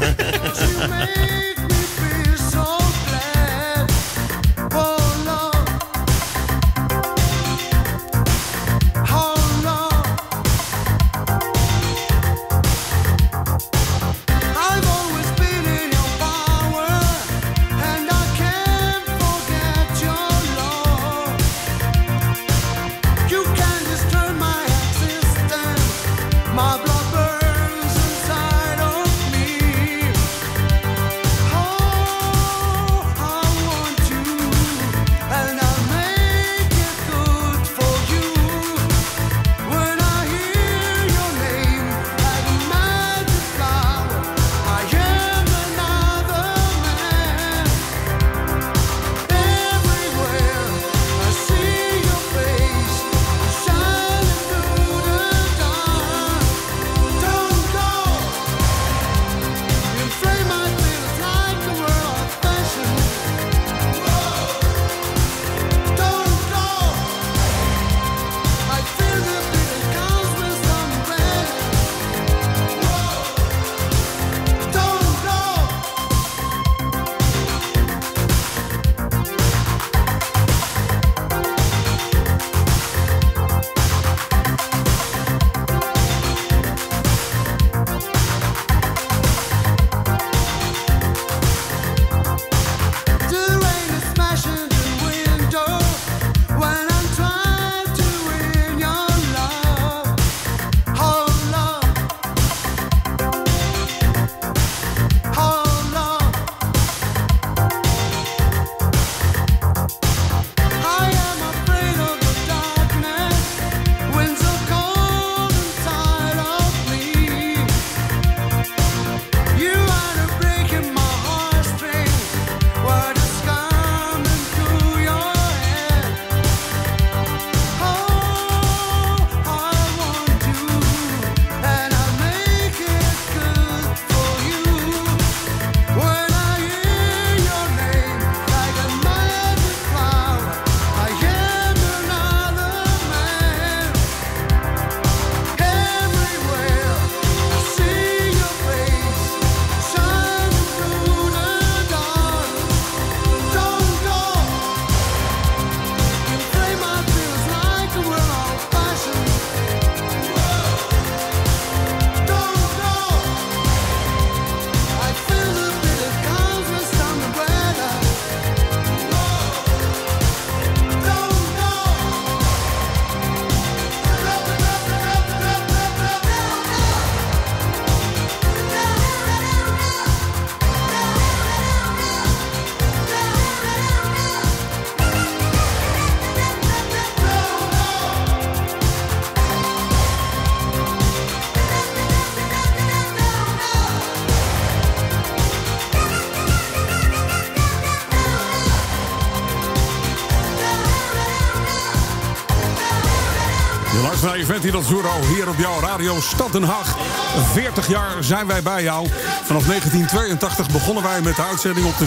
Naar Event in Zuro hier op jouw radio Stad Den Haag. 40 jaar zijn wij bij jou. Vanaf 1982 begonnen wij met de uitzending op de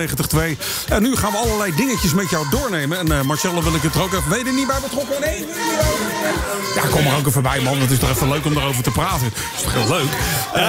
97.2. En nu gaan we allerlei dingetjes met jou doornemen. En Marcella, wil ik het er ook even... Ben je er niet bij betrokken? Nee, ja, kom er ook even bij, man. Het is toch even leuk om erover te praten. Het is toch heel leuk?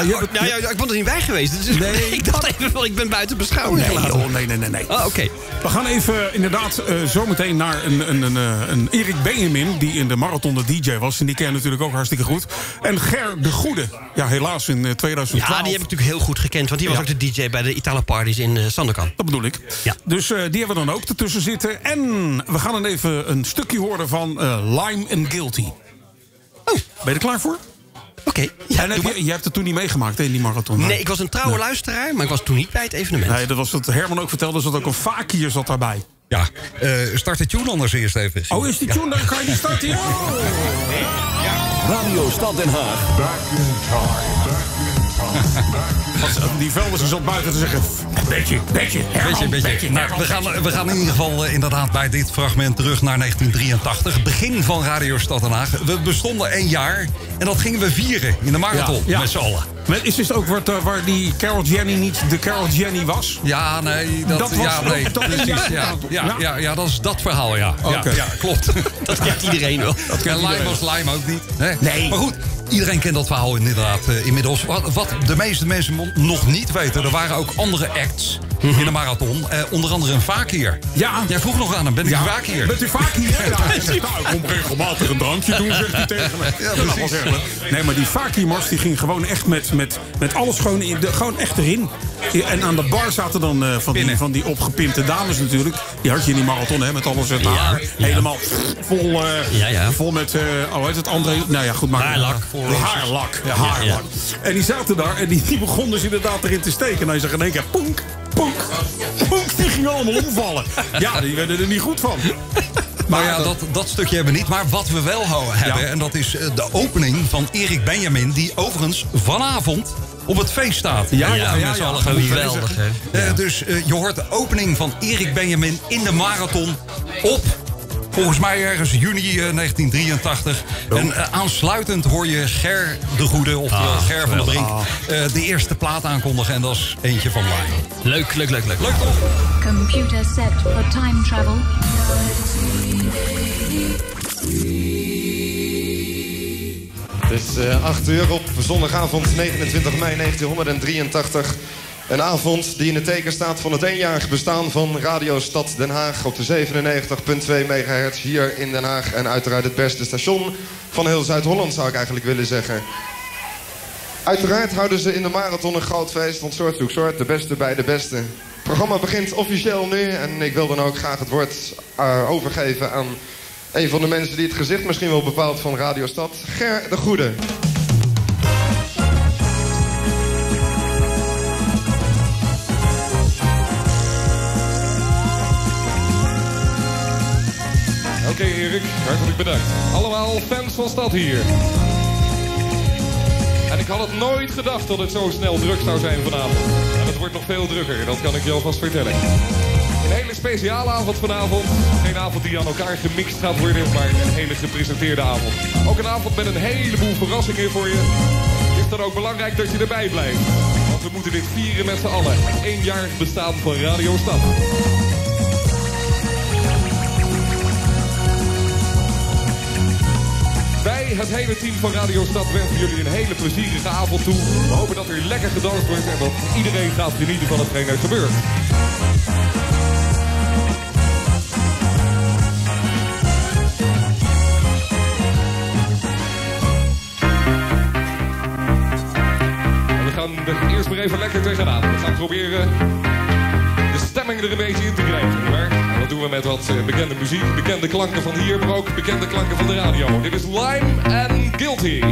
Ik ben er niet bij geweest. Dus nee. Ik dacht even wel, ik ben buiten beschouwing gelaten. Nee. Oh, oké. We gaan even inderdaad zometeen naar een Erik Benjamin... die in de marathon de DJ was. En die ken je natuurlijk ook hartstikke goed. En Ger de Goede. Ja, helaas in 2012. Ja, die heb ik natuurlijk heel goed gekend. Want die was ook de DJ bij de Italo Parties in Sandokan. Dat bedoel ik. Ja. Dus die hebben we dan ook ertussen zitten. En we gaan dan even een stukje horen van Lime and Guilty. Oh, ben je er klaar voor? Oké. Ja, en je hebt het toen niet meegemaakt, hè, in die marathon? Nee, ik was een trouwe luisteraar, maar ik was toen niet bij het evenement. Nee, dat was wat Herman ook vertelde, zat ook een vakier zat daarbij. Ja, start de tune anders eerst even. Oh, is die tune? Dan kan je die starten. Ja. Radio Stad Den Haag. Back in time. Die Velders zat buiten te zeggen... Beetje. Nou, we gaan in ieder geval inderdaad bij dit fragment terug naar 1983. Begin van Radio Stad Den Haag. We bestonden 1 jaar en dat gingen we vieren in de marathon met z'n allen. Maar is dit ook waar die Carol Jenny niet de Carol Jenny was? Ja, nee. Dat precies. Ja, dat is dat verhaal, ja. Okay. Ja, klopt. Dat kent iedereen wel. Lime was Lime ook niet. Nee. Maar goed, iedereen kent dat verhaal inderdaad inmiddels. Wat de meeste mensen nog niet weten... er waren ook andere acts in de marathon. Onder andere een vaakhier. Ja. Jij vroeg nog aan hem, ben ik een vaakhier? Bent u vaakhier? Ik kom regelmatig een drankje doen, zegt hij tegen me. Ja, precies. Nee, maar die vaakhiermars die ging gewoon echt met alles gewoon echt erin. En aan de bar zaten dan van die opgepimpte dames natuurlijk. Die had je in die marathon, hè, met alles het haar. Helemaal vol met, hoe heet het, André? Nou ja, goed, maar haarlak. Haarlak. En die zaten daar en die begonnen dus inderdaad erin te steken. En hij zag in één keer, poenk, die gingen allemaal omvallen. Ja, die werden er niet goed van. Maar ja, dat stukje hebben we niet. Maar wat we wel hebben, en dat is de opening van Erik Benjamin... die overigens vanavond op het feest staat. Ja. Geweldig, hè? Dus je hoort de opening van Erik Benjamin in de marathon op... Volgens mij ergens juni 1983. En aansluitend hoor je Ger de Goede, oftewel Ger van der Brink... de eerste plaat aankondigen. En dat is eentje van Lime. Leuk. Leuk toch? Computer set for time travel. Het is 8 uur op zondagavond 29 mei 1983. Een avond die in het teken staat van het 1-jarig bestaan van Radio Stad Den Haag... op de 97,2 megahertz hier in Den Haag. En uiteraard het beste station van heel Zuid-Holland, zou ik eigenlijk willen zeggen. Uiteraard houden ze in de marathon een groot feest van soort zoek soort. De beste bij de beste. Het programma begint officieel nu. En ik wil dan ook graag het woord overgeven aan een van de mensen... die het gezicht misschien wel bepaalt van Radio Stad. Ger de Goede. Oké, Erik, hartelijk bedankt. Allemaal fans van Stad hier. En ik had het nooit gedacht dat het zo snel druk zou zijn vanavond. En het wordt nog veel drukker, dat kan ik je alvast vertellen. Een hele speciale avond vanavond. Geen avond die aan elkaar gemixt gaat worden, maar een hele gepresenteerde avond. Ook een avond met een heleboel verrassingen voor je. Het is dan ook belangrijk dat je erbij blijft. Want we moeten dit vieren met z'n allen. 1-jarig bestaan van Radio Stad. Wij, het hele team van Radio Stad, wensen jullie een hele plezierige avond toe. We hopen dat er lekker gedanst wordt en dat iedereen gaat genieten van hetgeen er gebeurt. En we gaan er eerst maar even lekker tegenaan. We gaan proberen de stemming er een beetje in te krijgen. Maar dat doen we met wat bekende muziek, bekende klanken van hier, maar ook bekende klanken van de radio. Dit is Lime and Guilty.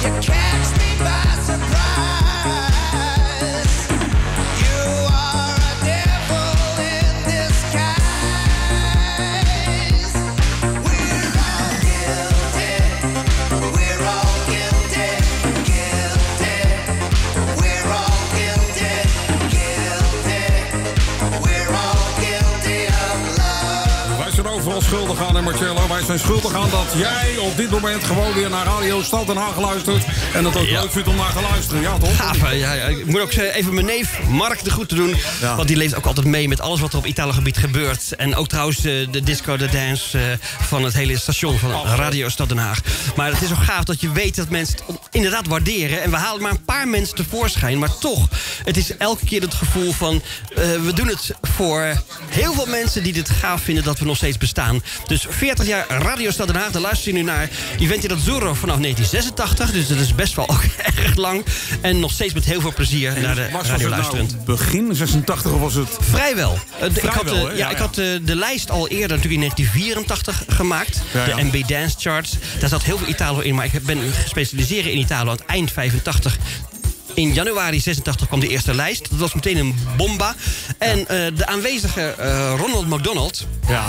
Schuldig aan, Marcello. Wij zijn schuldig aan dat jij op dit moment gewoon weer naar Radio Stad Den Haag luistert. En dat ook leuk vindt om naar te luisteren. Ja, toch? Gaaf, ja. Ik moet ook even mijn neef Mark de groeten doen. Ja. Want die leeft ook altijd mee met alles wat er op Italo-gebied gebeurt. En ook trouwens de disco, de dance van het hele station van Radio Stad Den Haag. Maar het is ook gaaf dat je weet dat mensen het inderdaad waarderen. En we halen maar een paar mensen tevoorschijn. Maar toch, het is elke keer het gevoel van... we doen het voor heel veel mensen die dit gaaf vinden dat we nog steeds bestaan. Dus 40 jaar Radio Stad Den Haag. Dan luister je nu naar Eventi d'Azzurro vanaf 1986. Dus dat is best wel ook erg lang. En nog steeds met heel veel plezier naar de radio luisterend. Nou begin 86 of was het? Vrijwel. Ik had de lijst al eerder natuurlijk in 1984 gemaakt. Ja, ja. De MB Dance Charts. Daar zat heel veel Italo in. Maar ik ben gespecialiseerd in Italo aan het eind 85. In januari 86 kwam de eerste lijst. Dat was meteen een bomba. En de aanwezige Ron McDonald,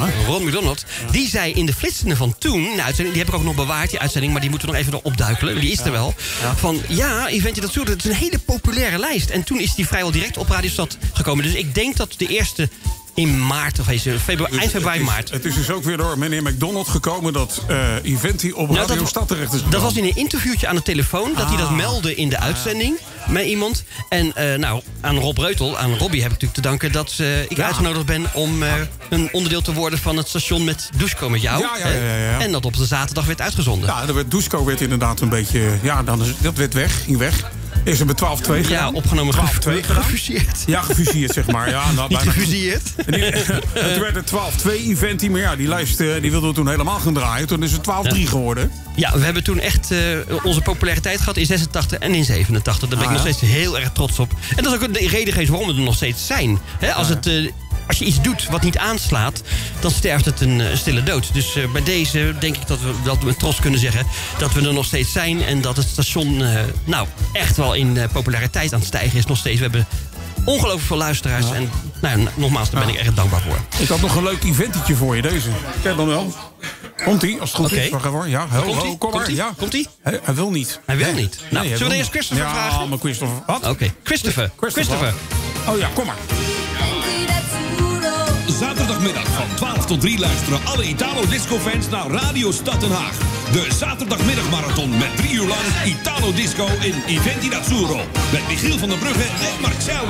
die zei in de flitsende van toen... Nou, die heb ik ook nog bewaard, die uitzending... maar die moeten we nog even opduikelen. Die is er wel. Ja. Van, Eventi d'Azzurro, het is een hele populaire lijst. En toen is die vrijwel direct op Radio Stad gekomen. Dus ik denk dat de eerste... in maart, of eind februari, maart. Het is dus ook weer door meneer McDonald gekomen... dat Eventi op Radio Stad terecht is gekomen. Dat was in een interviewtje aan de telefoon... dat hij dat meldde in de uitzending met iemand. En aan Rob Reutel, aan Robbie heb ik natuurlijk te danken... dat ik uitgenodigd ben om een onderdeel te worden... van het station met Dusko met jou. Ja. En dat op de zaterdag werd uitgezonden. Ja, Dusko werd inderdaad een beetje... Ja, dat werd ging weg. Is er met 12-2 gedaan? Ja, opgenomen. 12-2 gefuseerd. Ja, gefuseerd, zeg maar. Ja, niet gefuseerd. Het werd een 12-2 event. Maar ja, die lijst die wilden we toen helemaal gaan draaien. Toen is het 12-3 geworden. Ja, we hebben toen echt onze populariteit gehad in 86 en in 87. Daar ben ik nog steeds heel erg trots op. En dat is ook de reden geweest waarom we er nog steeds zijn. Als je iets doet wat niet aanslaat, dan sterft het een stille dood. Dus bij deze denk ik dat we met trots kunnen zeggen... dat we er nog steeds zijn en dat het station echt wel in populariteit aan het stijgen is nog steeds. We hebben ongelooflijk veel luisteraars. En nogmaals, daar ben ik erg dankbaar voor. Ik had nog een leuk eventetje voor je, deze. Kijk dan wel. Komt-ie, als het goed is. Wacht even. Ja, kom maar. Ja. Komt-ie? Hij wil niet. Hij wil niet. Nou, zullen we eerst Christopher vragen? Ja, maar Christopher. Wat? Oké. Christopher. Oh ja, kom maar. Zaterdagmiddag van 12 tot 3 luisteren alle Italo-disco-fans naar Radio Stad Den Haag. De zaterdagmiddagmarathon met 3 uur lang Italo-disco in Eventi d'Azzurro. Met Michiel van der Brugge en Marcello.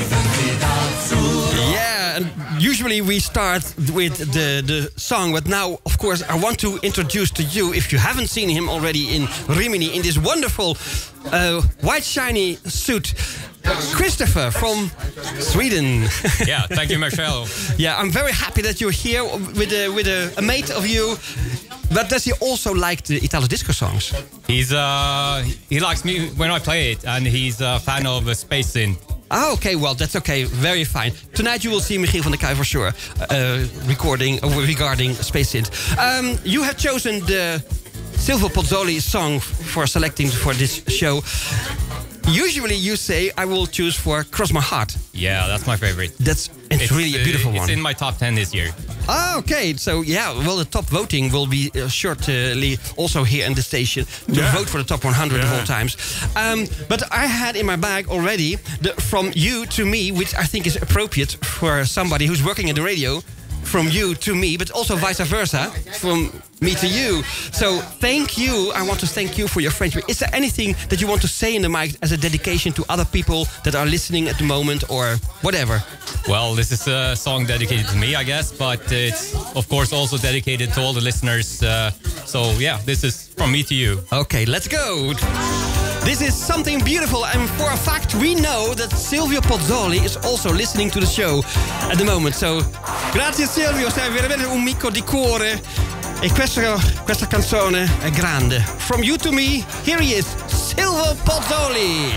Yeah, and usually we start with the song. But now, of course, I want to introduce to you, if you haven't seen him already in Rimini, in this wonderful white shiny suit. Christopher from Sweden. Yeah, thank you, Marcel. Yeah, I'm very happy that you're here with a mate of you. But does he also like the Italo disco songs? He likes me when I play it, and he's a fan of Space Sin. Ah, okay, well, that's okay. Very fine. Tonight you will see Michiel van der Kuij for sure, regarding Space Synth. You have chosen the Silvio Pozzoli song for selecting for this show. Usually you say, I will choose for Cross My Heart. Yeah, that's my favorite. It's really a beautiful one. It's in my top 10 this year. Ah, okay. So, well, the top voting will be shortly also here in the station to vote for the top 100 of all times. But I had in my bag already From You to Me, which I think is appropriate for somebody who's working in the radio. From you to me, but also vice versa, from me to you. So thank you. I want to thank you for your friendship. Is there anything that you want to say in the mic as a dedication to other people that are listening at the moment or whatever? Well, this is a song dedicated to me, I guess, but it's of course also dedicated to all the listeners. So yeah, this is from me to you. Okay, let's go. This is something beautiful, and for a fact we know that Silvio Pozzoli is also listening to the show at the moment. So, grazie Silvio, sei veramente un amico di cuore. E questa canzone è grande. From You to Me, here he is, Silvio Pozzoli.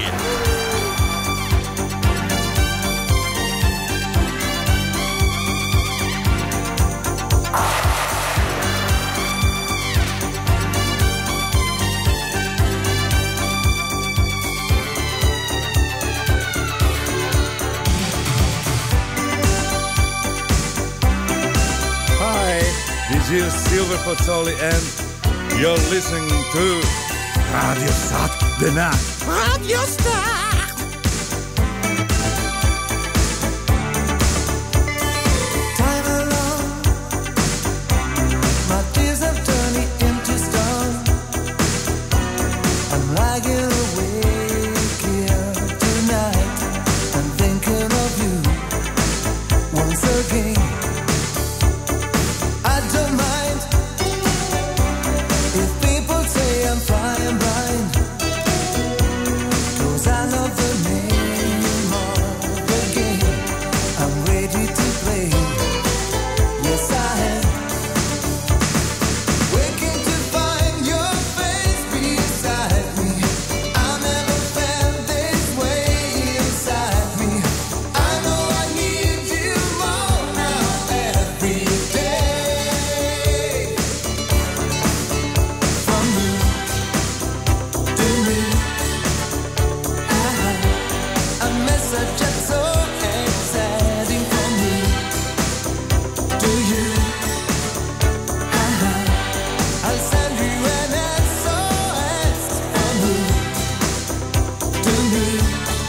is Silver Pozzoli and you're listening to Radio Stad Den Haag. Radio Stad! Time alone, my tears have turned into stone. I'm lying awake here tonight. I'm thinking of you once again. I don't mind if people say I'm flying blind, 'cause I love the name of the game. I'm ready to play. Yes, I am. Waking to find your face beside me. I never felt this way inside me. I know I need you more now every day. From moon to moon, a message that's so exciting from me to you. I'll send you an SOS from moon to moon.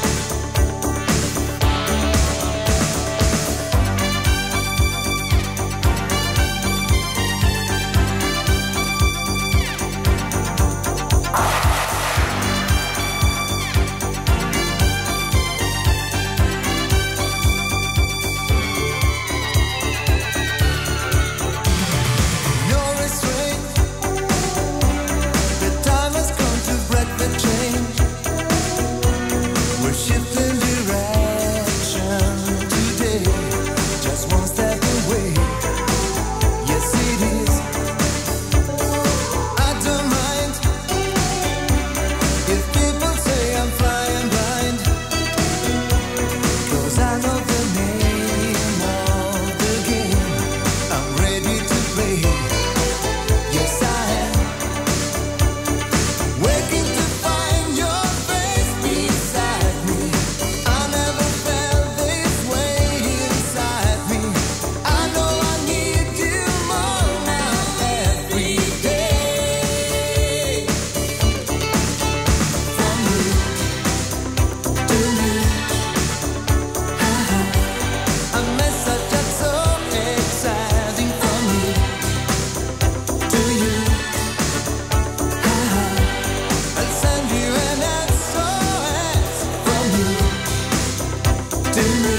You're restrained. The time has come to break the change. We're shifting direction today. Just one step away. Yes, it is. I don't mind if people say I'm flying blind, 'cause I know the name of the game. I'm ready to play. Yes, I am. Waking to find your face beside me. I never felt this way inside me. I know I need you more now every day. From moon to moon, a message that's so exciting from me to you. I'll send you an SOS from you to me.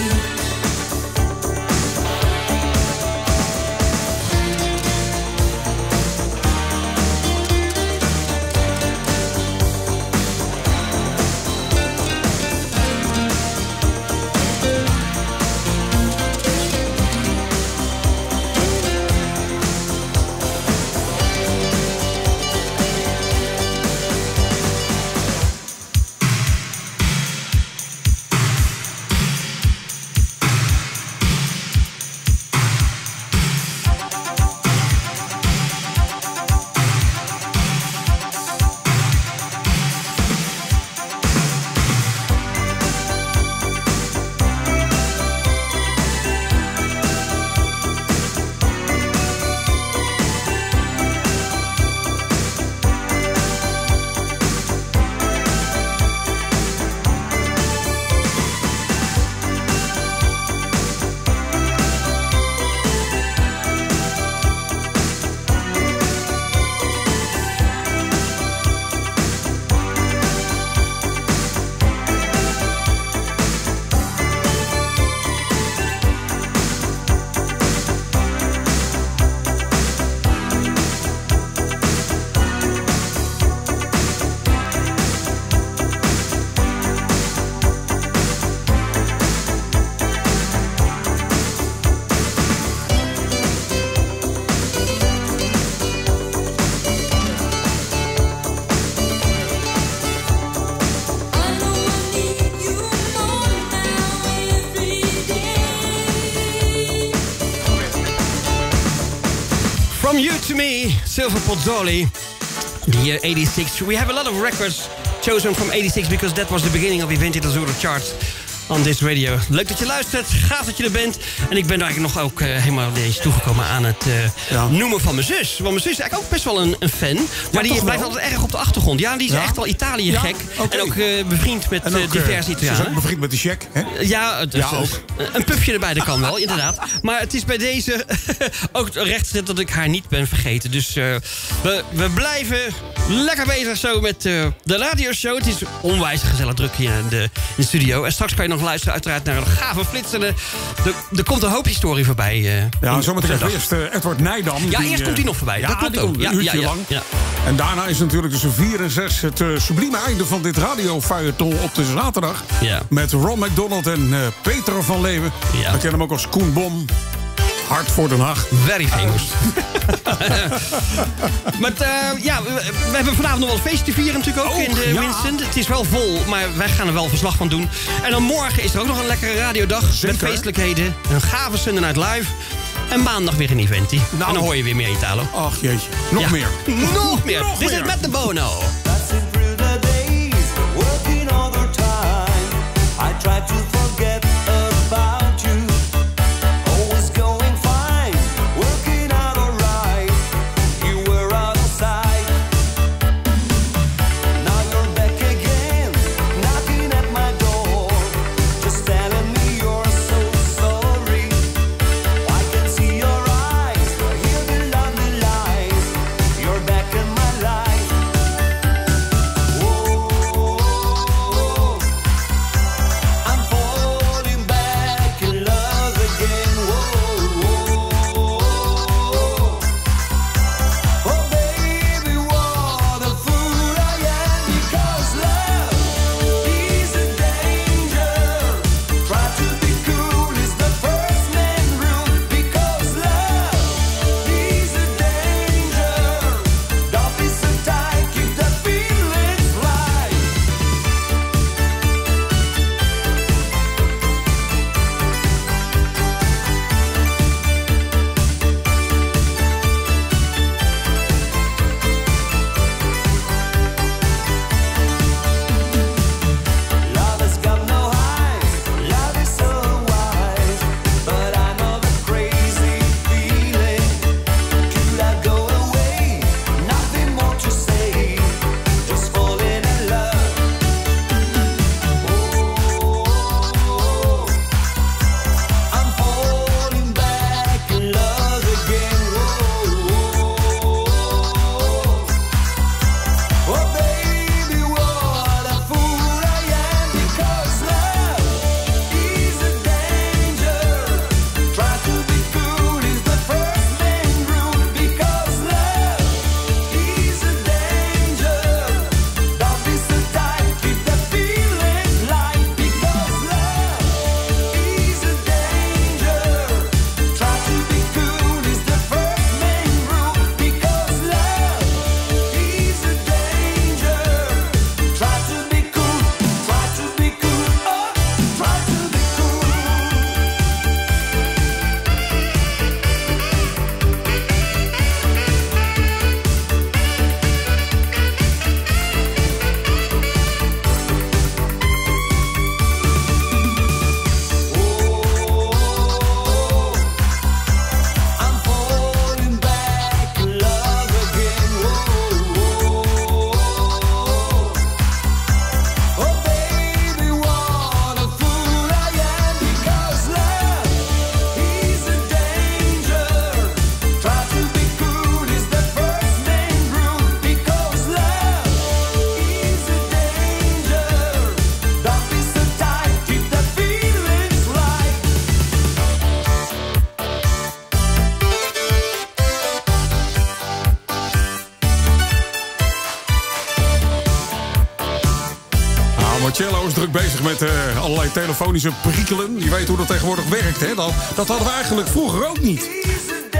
From You to Me, Silver Pozzoli, the year 86. We have a lot of records chosen from 86 because that was the beginning of Eventi Azzurro charts. on this radio. Leuk dat je luistert, gaaf dat je er bent. En ik ben eigenlijk nog ook helemaal eens toegekomen aan het noemen van mijn zus. Want mijn zus is eigenlijk ook best wel een fan. Maar die blijft altijd erg op de achtergrond. Ja, die is echt wel Italië gek. Okay. En ook bevriend met diverse Italianen. Ze is ook bevriend met de check, hè? Ja, ook. Een pupje erbij, dat kan wel, inderdaad. Maar het is bij deze ook rechtgezet dat ik haar niet ben vergeten. Dus we blijven lekker bezig zo met de radioshow. Het is onwijs gezellig druk hier in de studio. En straks kan je nog luisteren uiteraard naar een gave flits. En er komt een hoop historie voorbij. Zometeen eerst Edward Nijdam. Ja, eerst komt hij nog voorbij. Dat klopt ook. Een uurtje lang. Ja. En daarna is natuurlijk tussen 4 en 6 het sublieme einde van dit radiofeuilleton op de zaterdag. Ja. Met Ron McDonald en Peter van Leeuwen. Ja. We kennen hem ook als Koen Bom. Hard voor Den Haag. Very famous. Maar we hebben vanavond nog wel een feestje te vieren natuurlijk ook in de Winston. Het is wel vol, maar wij gaan er wel verslag van doen. En dan morgen is er ook nog een lekkere radiodag. Zeker. Met feestelijkheden. Een gave Sunday Night Live. En maandag weer een eventie. En dan hoor je weer meer Italo. Ach jeetje. Nog meer. Nog meer. Dit is met de Bono. Marcello is druk bezig met allerlei telefonische prikkelen. Je weet hoe dat tegenwoordig werkt, hè? Dat hadden we eigenlijk vroeger ook niet.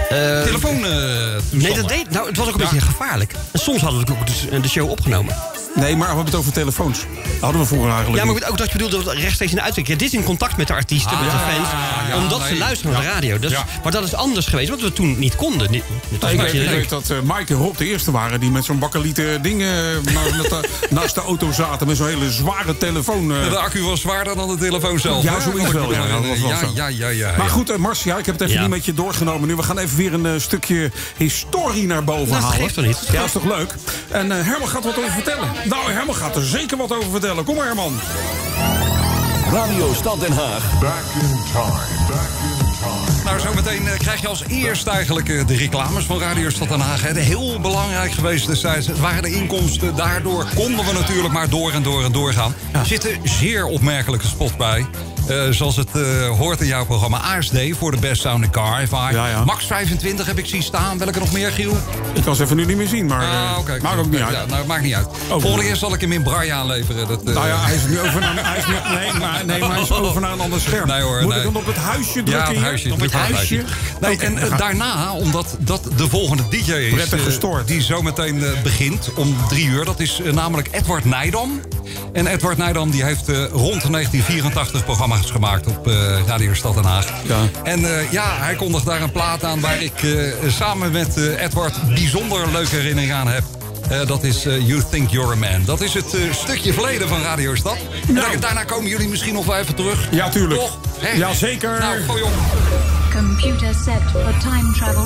telefoon. Nee, dat deed. Nou, het was ook een beetje gevaarlijk. En soms hadden we ook de show opgenomen. Nee, maar we hebben het over telefoons. Dat hadden we vroeger eigenlijk. Ja, maar ook dat je bedoelde dat rechtstreeks in de uitzending. Dit is in contact met de artiesten, met de fans. Omdat ze luisteren naar de radio. Dus, maar dat is anders geweest, wat we toen niet konden. Ik weet dat Mike en Rob de eerste waren die met zo'n bakkelieten dingen naast de auto zaten. Met zo'n hele zware telefoon. De accu was zwaarder dan de telefoon zelf. Ja, zoiets wel. Ja. Maar goed, Marcia, ik heb het even niet met je doorgenomen nu. We gaan even weer een stukje historie naar boven halen. Dat geeft er niet. Ja, is toch leuk? En Herman gaat wat over vertellen. Nou, Herman gaat er zeker wat over vertellen. Kom maar, Herman. Radio Stad Den Haag. Back in time. Nou, zometeen krijg je als eerste eigenlijk de reclames van Radio Stad Den Haag. Heel belangrijk geweest destijds. Het waren de inkomsten. Daardoor konden we natuurlijk maar door gaan. Er zitten zeer opmerkelijke spots bij. Zoals het hoort in jouw programma. ASD voor de Best Sound in Car. Max 25 heb ik zien staan. Welke nog meer, Giel? Ik kan ze even nu niet meer zien, maar maakt ook niet uit. Ja, nou, maakt niet uit. Volgende keer zal ik hem in braille aanleveren. Nou ja, hij is nu over naar, hij is over naar een ander scherm. Nee, hoor, Moet ik hem op het huisje drukken? Ja, het huisje. Op het huisje. Nee, en daarna, omdat dat de volgende DJ is... die zometeen begint om 3:00. Dat is namelijk Edward Nijdam. En Edward Nijdam die heeft rond 1984 programma's gemaakt op Radio Stad Den Haag. Ja. En hij kondigt daar een plaat aan waar ik samen met Edward bijzonder leuke herinneringen aan heb. Dat is You Think You're a Man. Dat is het stukje verleden van Radio Stad. Nou. En daarna komen jullie misschien nog wel even terug. Ja, tuurlijk. Toch? Ja, zeker. Nou, gooi op. Computer set for time travel.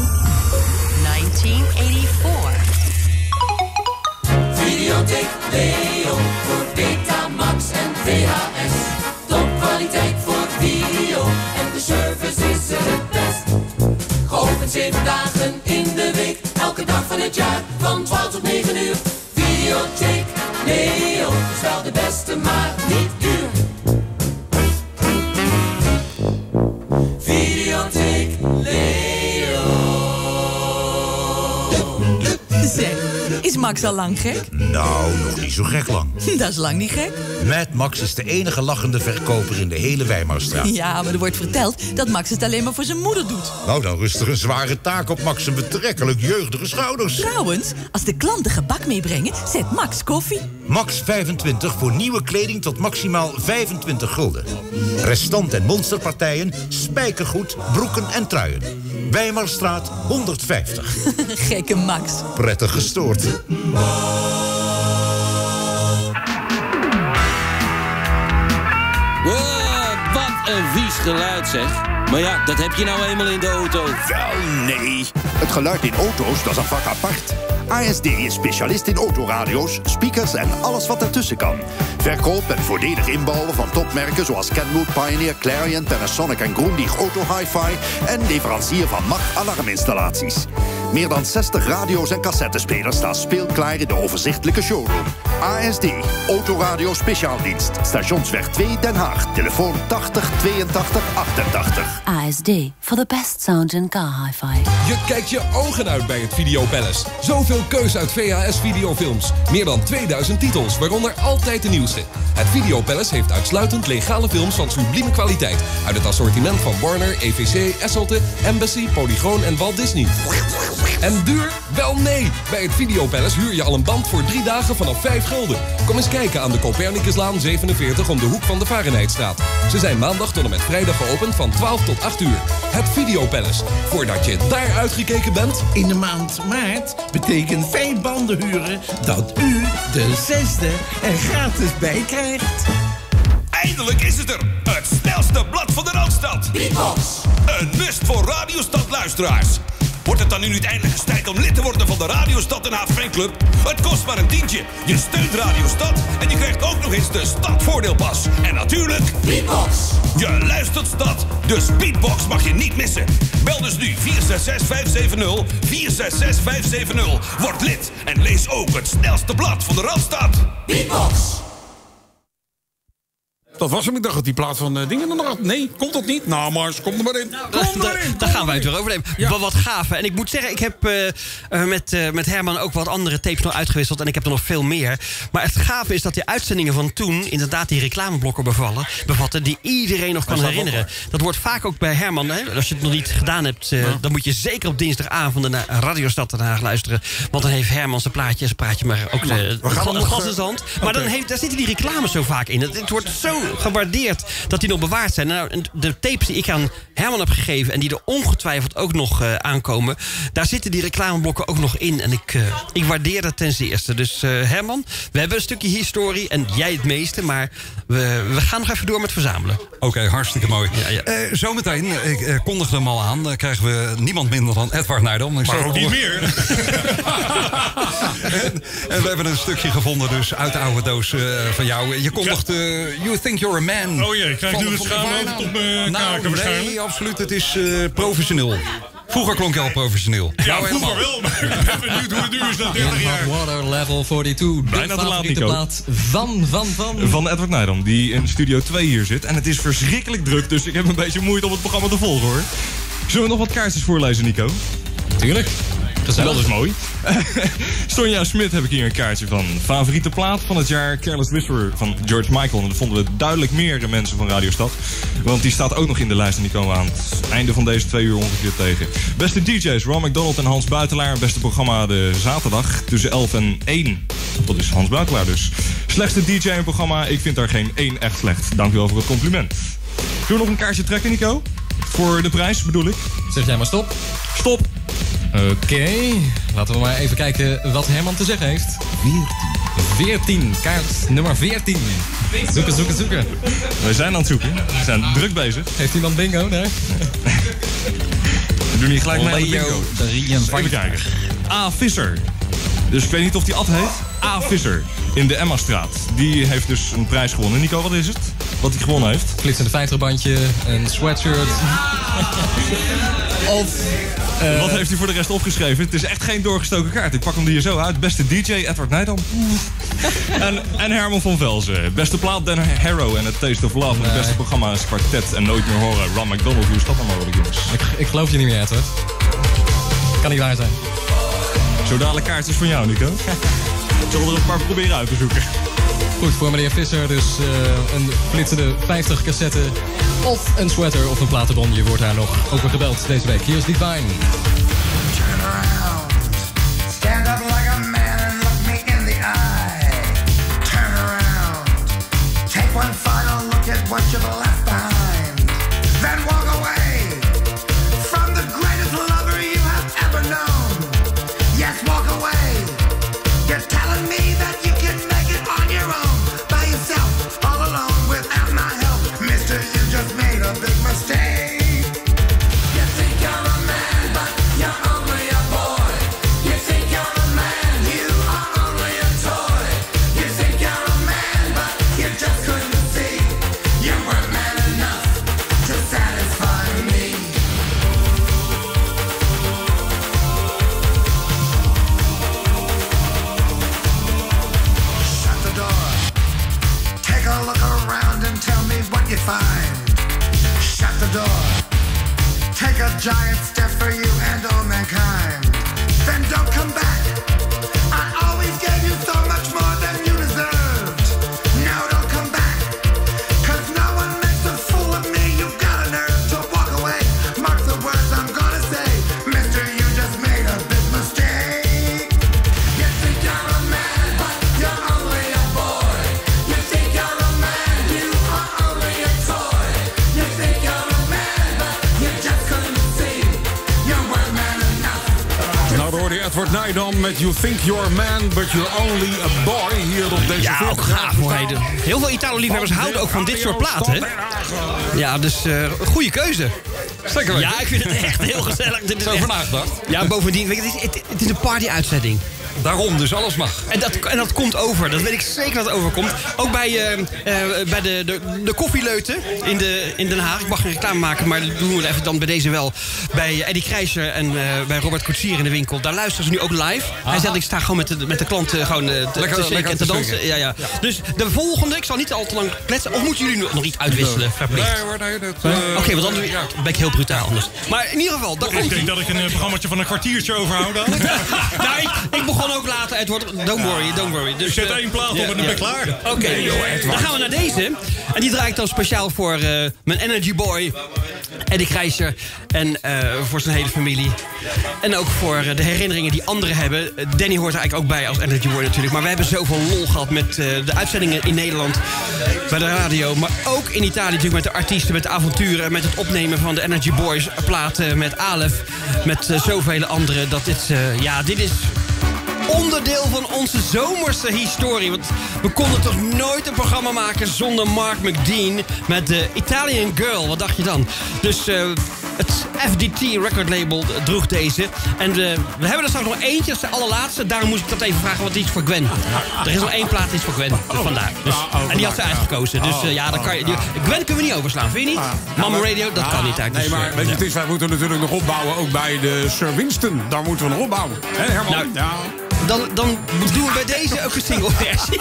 1984. Videotheek Leo voor Betamax en VHS. Topkwaliteit voor video en de service is het best. Geopend 7 dagen in de week, elke dag van het jaar, van 12 tot 9 uur. Videotheek Leo is wel de beste, maar niet duur. Videotheek Leo. Zeg, is Max al lang gek? Nou, nog niet zo gek lang. Dat is lang niet gek. Mad Max is de enige lachende verkoper in de hele Weimarstraat. Ja, maar er wordt verteld dat Max het alleen maar voor zijn moeder doet. Nou, dan rust er een zware taak op Max' zijn betrekkelijk jeugdige schouders. Trouwens, als de klanten gebak meebrengen, zet Max koffie. Max 25 voor nieuwe kleding tot maximaal 25 gulden. Restant- en monsterpartijen, spijkergoed, broeken en truien. Weimarstraat 150. Gekke Max. Prettig gestoord. Wat een vies geluid, zeg. Maar ja, dat heb je nou eenmaal in de auto. Wel, nee. Het geluid in auto's, dat is een vak apart. ASD is specialist in autoradio's, speakers en alles wat ertussen kan. Verkoop en voordelig inbouwen van topmerken zoals Kenwood, Pioneer, Clarion, Panasonic en Grundig Auto Hi-Fi en leverancier van Macht-alarminstallaties. Meer dan 60 radio's en cassettespelers staan speelklaar in de overzichtelijke showroom. ASD, Autoradio Speciaaldienst, Stationsweg 2 Den Haag. Telefoon 80 82 88. ASD, for the best sound in car hi-fi. Je kijkt je ogen uit bij het Video Palace. Zoveel keus uit VHS-videofilms. Meer dan 2000 titels, waaronder altijd de nieuwste. Het Video Palace heeft uitsluitend legale films van sublieme kwaliteit. Uit het assortiment van Warner, EVC, Esselte, Embassy, Polygoon en Walt Disney. En duur? Wel nee! Bij het Video Palace huur je al een band voor 3 dagen vanaf 5 gulden. Kom eens kijken aan de Copernicuslaan 47 om de hoek van de Fahrenheitstraat. Ze zijn maandag tot en met vrijdag geopend van 12 tot 8 uur. Het Video Palace. Voordat je daar uitgekeken bent... In de maand maart betekent 5 banden huren dat u de 6e er gratis bij krijgt. Eindelijk is het er! Het snelste blad van de Randstad! Beatbox! Een must voor Radio Stad luisteraars. Wordt het dan nu niet eindelijk eens tijd om lid te worden van de Radio Stad Den Haag fanclub? Het kost maar een tientje. Je steunt Radio Stad en je krijgt ook nog eens de Stadvoordeelpas. En natuurlijk... Beatbox! Je luistert Stad, dus Beatbox mag je niet missen. Bel dus nu 466-570, 466-570. Word lid en lees ook het snelste blad van de Randstad. Beatbox! Dat was hem. Ik dacht dat die plaat van dingen er nog had. Nee, komt dat niet? Nou, Mars, kom er maar in. Daar gaan wij het weer overnemen. Ja. Wat gaaf. En ik moet zeggen, ik heb met Herman ook wat andere tapes nog uitgewisseld. En ik heb er nog veel meer. Maar het gave is dat die uitzendingen van toen inderdaad die reclameblokken bevatten die iedereen nog kan herinneren. Dat wordt vaak ook bij Herman. Hè? Als je het nog niet gedaan hebt, dan moet je zeker op dinsdagavond naar Radio Stad Den Haag luisteren. Want dan heeft Herman zijn praatje, maar ook de gas in zijn hand. Maar daar zitten die reclames zo vaak in. Het wordt zo gewaardeerd dat die nog bewaard zijn. Nou, de tapes die ik aan Herman heb gegeven en die er ongetwijfeld ook nog aankomen, daar zitten die reclameblokken ook nog in. En ik waardeer dat ten zeerste. Dus Herman, we hebben een stukje historie en jij het meeste, maar we gaan nog even door met verzamelen. Oké, hartstikke mooi. Ja. Zometeen, ik kondigde hem al aan, dan krijgen we niemand minder dan Edward Nijdam. Maar ook niet meer. en we hebben een stukje gevonden dus uit de oude doos van jou. Je kondigt You Think You're a Man. Oh jee, ik krijg nu het schaam op mijn kaken waarschijnlijk. Nee, absoluut. Het is professioneel. Vroeger klonk je al professioneel. Ja, vroeger wel, maar ik ben benieuwd hoe het nu is na 30 jaar. Water Level 42. Bijna te laat, Nico. Plaat van Edward Nijdam, die in Studio 2 hier zit. En het is verschrikkelijk druk, dus ik heb een beetje moeite om het programma te volgen, hoor. Zullen we nog wat kaartjes voorlezen, Nico? Tuurlijk. Dat is mooi. Sonja Smit heb ik hier een kaartje van. Favoriete plaat van het jaar, Careless Whisper van George Michael. En dat vonden we duidelijk meer mensen van Radio Stad. Want die staat ook nog in de lijst en die komen we aan het einde van deze 2 uur ongeveer tegen. Beste DJ's, Ron McDonald en Hans Buitelaar. Beste programma de zaterdag tussen 11 en 1. Dat is Hans Buitelaar dus. Slechtste DJ in het programma, ik vind daar geen 1 echt slecht. Dank u wel voor het compliment. Zullen we nog een kaartje trekken, Nico? Voor de prijs bedoel ik. Zeg jij maar stop. Stop. Oké, laten we maar even kijken wat Herman te zeggen heeft. 14, kaart nummer 14. Zoeken. We zijn aan het zoeken. We zijn druk bezig. Heeft iemand bingo daar? We doen hier gelijk mee aan de bingo. Even kijken. A. Visser. Dus ik weet niet of die Ad heet. A. Visser. In de Emma-straat. Die heeft dus een prijs gewonnen. Nico, wat is het? Wat hij gewonnen heeft? Flitsende 50-bandje, een sweatshirt. Of... Wat heeft hij voor de rest opgeschreven? Het is echt geen doorgestoken kaart. Ik pak hem hier zo uit. Beste DJ, Edward Nijdam. en Herman van Velzen. Beste plaat, Dan Harrow en het Taste of Love. En het beste programma is Quartet en Nooit meer horen. Ron McDonald, hoe is dat nou mogelijk, jongens? Ik geloof je niet meer, Edward. Kan niet waar zijn. Zo dadelijk kaartjes van jou, Nico. Ik zal er een paar proberen uit te zoeken. Goed, voor meneer Visser dus een flitsende 50 cassette of een sweater of een platenbon. Je wordt daar nog over gebeld deze week. Hier is Divine. Turn around, stand up like a man and look me in the eye. Turn around, take one final look at what you've left behind. Then walk away from the greatest lover you have ever known. Yes, walk away. You're telling me that you can make it on your own, by yourself, all alone, without my help. Mister, you just made a big mistake. You think you're a man, but you're only a boy. You think you're a man, you are only a toy. You think you're a man, but you just couldn't see. You weren't man enough to satisfy me. Shut the door. Take a look around and tell me what you find. Shut the door. Take a giant step for you and all mankind. Then don't come back. I always gave you so much more than you deserved. Now don't come back. Cause no one makes a fool of me. You've got a nerve to walk away. Mark the words I'm gonna say. Mister, you just made a big mistake. You think you're a man, but you're only a boy. You think you're a man, you are only a toy. You think you're a man, but you just couldn't see. You weren't man enough. Nou, dan hoorde je Edward Nijdam met You Think You're a Man, but You're Only a Boy. Hier op deze ja, ook gaaf hoor. Heel veel Italo-liefhebbers houden ook van dit soort platen, hè? Ja, dus goede keuze. Zeker weten. Ja, ik vind het echt heel gezellig. Zo vandaag dacht. Ja, bovendien, weet je, het is een party-uitzending. daarom, dus alles mag. En dat komt over, dat weet ik zeker dat het overkomt. Ook bij de koffieleuten in Den Haag. Ik mag geen reclame maken, maar dat doen we even dan bij deze wel. Bij Eddie Krijser en bij Robert Koetsier in de winkel. Daar luisteren ze nu ook live. Hij zegt, ik sta gewoon met de klanten gewoon te shaken en te dansen. Ja. Dus de volgende, ik zal niet al te lang kletsen. Of moeten jullie nog iets uitwisselen? Verplicht? Oké, want anders ben ik heel brutaal anders. Maar in ieder geval, dat komt. Ik denk dat ik een programmaatje van een kwartiertje overhoud dan. Nou, ik begon ook later, Edward. Don't worry. Dus, zet 1 plaat op en dan ben ik klaar. Oké, dan gaan we naar deze. En die draai ik dan speciaal voor mijn Energy Boy, Eddie Krijser. En voor zijn hele familie. En ook voor de herinneringen die anderen hebben. Danny hoort er eigenlijk ook bij als Energy Boy natuurlijk. Maar we hebben zoveel lol gehad met de uitzendingen in Nederland. Bij de radio. Maar ook in Italië natuurlijk met de artiesten, met de avonturen. Met het opnemen van de Energy Boys platen. Met Alef. Met zoveel anderen. Dit is onderdeel van onze zomerse historie. Want we konden toch nooit een programma maken zonder Mark McDean met de Italian Girl. Wat dacht je dan? Dus het FDT record label droeg deze. En we hebben er straks nog eentje, dat is de allerlaatste. Daarom moest ik dat even vragen, wat is voor Gwen? Er is nog 1 plaat, die is voor Gwen vandaag. Dus, en die had ze uitgekozen. Dus dan kan je... Gwen kunnen we niet overslaan, vind je niet? Mama Radio, dat kan niet eigenlijk. Nee, maar weet je, het is, wij moeten natuurlijk nog opbouwen, ook bij de Sir Winston. Daar moeten we nog opbouwen. Hè, Herman? Dan doen we bij deze ook een single versie.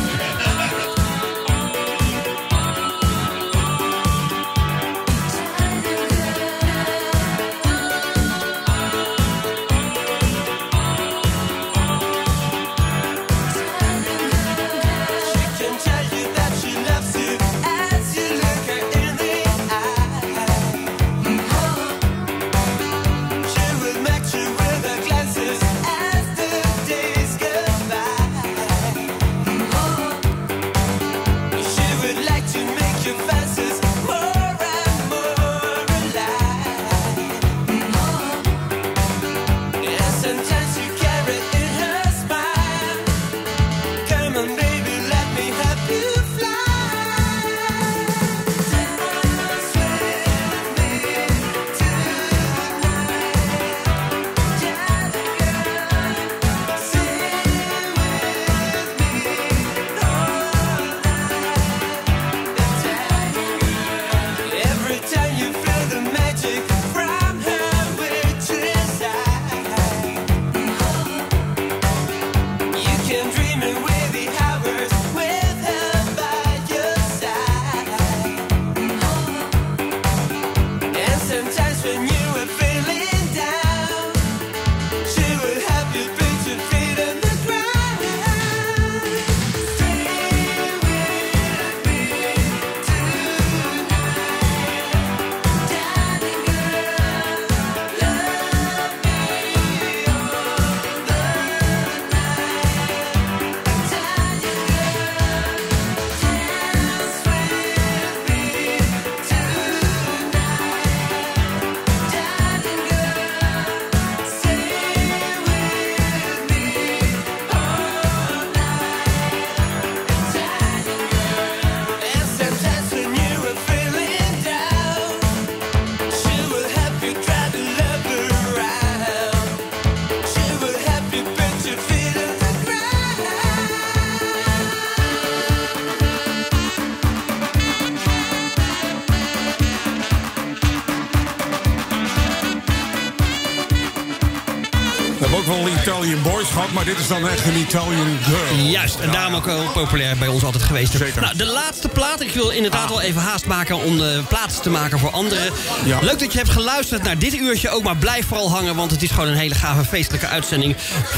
Wel Italian Boys gehad, maar dit is dan echt een Italian Girl. Juist, en daarom ook wel populair bij ons altijd geweest. Zeker. Nou, de laatste plaat. Ik wil inderdaad wel even haast maken om plaats te maken voor anderen. Ja. Leuk dat je hebt geluisterd naar dit uurtje ook, maar blijf vooral hangen, want het is gewoon een hele gave feestelijke uitzending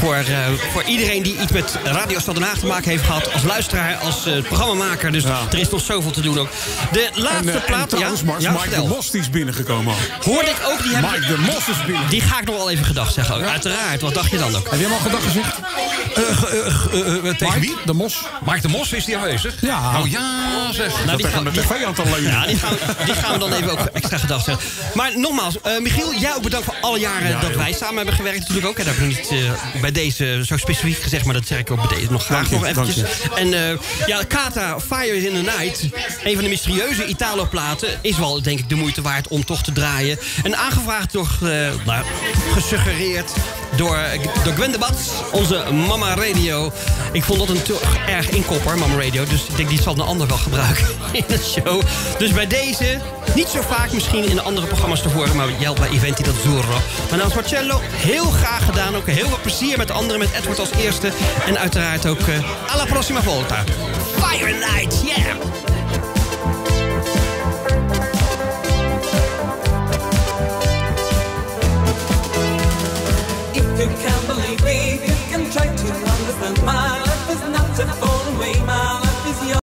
voor iedereen die iets met Radio Stad Den Haag te maken heeft gehad. Als luisteraar, als programmamaker. Dus er is nog zoveel te doen ook. De laatste plaat. Trouwens, Mike de Mos die is binnengekomen. Hoorde ik ook. Mike de Mos is binnen. Die ga ik nog wel even gedag zeggen. Ja. Uiteraard, wat dacht je dan ook? Heb je hem al gedag gezegd? Tegen wie? De Mos. Mike de Mos, is die aanwezig? Ja. Oh ja, zeg. Nou, die gaan de tv aan te leunen. Ja, die gaan we dan even ook extra gedag zeggen. Maar nogmaals, Michiel, jij ook bedankt voor alle jaren dat wij samen hebben gewerkt. Natuurlijk ook. Dat heb ik niet bij deze zo specifiek gezegd, maar dat zeg ik ook bij deze nog graag nog eventjes. En Kata, Fire in the Night, een van de mysterieuze Italo-platen, is wel denk ik de moeite waard om toch te draaien. En aangevraagd door, gesuggereerd door Gwen de Bats, onze Mama Radio. Ik vond dat een te erg inkopper, Mama Radio. Dus ik denk, die zal een ander wel gebruiken in de show. Dus bij deze, niet zo vaak misschien in andere programma's tevoren, maar jij bij Eventi d'Azzurro. Mijn naam is Marcello, heel graag gedaan. Ook heel veel plezier met de anderen, met Edward als eerste. En uiteraard ook alla prossima volta. Fire Night!